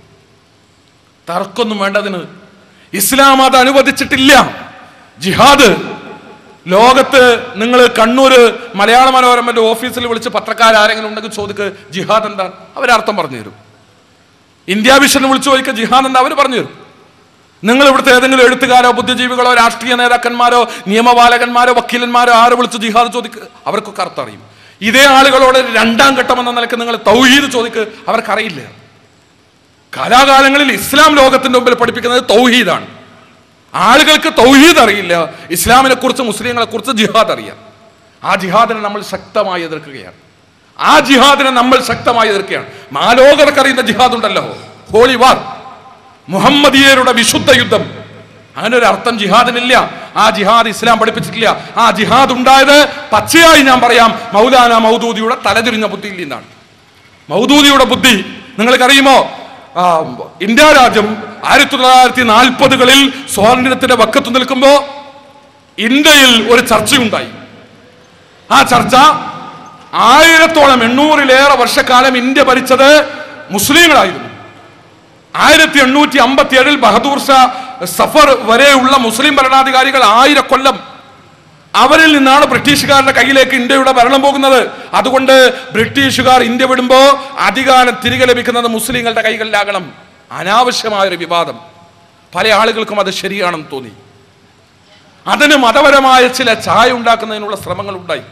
തർക്കൊന്നും വേണ്ടതിന്. ഇസ്ലാം അത് അനുവദിച്ചിട്ടില്ല. ജിഹാദ് ലോകത്ത് നിങ്ങൾ കണ്ണൂർ മലയാള മനോരമന്റെ ഓഫീസിൽ വിളിച്ച് പത്രക്കാരെങ്കിലും ഉണ്ടെങ്കിൽ ചോദിക്ക് ജിഹാദ് എന്താ, അവരർത്ഥം പറഞ്ഞു തരും. ഇന്ത്യ വിഷൻ വിളിച്ചു ചോദിക്കുക ജിഹാദ് എന്താ, അവർ പറഞ്ഞു തരും. നിങ്ങൾ ഇവിടുത്തെ ഏതെങ്കിലും എഴുത്തുകാരോ ബുദ്ധിജീവികളോ രാഷ്ട്രീയ നേതാക്കന്മാരോ നിയമപാലകന്മാരോ വക്കീലന്മാരോ ആര് വിളിച്ച് ജിഹാദ് ചോദിക്കുക, അവർക്കൊക്കെ അർത്ഥം അറിയും. ഇതേ ആളുകളോട് 2-ാം ഘട്ടം എന്ന നിലയ്ക്ക് നിങ്ങൾ തൗഹീദ് ചോദിക്ക്, അവർക്കറിയില്ല. കാലാകാലങ്ങളിൽ ഇസ്ലാം ലോകത്തിന്റെ മുമ്പിൽ പഠിപ്പിക്കുന്നത് തൗഹീദാണ്. ആളുകൾക്ക് തൗഹീദ് അറിയില്ല, ഇസ്ലാമിനെ കുറിച്ച് മുസ്ലിങ്ങളെ കുറിച്ച് ജിഹാദ് അറിയാം. ആ ജിഹാദിനെ നമ്മൾ ശക്തമായി എതിർക്കുകയാണ്. ആ ജിഹാദിനെ നമ്മൾ ശക്തമായി എതിർക്കുകയാണ്. മാലോകർക്കറിയുന്ന ജിഹാദ് ഉണ്ടല്ലോ, ഹോളി വാർ, മുഹമ്മദീയരുടെ വിശുദ്ധ യുദ്ധം, അങ്ങനെ ഒരു അർത്ഥം ജിഹാദിനില്ല. ആ ജിഹാദ് ഇസ്ലാം പഠിപ്പിച്ചിട്ടില്ല. ആ ജിഹാദ് ഉണ്ടായത് പച്ചയായി ഞാൻ പറയാം, മൗലാന മൗദൂദിയുടെ തലതിരിഞ്ഞ ബുദ്ധിയിൽ നിന്നാണ്. മൗദൂദിയുടെ ബുദ്ധി നിങ്ങൾക്കറിയുമോ? ഇന്ത്യ രാജ്യം 1940-കളിൽ സ്വാതന്ത്ര്യത്തിന്റെ വക്കത്ത് നിൽക്കുമ്പോൾ ഇന്ത്യയിൽ ഒരു ചർച്ചയുണ്ടായി. ആ ചർച്ച 800-ലേറെ വർഷക്കാലം ഇന്ത്യ ഭരിച്ചത് മുസ്ലിങ്ങളായിരുന്നു. 1857 ബഹദൂർ ഷാ സഫർ വരെയുള്ള മുസ്ലിം ഭരണാധികാരികൾ 1000 കൊല്ലം അവരിൽ നിന്നാണ് ബ്രിട്ടീഷുകാരുടെ കയ്യിലേക്ക് ഇന്ത്യയുടെ ഭരണം പോകുന്നത്. അതുകൊണ്ട് ബ്രിട്ടീഷുകാർ ഇന്ത്യ വിടുമ്പോ അധികാരം തിരികെ ലഭിക്കുന്നത് മുസ്ലിങ്ങളുടെ കൈകളിലാകണം. അനാവശ്യമായൊരു വിവാദം. പല ആളുകൾക്കും അത് ശരിയാണെന്ന് തോന്നി. അതിന് മതപരമായ ചില ചായ ഉണ്ടാക്കുന്നതിനുള്ള ശ്രമങ്ങൾ ഉണ്ടായി.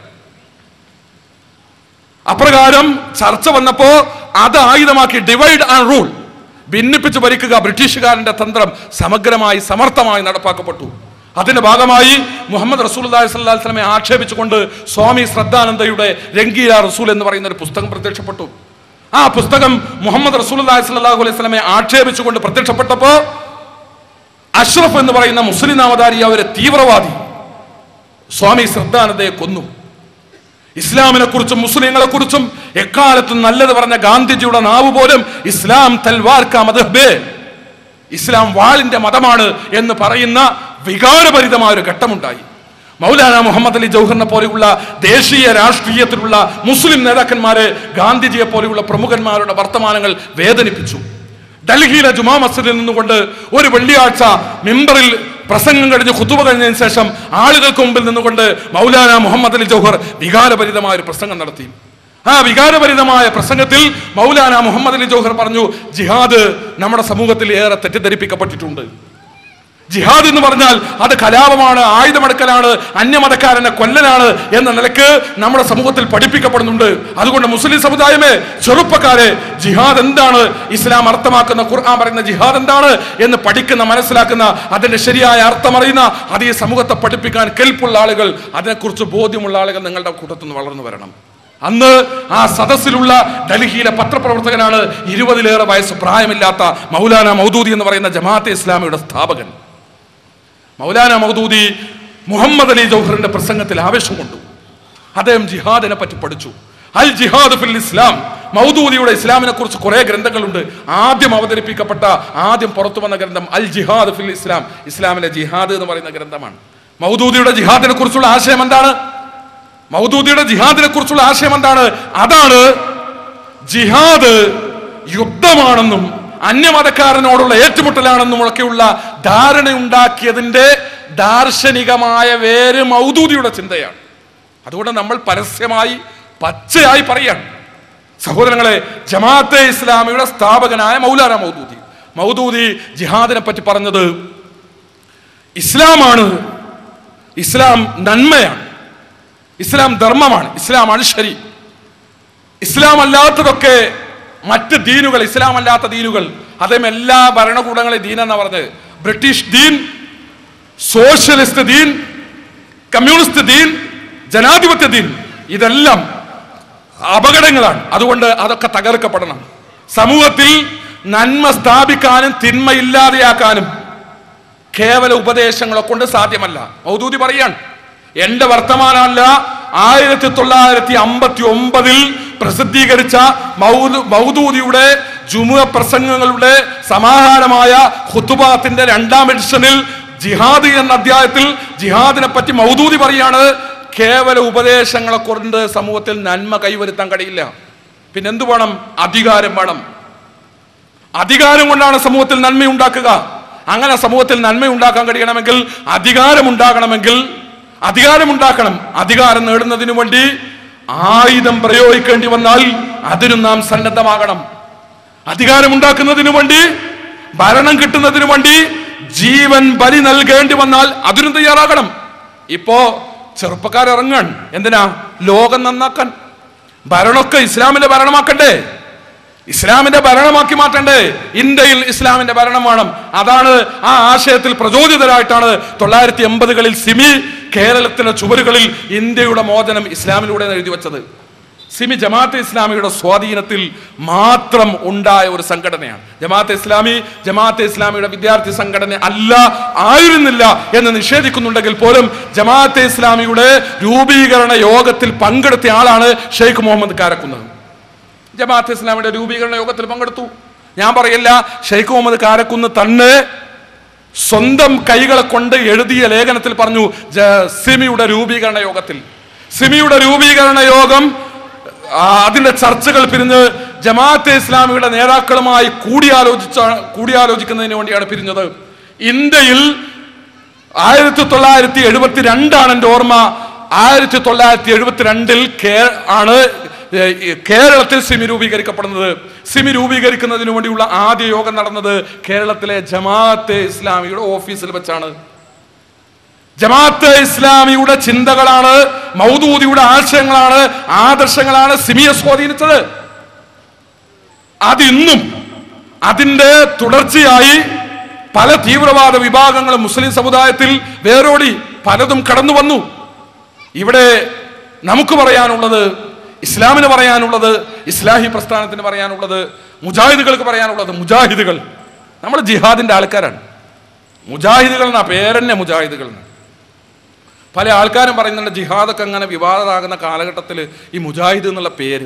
അപ്രകാരം ചർച്ച വന്നപ്പോ അത് ആയുധമാക്കി ഡിവൈഡ് ആൻഡ് റൂൾ, ഭിന്നിപ്പിച്ച് ഭരിക്കുക, ബ്രിട്ടീഷുകാരന്റെ തന്ത്രം സമഗ്രമായി സമർത്ഥമായി നടപ്പാക്കപ്പെട്ടു. അതിന്റെ ഭാഗമായി മുഹമ്മദ് റസൂലുള്ളാഹി സ്വല്ലല്ലാഹു അലൈഹി വസല്ലമയെ ആക്ഷേപിച്ചുകൊണ്ട് സ്വാമി ശ്രദ്ധാനന്ദയുടെ രംഗീല റസൂൽ എന്ന് പറയുന്ന ഒരു പുസ്തകം പ്രത്യക്ഷപ്പെട്ടു. ആ പുസ്തകം മുഹമ്മദ് റസൂലുള്ളാഹി സ്വല്ലല്ലാഹു അലൈഹി വസല്ലമയെ ആക്ഷേപിച്ചുകൊണ്ട് പ്രത്യക്ഷപ്പെട്ടപ്പോ അഷ്റഫ് എന്ന് പറയുന്ന മുസ്ലിം നാമധാരിയായ ഒരു തീവ്രവാദി സ്വാമി ശ്രദ്ധാനന്ദയെ കൊന്നു. ഇസ്ലാമിനെ കുറിച്ചും മുസ്ലിങ്ങളെ കുറിച്ചും എക്കാലത്തും നല്ലത് പറഞ്ഞ ഗാന്ധിജിയുടെ നാവ് പോലും ഇസ്ലാം തൽവാർ കാ മദ്ഹബ്, ഇസ്ലാം വാളിന്റെ മതമാണ് എന്ന് പറയുന്ന വികാരഭരിതമായ ഒരു ഘട്ടമുണ്ടായി. മൗലാന മുഹമ്മദ് അലി ജൗഹറിനെ പോലെയുള്ള ദേശീയ രാഷ്ട്രീയത്തിലുള്ള മുസ്ലിം നേതാക്കന്മാരെ ഗാന്ധിജിയെ പോലെയുള്ള പ്രമുഖന്മാരുടെ വർത്തമാനങ്ങൾ വേദനിപ്പിച്ചു. ഡൽഹിയിലെ ജുമാ മസ്ജിദിൽ നിന്നുകൊണ്ട് ഒരു വെള്ളിയാഴ്ച മിമ്പറിൽ പ്രസംഗം കഴിഞ്ഞ് ഖുതുബ കഴിഞ്ഞതിന് ശേഷം ആളുകൾക്ക് മുമ്പിൽ നിന്നുകൊണ്ട് മൗലാന മുഹമ്മദ് അലി ജൗഹർ വികാരഭരിതമായ ഒരു പ്രസംഗം നടത്തി. ആ വികാരഭരിതമായ പ്രസംഗത്തിൽ മൗലാന മുഹമ്മദ് അലി ജൗഹർ പറഞ്ഞു, ജിഹാദ് നമ്മുടെ സമൂഹത്തിൽ ഏറെ തെറ്റിദ്ധരിപ്പിക്കപ്പെട്ടിട്ടുണ്ട്. ജിഹാദ് എന്ന് പറഞ്ഞാൽ അത് കലാപമാണ്, ആയുധമെടുക്കലാണ്, അന്യമതക്കാരനെ കൊല്ലലാണ് എന്ന നിലക്ക് നമ്മുടെ സമൂഹത്തിൽ പഠിപ്പിക്കപ്പെടുന്നുണ്ട്. അതുകൊണ്ട് മുസ്ലിം സമുദായമേ, ചെറുപ്പക്കാരെ, ജിഹാദ് എന്താണ്, ഇസ്ലാം അർത്ഥമാക്കുന്ന ഖുർആൻ പറയുന്ന ജിഹാദ് എന്താണ് എന്ന് പഠിക്കുന്ന, മനസ്സിലാക്കുന്ന, അതിന്റെ ശരിയായ അർത്ഥം അറിയുന്ന, അത് ഈ സമൂഹത്തെ പഠിപ്പിക്കാൻ കെൽപ്പുള്ള ആളുകൾ, അതിനെക്കുറിച്ച് ബോധ്യമുള്ള ആളുകൾ നിങ്ങളുടെ കൂട്ടത്തിൽ നിന്ന് വളർന്നു വരണം. അന്ന് ആ സദസ്സിലുള്ള ഡൽഹിയിലെ പത്രപ്രവർത്തകനാണ് 20-ലേറെ വയസ്സ് പ്രായമില്ലാത്ത മൗലാന മൗദൂദി എന്ന് പറയുന്ന ജമാഅത്തെ ഇസ്ലാമിയുടെ സ്ഥാപകൻ. മൗലാന മൗദൂദി മുഹമ്മദ് അലി ജൗഹറിന്റെ പ്രസംഗത്തിൽ ആവേശം കൊണ്ടു. അദ്ദേഹം ജിഹാദിനെ പറ്റി പഠിച്ചു. അൽ ജിഹാദ് ഫിൽ ഇസ്ലാം, മൗദൂദിയുടെ ഇസ്ലാമിനെ കുറിച്ച് കുറെ ഗ്രന്ഥങ്ങളുണ്ട്. ആദ്യം അവതരിപ്പിക്കപ്പെട്ട, ആദ്യം പുറത്തു വന്ന ഗ്രന്ഥം അൽ ജിഹാദ് ഫിൽ ഇസ്ലാം, ഇസ്ലാമിലെ ജിഹാദ് എന്ന് പറയുന്ന ഗ്രന്ഥമാണ്. മൗദൂദിയുടെ ജിഹാദിനെ കുറിച്ചുള്ള ആശയം എന്താണ്? മൗദൂദിയുടെ ജിഹാദിനെ കുറിച്ചുള്ള ആശയം എന്താണ്? അതാണ് ജിഹാദ് യുദ്ധമാണെന്നും അന്യമതക്കാരനോടുള്ള ഏറ്റുമുട്ടലാണെന്നും ഒക്കെയുള്ള ധാരണയുണ്ടാക്കിയതിന്റെ ദാർശനികമായ വേര് മൗദൂദിയുടെ ചിന്തയാണ്. അതുകൊണ്ട് നമ്മൾ പരസ്യമായി പച്ചയായി പറയാണ്. സഹോദരങ്ങളെ, ജമാഅത്തെ ഇസ്ലാമിയുടെ സ്ഥാപകനായ മൗലാന മൗദൂദി ജിഹാദിനെ പറ്റി പറഞ്ഞത് ഇസ്ലാമാണ്, ഇസ്ലാം നന്മയാണ്, ഇസ്ലാം ധർമ്മമാണ്, ഇസ്ലാമാണ് ശരി, ഇസ്ലാം അല്ലാത്തതൊക്കെ മറ്റ് ദീനുകൾ, ഇസ്ലാം അല്ലാത്ത ദീനുകൾ, അതേം എല്ലാ ഭരണകൂടങ്ങളെ ദീൻ എന്നാ പറഞ്ഞത്. ബ്രിട്ടീഷ് ദീൻ, സോഷ്യലിസ്റ്റ് ദീൻ, കമ്മ്യൂണിസ്റ്റ് ദീൻ, ജനാധിപത്യ ദീൻ, ഇതെല്ലാം അപകടങ്ങളാണ്. അതുകൊണ്ട് അതൊക്കെ തകർക്കപ്പെടണം. സമൂഹത്തിൽ നന്മ സ്ഥാപിക്കാനും തിന്മ ഇല്ലാതെയാക്കാനും കേവല ഉപദേശങ്ങളെ കൊണ്ട് സാധ്യമല്ല. മൗദൂദി പറയാണ്, എന്റെ വർത്തമാനമല്ല 1959 പ്രസിദ്ധീകരിച്ച മൗദൂദിയുടെ ജുമുഅ പ്രസംഗങ്ങളുടെ സമാഹാരമായ ഖുതുബാത്തിന്റെ 2ാം എഡിഷനിൽ ജിഹാദ് എന്ന അധ്യായത്തിൽ ജിഹാദിനെ പറ്റി മൗദൂദി പറയാണ്, കേവല ഉപദേശങ്ങളെ കൊണ്ട് സമൂഹത്തിൽ നന്മ കൈവരുത്താൻ കഴിയില്ല. പിന്നെന്തു വേണം? അധികാരം വേണം. അധികാരം കൊണ്ടാണ് സമൂഹത്തിൽ നന്മ ഉണ്ടാക്കുക. അങ്ങനെ സമൂഹത്തിൽ നന്മ ഉണ്ടാക്കാൻ കഴിയണമെങ്കിൽ അധികാരം ഉണ്ടാക്കണം. അധികാരം നേടുന്നതിനു വേണ്ടി ആയുധം പ്രയോഗിക്കേണ്ടി വന്നാൽ അതിനും നാം സന്നദ്ധമാകണം. അധികാരം ഉണ്ടാക്കുന്നതിനു വേണ്ടി, ഭരണം കിട്ടുന്നതിനു വേണ്ടി ജീവൻ ബലി നൽകേണ്ടി വന്നാൽ അതിനും തയ്യാറാകണം. ഇപ്പോ ചെറുപ്പക്കാരിറങ്ങാൻ എന്തിനാ? ലോകം നന്നാക്കാൻ. ഭരണമൊക്കെ ഇസ്ലാമിന്റെ ഭരണമാക്കണ്ടേ? ഇസ്ലാമിന്റെ ഭരണമാക്കി മാറ്റണ്ടേ? ഇന്ത്യയിൽ ഇസ്ലാമിന്റെ ഭരണം വേണം. അതാണ് ആ ആശയത്തിൽ പ്രചോദിതരായിട്ടാണ് 1980കളിൽ സിമി കേരളത്തിലെ ചുവരുകളിൽ ഇന്ത്യയുടെ മോചനം ഇസ്ലാമിലൂടെ എഴുതി വെച്ചത്. സിമി ജമാഅത്തെ ഇസ്ലാമിയുടെ സ്വാധീനത്തിൽ മാത്രം ഉണ്ടായ ഒരു സംഘടനയാണ്. ജമാഅത്തെ ഇസ്ലാമിയുടെ വിദ്യാർത്ഥി സംഘടന ആയിരുന്നില്ല എന്ന് നിഷേധിക്കുന്നുണ്ടെങ്കിൽ പോലും ജമാഅത്തെ ഇസ്ലാമിയുടെ രൂപീകരണ യോഗത്തിൽ പങ്കെടുത്ത ആളാണ് ഷെയ്ഖ് മുഹമ്മദ് കാരക്കുന്ന്. ജമാഅത്തെ ഇസ്ലാമിയുടെ രൂപീകരണ യോഗത്തിൽ പങ്കെടുത്തു. ഞാൻ പറയില്ല, ഷെയ്ഖ് മുഹമ്മദ് കാരക്കുന്ന് തന്നെ സ്വന്തം കൈകളെ കൊണ്ട് എഴുതിയ ലേഖനത്തിൽ പറഞ്ഞു, സിമിയുടെ രൂപീകരണ യോഗം അതിന്റെ ചർച്ചകൾ പിരിഞ്ഞ് ജമാഅത്തെ ഇസ്ലാമിയുടെ നേതാക്കളുമായി കൂടിയാലോചിക്കുന്നതിന് വേണ്ടിയാണ് പിരിഞ്ഞത്. ഇന്ത്യയിൽ 1972 എന്റെ ഓർമ്മ. 1972 ആണ് കേരളത്തിൽ സിമി രൂപീകരിക്കപ്പെടുന്നത്. സിമി രൂപീകരിക്കുന്നതിന് വേണ്ടിയുള്ള ആദ്യ യോഗം നടന്നത് കേരളത്തിലെ ജമാഅത്തെ ഇസ്ലാമിയുടെ ഓഫീസിൽ വെച്ചാണ്. ജമാഅത്തെ ഇസ്ലാമിയുടെ ചിന്തകളാണ്, മൗദൂദിയുടെ ആശയങ്ങളാണ്, ആദർശങ്ങളാണ് സിമിയെ സ്വാധീനിച്ചത്. അതിന്നും അതിന്റെ തുടർച്ചയായി പല തീവ്രവാദ വിഭാഗങ്ങളും മുസ്ലിം സമുദായത്തിൽ വേരോടി പലതും കടന്നു വന്നു. ഇവിടെ നമുക്ക് പറയാനുള്ളത്, ഇസ്ലാമിന് പറയാനുള്ളത്, ഇസ്ലാഹി പ്രസ്ഥാനത്തിന് പറയാനുള്ളത്, മുജാഹിദുകൾക്ക് പറയാനുള്ളത്, മുജാഹിദുകൾ നമ്മൾ ജിഹാദിന്റെ ആൾക്കാരാണ്. മുജാഹിദുകൾ എന്നാ പേരെന്നെ, മുജാഹിദുകൾ. പല ആൾക്കാരും പറയുന്നുണ്ട് ജിഹാദൊക്കെ അങ്ങനെ വിവാദമാകുന്ന കാലഘട്ടത്തിൽ ഈ മുജാഹിദ് എന്നുള്ള പേര്.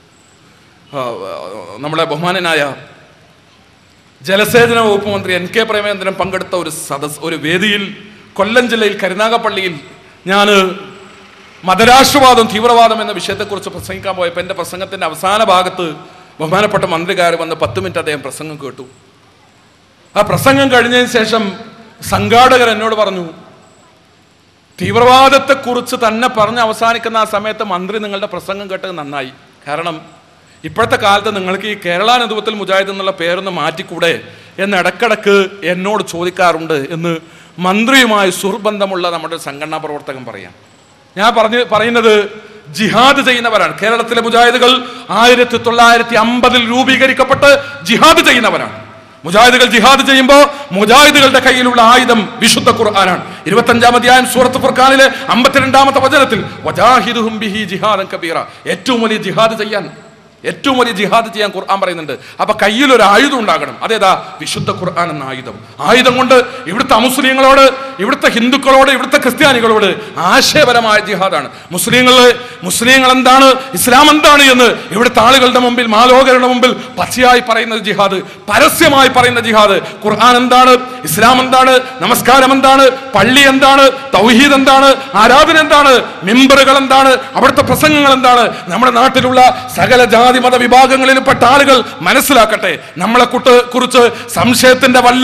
നമ്മളെ ബഹുമാനനായ ജലസേചന വകുപ്പ് മന്ത്രി NK പ്രേമചന്ദ്രൻ പങ്കെടുത്ത ഒരു വേദിയിൽ കൊല്ലം ജില്ലയിൽ കരുനാഗപ്പള്ളിയിൽ ഞാൻ മതരാഷ്ട്രവാദം തീവ്രവാദം എന്ന വിഷയത്തെക്കുറിച്ച് പ്രസംഗിക്കാൻ പോയപ്പോൾ എൻ്റെ പ്രസംഗത്തിൻ്റെ അവസാന ഭാഗത്ത് ബഹുമാനപ്പെട്ട മന്ത്രിക്കാർ വന്ന് 10 മിനിറ്റ് അദ്ദേഹം പ്രസംഗം കേട്ടു. ആ പ്രസംഗം കഴിഞ്ഞതിന് ശേഷം സംഘാടകർ എന്നോട് പറഞ്ഞു, തീവ്രവാദത്തെക്കുറിച്ച് തന്നെ പറഞ്ഞ് അവസാനിക്കുന്ന ആ സമയത്ത് മന്ത്രി നിങ്ങളുടെ പ്രസംഗം കേട്ടത് നന്നായി. കാരണം ഇപ്പോഴത്തെ കാലത്ത് നിങ്ങൾക്ക് ഈ കേരള നേതൃത്വത്തിൽ മുജാഹിദ് എന്നുള്ള പേരൊന്ന് മാറ്റിക്കൂടെ എന്ന് ഇടക്കിടക്ക് എന്നോട് ചോദിക്കാറുണ്ട് എന്ന് മന്ത്രിയുമായി സുഹൃബന്ധമുള്ള നമ്മുടെ സംഘടനാ പ്രവർത്തകൻ പറയാം. ഞാൻ പറയുന്നത് ജിഹാദ് ചെയ്യുന്നവരാണ്. കേരളത്തിലെ മുജാഹിദുകൾ 1950 രൂപീകരിക്കപ്പെട്ട് ജിഹാദ് ചെയ്യുന്നവരാണ്. മുജാഹിദുകൾ ജിഹാദ് ചെയ്യുമ്പോൾ മുജാഹിദുകളുടെ കയ്യിലുള്ള ആയുധം വിശുദ്ധ ഖുർആനാണ്. 25-ാം അധ്യായം സൂറത്ത് ഫുർഖാനിലെ 52-ാമത്തെ വചനത്തിൽ വജാഹിദുഹും ബിഹി ജിഹാദൻ കബീറ, ഏറ്റവും വലിയ ജിഹാദ് ചെയ്യാൻ ഖുർആൻ പറയുന്നുണ്ട്. അപ്പൊ കയ്യിലൊരു ആയുധം ഉണ്ടാകണം. അതേതാ? വിശുദ്ധ ഖുർആൻ എന്ന ആയുധം. ആയുധം കൊണ്ട് ഇവിടുത്തെ മുസ്ലിങ്ങളോട്, ഇവിടുത്തെ ഹിന്ദുക്കളോട്, ഇവിടുത്തെ ക്രിസ്ത്യാനികളോട് ആശയപരമായ ജിഹാദാണ്. മുസ്ലിങ്ങൾ എന്താണ്, ഇസ്ലാം എന്താണ് എന്ന് ഇവിടുത്തെ ആളുകളുടെ മുമ്പിൽ, മാലോകരുടെ മുമ്പിൽ പച്ചയായി പറയുന്ന ജിഹാദ്, പരസ്യമായി പറയുന്ന ജിഹാദ്. ഖുർആൻ എന്താണ്, ഇസ്ലാം എന്താണ്, നമസ്കാരം എന്താണ്, പള്ളി എന്താണ്, തൗഹീദ് എന്താണ്, ആരാധന എന്താണ്, മിമ്പറുകൾ എന്താണ്, അവിടുത്തെ പ്രസംഗങ്ങൾ എന്താണ്, നമ്മുടെ നാട്ടിലുള്ള സകല ജാതി മത വിഭാഗങ്ങളിൽപ്പെട്ട ആളുകൾ മനസ്സിലാക്കട്ടെ. നമ്മളെ കുറിച്ച് സംശയത്തിന്റെ വല്ല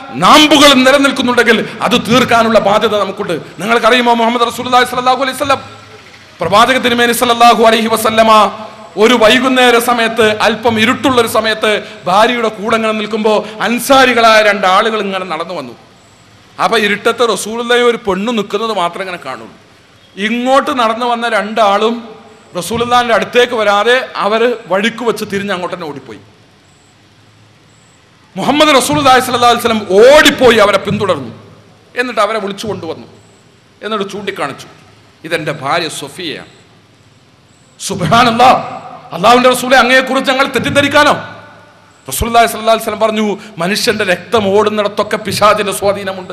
നാമ്പുകൾ നിലനിൽക്കുന്നുണ്ടെങ്കിൽ അത് തീർക്കാനുള്ള ബാധ്യത നമുക്കുണ്ട്. നിങ്ങൾക്കറിയുമോ, മുഹമ്മദ് റസൂലുള്ളാഹി സ്വല്ലല്ലാഹു അലൈഹി വസല്ലം പ്രവാചക തിരുമേനി സ്വല്ലല്ലാഹു അലൈഹി വസല്ലമ ഒരു വൈകുന്നേര സമയത്ത്, അല്പം ഇരുട്ടുള്ളൊരു സമയത്ത് ഭാര്യയുടെ കൂടെ ഇങ്ങനെ നിൽക്കുമ്പോൾ അൻസാരികളായ 2 ആളുകൾ ഇങ്ങനെ നടന്നു വന്നു. അപ്പൊ ഇരുട്ടത്ത് റസൂലുള്ളാഹി ഒരു പെണ്ണ് നിൽക്കുന്നത് മാത്രമേ ഇങ്ങനെ കാണുള്ളൂ. ഇങ്ങോട്ട് നടന്നു വന്ന 2 ആളും റസൂലുള്ളാഹിന്റെ അടുത്തേക്ക് വരാതെ അവര് വഴിക്ക് വെച്ച് തിരിഞ്ഞ് അങ്ങോട്ട് തന്നെ ഓടിപ്പോയി. മുഹമ്മദ് റസൂലുള്ളാഹി സ്വല്ലല്ലാഹു അലൈഹി വസല്ലം ഓടിപ്പോയി അവരെ പിന്തുടർന്നു. എന്നിട്ട് അവരെ വിളിച്ചു കൊണ്ടുവന്നു. എന്നിട്ട് ചൂണ്ടിക്കാണിച്ചു, ഇതെന്റെ ഭാര്യ സൊഫിയയാണ്. സുബ്ഹാനല്ലാഹ്, അള്ളാഹുവിന്റെ റസൂലെ, അങ്ങയെക്കുറിച്ച് ഞങ്ങൾ തെറ്റിദ്ധരിക്കാനോ? റസൂലുള്ളാഹി സ്വല്ലല്ലാഹു അലൈഹി വസല്ലം പറഞ്ഞു, മനുഷ്യന്റെ രക്തം ഓടുന്നിടത്തൊക്കെ പിശാചിന്റെ സ്വാധീനമുണ്ട്,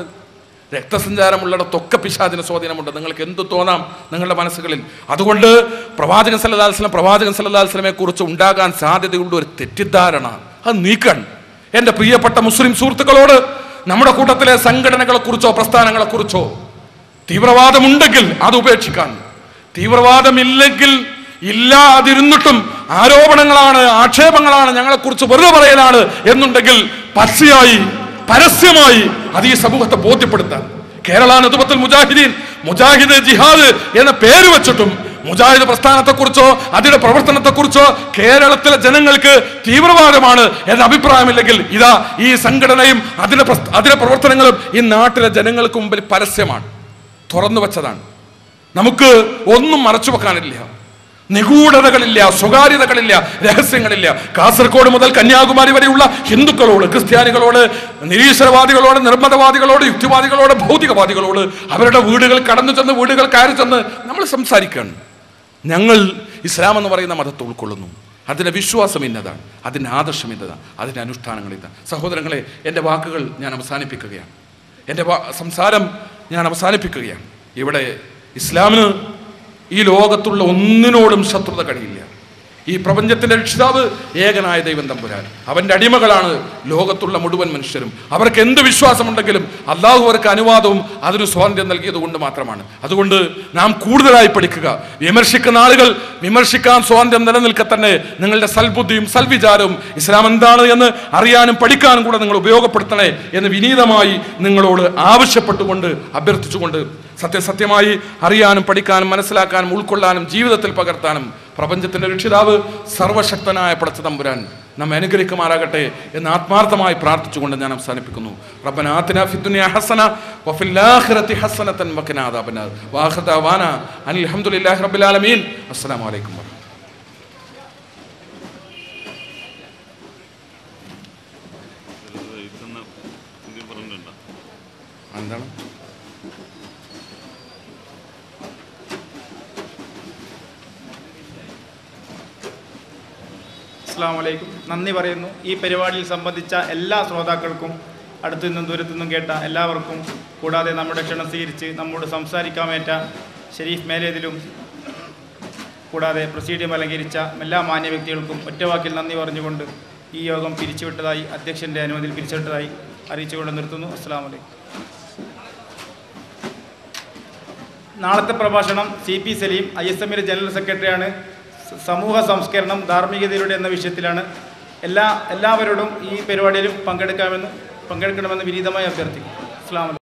രക്തസഞ്ചാരമുള്ളിടത്തൊക്കെ പിശാചിന്റെ സ്വാധീനമുണ്ട്. നിങ്ങൾക്ക് എന്ത് തോന്നാം നിങ്ങളുടെ മനസ്സുകളിൽ. അതുകൊണ്ട് പ്രവാചകൻ സല്ലല്ലാഹു അലൈഹി വസല്ലമയെ കുറിച്ച് ഉണ്ടാകാൻ സാധ്യതയുള്ള ഒരു തെറ്റിദ്ധാരണ അത് നീക്കാൻ എൻ്റെ പ്രിയപ്പെട്ട മുസ്ലിം സുഹൃത്തുക്കളോട്, നമ്മുടെ കൂട്ടത്തിലെ സംഘടനകളെ കുറിച്ചോ പ്രസ്ഥാനങ്ങളെ കുറിച്ചോ തീവ്രവാദമുണ്ടെങ്കിൽ അത് ഉപേക്ഷിക്കാൻ, തീവ്രവാദമില്ലെങ്കിൽ ഇല്ലാതിരുന്നിട്ടും ആരോപണങ്ങളാണ്, ആക്ഷേപങ്ങളാണ്, ഞങ്ങളെക്കുറിച്ച് വെറുതെ പറയലാണ് എന്നുണ്ടെങ്കിൽ പച്ചയായി പരസ്യമായി അത് ഈ സമൂഹത്തെ ബോധ്യപ്പെടുത്താൻ. കേരള നദുവത്തുൽ മുജാഹിദീൻ, മുജാഹിദ് ജിഹാദ് എന്ന പേര് വെച്ചിട്ടും മുജാഹിദ് പ്രസ്ഥാനത്തെക്കുറിച്ചോ അതിന്റെ പ്രവർത്തനത്തെക്കുറിച്ചോ കേരളത്തിലെ ജനങ്ങൾക്ക് തീവ്രവാദമാണ് എന്ന അഭിപ്രായമില്ലെങ്കിൽ ഇതാ ഈ സംഘടനയും അതിന്റെ പ്രവർത്തനങ്ങളും ഈ നാട്ടിലെ ജനങ്ങൾക്ക് മുമ്പിൽ പരസ്യമാണ്, തുറന്നു വെച്ചതാണ്. നമുക്ക് ഒന്നും മറച്ചു വെക്കാനില്ല, നിഗൂഢതകളില്ല, സ്വകാര്യതകളില്ല, രഹസ്യങ്ങളില്ല. കാസർഗോഡ് മുതൽ കന്യാകുമാരി വരെയുള്ള ഹിന്ദുക്കളോട്, ക്രിസ്ത്യാനികളോട്, നിരീശ്വരവാദികളോട്, നിർമ്മതവാദികളോട്, യുക്തിവാദികളോട്, ഭൗതികവാദികളോട് അവരുടെ വീടുകൾ കടന്നു ചെന്ന്, വീടുകൾ കയറി ചെന്ന് നമ്മൾ സംസാരിക്കുകയാണ്. ഞങ്ങൾ ഇസ്ലാം എന്ന് പറയുന്ന മതത്തെ ഉൾക്കൊള്ളുന്നു, അതിൻ്റെ വിശ്വാസം ഇന്നതാണ്, അതിൻ്റെ ആദർശം ഇന്നതാണ്, അതിൻ്റെ അനുഷ്ഠാനങ്ങൾ ഇതാണ്. സഹോദരങ്ങളെ, എൻ്റെ വാക്കുകൾ ഞാൻ അവസാനിപ്പിക്കുകയാണ്, എൻ്റെ സംസാരം ഞാൻ അവസാനിപ്പിക്കുകയാണ്. ഇവിടെ ഇസ്ലാമിന് ഈ ലോകത്തുള്ള ഒന്നിനോടും ശത്രുത കഴിയില്ല. ഈ പ്രപഞ്ചത്തിന്റെ രക്ഷിതാവ് ഏകനായ ദൈവം തമ്പുരാൻ, അവന്റെ അടിമകളാണ് ലോകത്തുള്ള മുഴുവൻ മനുഷ്യരും. അവർക്ക് എന്ത് വിശ്വാസമുണ്ടെങ്കിലും അള്ളാഹു അവർക്ക് അനുവാദവും അതിന് സ്വാതന്ത്ര്യം നൽകിയത് കൊണ്ട് മാത്രമാണ്. അതുകൊണ്ട് നാം കൂടുതലായി പഠിക്കുക. വിമർശിക്കുന്ന ആളുകൾ വിമർശിക്കാൻ സ്വാതന്ത്ര്യം നിലനിൽക്കെ തന്നെ നിങ്ങളുടെ സൽബുദ്ധിയും സൽവിചാരവും ഇസ്ലാം എന്താണ് എന്ന് അറിയാനും പഠിക്കാനും കൂടെ നിങ്ങൾ ഉപയോഗപ്പെടുത്തണേ എന്ന് വിനീതമായി നിങ്ങളോട് ആവശ്യപ്പെട്ടുകൊണ്ട്, അഭ്യർത്ഥിച്ചുകൊണ്ട്, സത്യസത്യമായി അറിയാനും പഠിക്കാനും മനസ്സിലാക്കാനും ഉൾക്കൊള്ളാനും ജീവിതത്തിൽ പകർത്താനും പ്രപഞ്ചത്തിന്റെ രക്ഷിതാവ് സർവശക്തനായ പടച്ച തമ്പുരാൻ നമ്മെ അനുഗ്രഹിക്കുമാറാകട്ടെ എന്ന് ആത്മാർത്ഥമായി പ്രാർത്ഥിച്ചുകൊണ്ട് ഞാൻ അവസാനിപ്പിക്കുന്നു. റബ്ബനാ ആതിനാ ഫിദ്ദുനിയാ ഹസന വഫിൽ ആഖിറതി ഹസനതൻ വഖിനാ അദാബന്നാർ. വആഖിറു ദഅവാനാ അനിൽ ഹംദുലില്ലാഹി റബ്ബിൽ ആലമീൻ. അസ്സലാമു അലൈക്കും. എന്താണ്? അസ്സലാമു അലൈക്കും. നന്ദി പറയുന്നു. ഈ പരിപാടിയിൽ സംബന്ധിച്ച എല്ലാ ശ്രോതാക്കൾക്കും, അടുത്തു നിന്നും ദൂരത്തു നിന്നും കേട്ട എല്ലാവർക്കും, കൂടാതെ നമ്മുടെ ക്ഷണം സ്വീകരിച്ച് നമ്മോട് സംസാരിക്കാമേറ്റ ഷെരീഫ് മേലേതിലും കൂടാതെ പ്രൊസീഡിയം അലങ്കരിച്ച എല്ലാ മാന്യ വ്യക്തികൾക്കും ഒറ്റവാക്കിൽ നന്ദി പറഞ്ഞുകൊണ്ട് ഈ യോഗം പിരിച്ചുവിട്ടതായി, അധ്യക്ഷൻ്റെ അനുമതിയിൽ പിരിച്ചുവിട്ടതായി അറിയിച്ചുകൊണ്ട് നിർത്തുന്നു. അസ്സലാമു അലൈക്കും. നാളത്തെ പ്രഭാഷണം CP സലീം, ISMലെ ജനറൽ സെക്രട്ടറിയാണ്. സമൂഹ സംസ്കരണം ധാർമ്മികതയിലൂടെ എന്ന വിഷയത്തിലാണ്. എല്ലാവരോടും ഈ പരിപാടിയിലും പങ്കെടുക്കണമെന്ന് വിനീതമായി അഭ്യർത്ഥിക്കുന്നു. അസ്സലാമു അലൈക്കും.